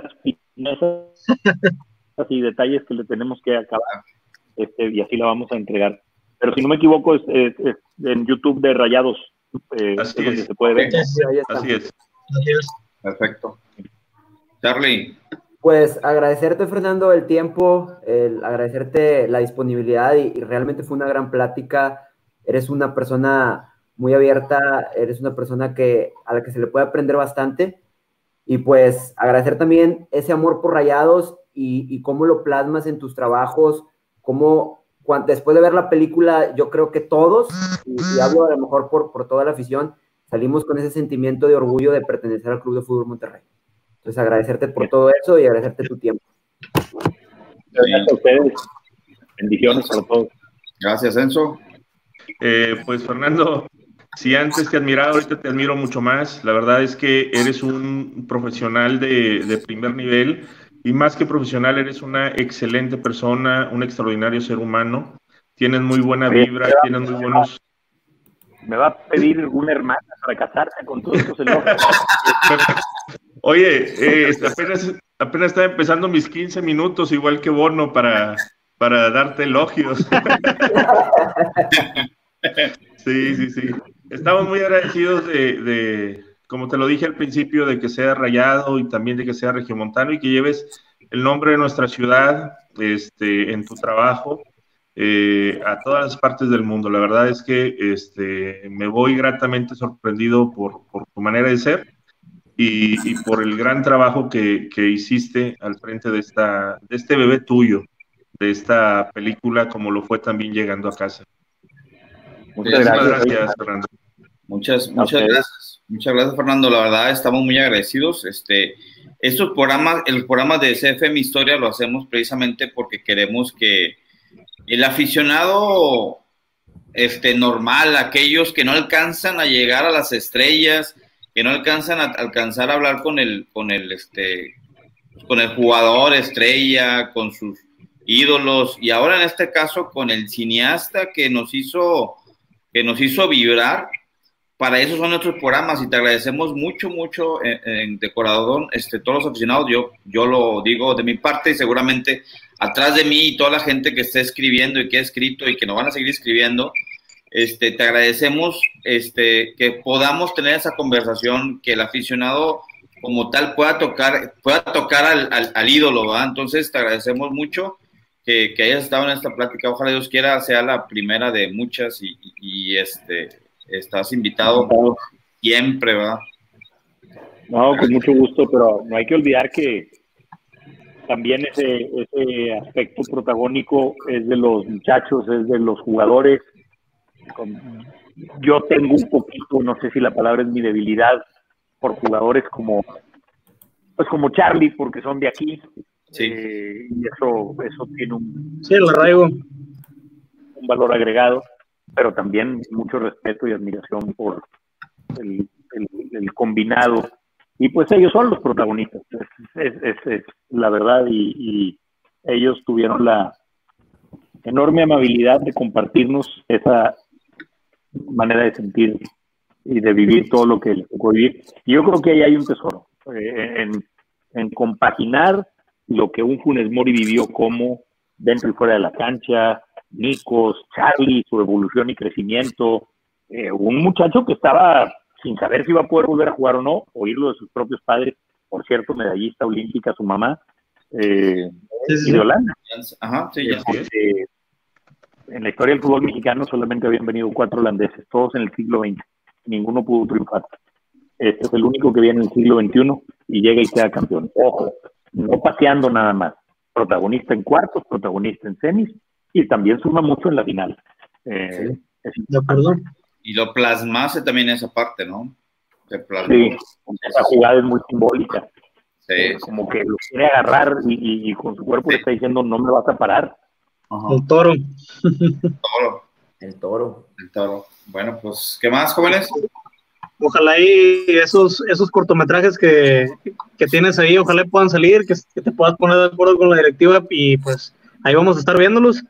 y detalles que le tenemos que acabar, este, y así la vamos a entregar. Pero si no me equivoco, es, es, es en YouTube de Rayados. Eh, así es donde es. se puede ver. Ahí está. Así es. Así es. Perfecto. Charlie. Pues agradecerte, Fernando, el tiempo, el agradecerte la disponibilidad y, y realmente fue una gran plática. Eres una persona muy abierta, eres una persona que, a la que se le puede aprender bastante. Y pues agradecer también ese amor por Rayados y, y cómo lo plasmas en tus trabajos, cómo cuando, después de ver la película, yo creo que todos, y, y hablo a lo mejor por, por toda la afición, salimos con ese sentimiento de orgullo de pertenecer al Club de Fútbol Monterrey. Entonces, agradecerte por todo eso y agradecerte tu tiempo. Gracias a ustedes. Bendiciones para todos. Gracias, Enzo. Eh, pues, Fernando, si antes te admiraba, ahorita te admiro mucho más. La verdad es que eres un profesional de, de primer nivel y más que profesional, eres una excelente persona, un extraordinario ser humano. Tienes muy buena vibra, Oye, tienes muy buenos... Me va a pedir una hermana para casarse con todos estos elogios. Oye, eh, apenas, apenas estaba empezando mis quince minutos, igual que Bono, para, para darte elogios. Sí, sí, sí. Estamos muy agradecidos de, de, como te lo dije al principio, de que sea Rayado y también de que sea regiomontano y que lleves el nombre de nuestra ciudad este, en tu trabajo eh, a todas las partes del mundo. La verdad es que este, me voy gratamente sorprendido por, por tu manera de ser. Y, y por el gran trabajo que, que hiciste al frente de, esta, de este bebé tuyo, de esta película, como lo fue también Llegando a Casa. Muchas gracias, gracias Fernando. Muchas, muchas okay. gracias. Muchas gracias, Fernando. La verdad, estamos muy agradecidos. Este, estos programas, el programa de C F M Historia lo hacemos precisamente porque queremos que el aficionado este, normal, aquellos que no alcanzan a llegar a las estrellas, que no alcanzan a alcanzar a hablar con el, con el, este, con el jugador estrella, con sus ídolos, y ahora en este caso con el cineasta que nos hizo, que nos hizo vibrar. Para eso son nuestros programas, y te agradecemos mucho, mucho en, en Decorador, este, todos los aficionados. Yo, yo lo digo de mi parte, y seguramente atrás de mí y toda la gente que esté escribiendo y que ha escrito y que nos van a seguir escribiendo, Este, te agradecemos este, que podamos tener esa conversación, que el aficionado como tal pueda tocar, pueda tocar al, al, al ídolo, ¿verdad? Entonces te agradecemos mucho que, que hayas estado en esta plática. Ojalá Dios quiera sea la primera de muchas, y, y, y este, estás invitado siempre, ¿verdad? No, con mucho gusto, pero no hay que olvidar que también ese, ese aspecto protagónico es de los muchachos, es de los jugadores. Yo tengo un poquito, no sé si la palabra es mi debilidad, por jugadores como pues como Charlie, porque son de aquí. Sí. Eh, y eso eso tiene un, sí, el arraigo, un valor agregado, pero también mucho respeto y admiración por el, el, el combinado, y pues ellos son los protagonistas, es, es, es, es la verdad, y, y ellos tuvieron la enorme amabilidad de compartirnos esa manera de sentir y de vivir todo lo que les tocó vivir. Y yo creo que ahí hay un tesoro, eh, en, en compaginar lo que un Funes Mori vivió como dentro y fuera de la cancha, Nicos, Charlie, su evolución y crecimiento, eh, un muchacho que estaba sin saber si iba a poder volver a jugar o no, oírlo de sus propios padres, por cierto, medallista olímpica su mamá, eh, sí, sí, y de Holanda. Ajá, sí, ya sí. Eh, en la historia del fútbol mexicano solamente habían venido cuatro holandeses, todos en el siglo veinte. Ninguno pudo triunfar. Este es el único que viene en el siglo veintiuno y llega y queda campeón. Ojo, no paseando nada más. Protagonista en cuartos, protagonista en semis, y también suma mucho en la final. Eh, sí. es de acuerdo. Y lo plasmase también esa parte, ¿no? Sí, esa jugada es muy simbólica. Sí. Eh, como que lo quiere agarrar y, y, y con su cuerpo sí. le está diciendo, no me vas a parar. Ajá. El toro. El toro. El toro. El toro. Bueno, pues, ¿qué más, jóvenes? Ojalá y esos, esos cortometrajes que, que tienes ahí, ojalá puedan salir, que, que te puedas poner de acuerdo con la directiva, y pues ahí vamos a estar viéndolos.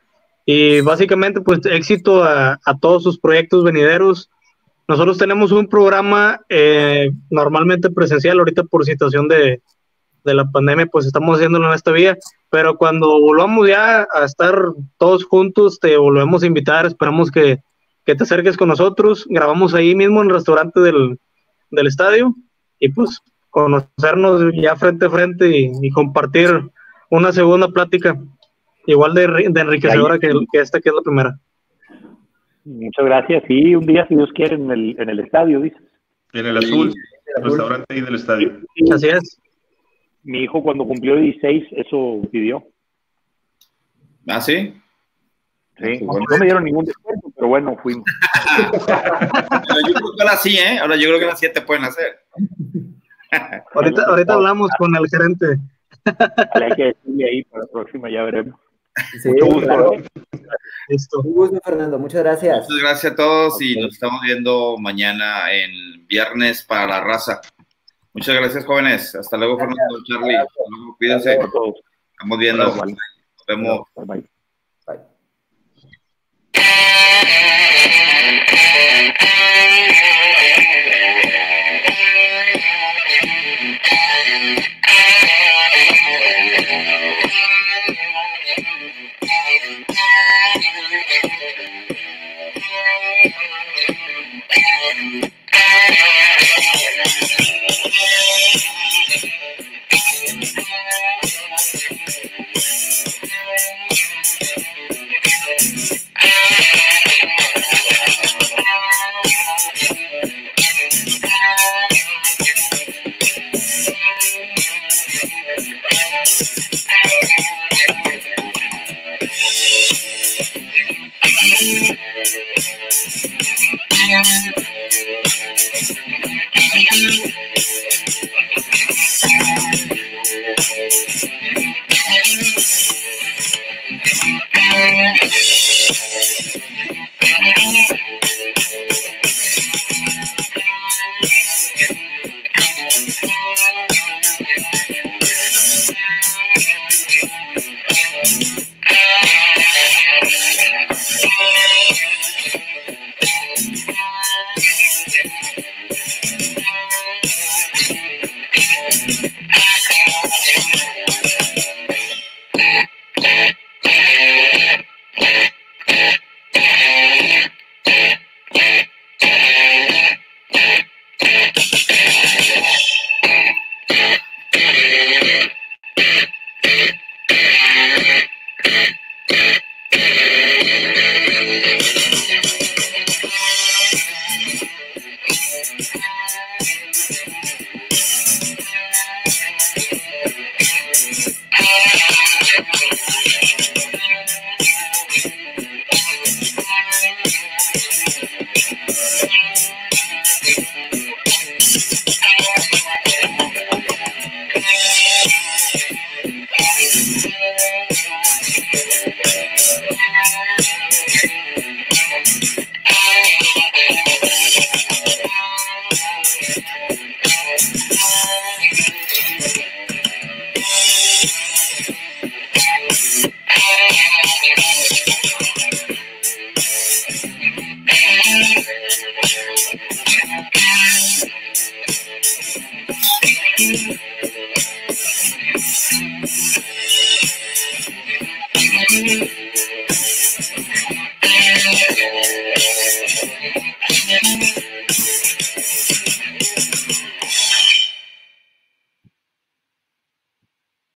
Y básicamente, pues éxito a, a todos sus proyectos venideros. Nosotros tenemos un programa eh, normalmente presencial, ahorita por situación de, de la pandemia, pues estamos haciéndolo en esta vía, pero cuando volvamos ya a estar todos juntos, te volvemos a invitar, esperamos que, que te acerques con nosotros, grabamos ahí mismo en el restaurante del, del estadio, y pues conocernos ya frente a frente y, y compartir una segunda plática, igual de, de enriquecedora que, que esta que es la primera. Muchas gracias. Sí, un día, si Dios quiere, en el, en el estadio, dices. En el azul, el restaurante ahí del estadio. Sí, así es. Mi hijo cuando cumplió dieciséis, eso pidió. ¿Ah, sí? Sí, bueno. No me dieron ningún descuento, pero bueno, fuimos. Pero yo creo que ahora sí, ¿eh? Ahora yo creo que ahora sí te pueden hacer. Ahorita, ahorita hablamos con el gerente. Hay que decirle ahí para la próxima, ya veremos. Sí, Mucho gusto. claro. Listo. Un gusto, Fernando. Muchas gracias. Muchas gracias a todos y nos estamos viendo mañana en Viernes para la Raza. Muchas gracias, jóvenes. Hasta luego, Gracias. Fernando, Charlie. Hasta luego, cuídense. Estamos viendo. Bye. Nos vemos. Bye, bye. Bye. Thank you.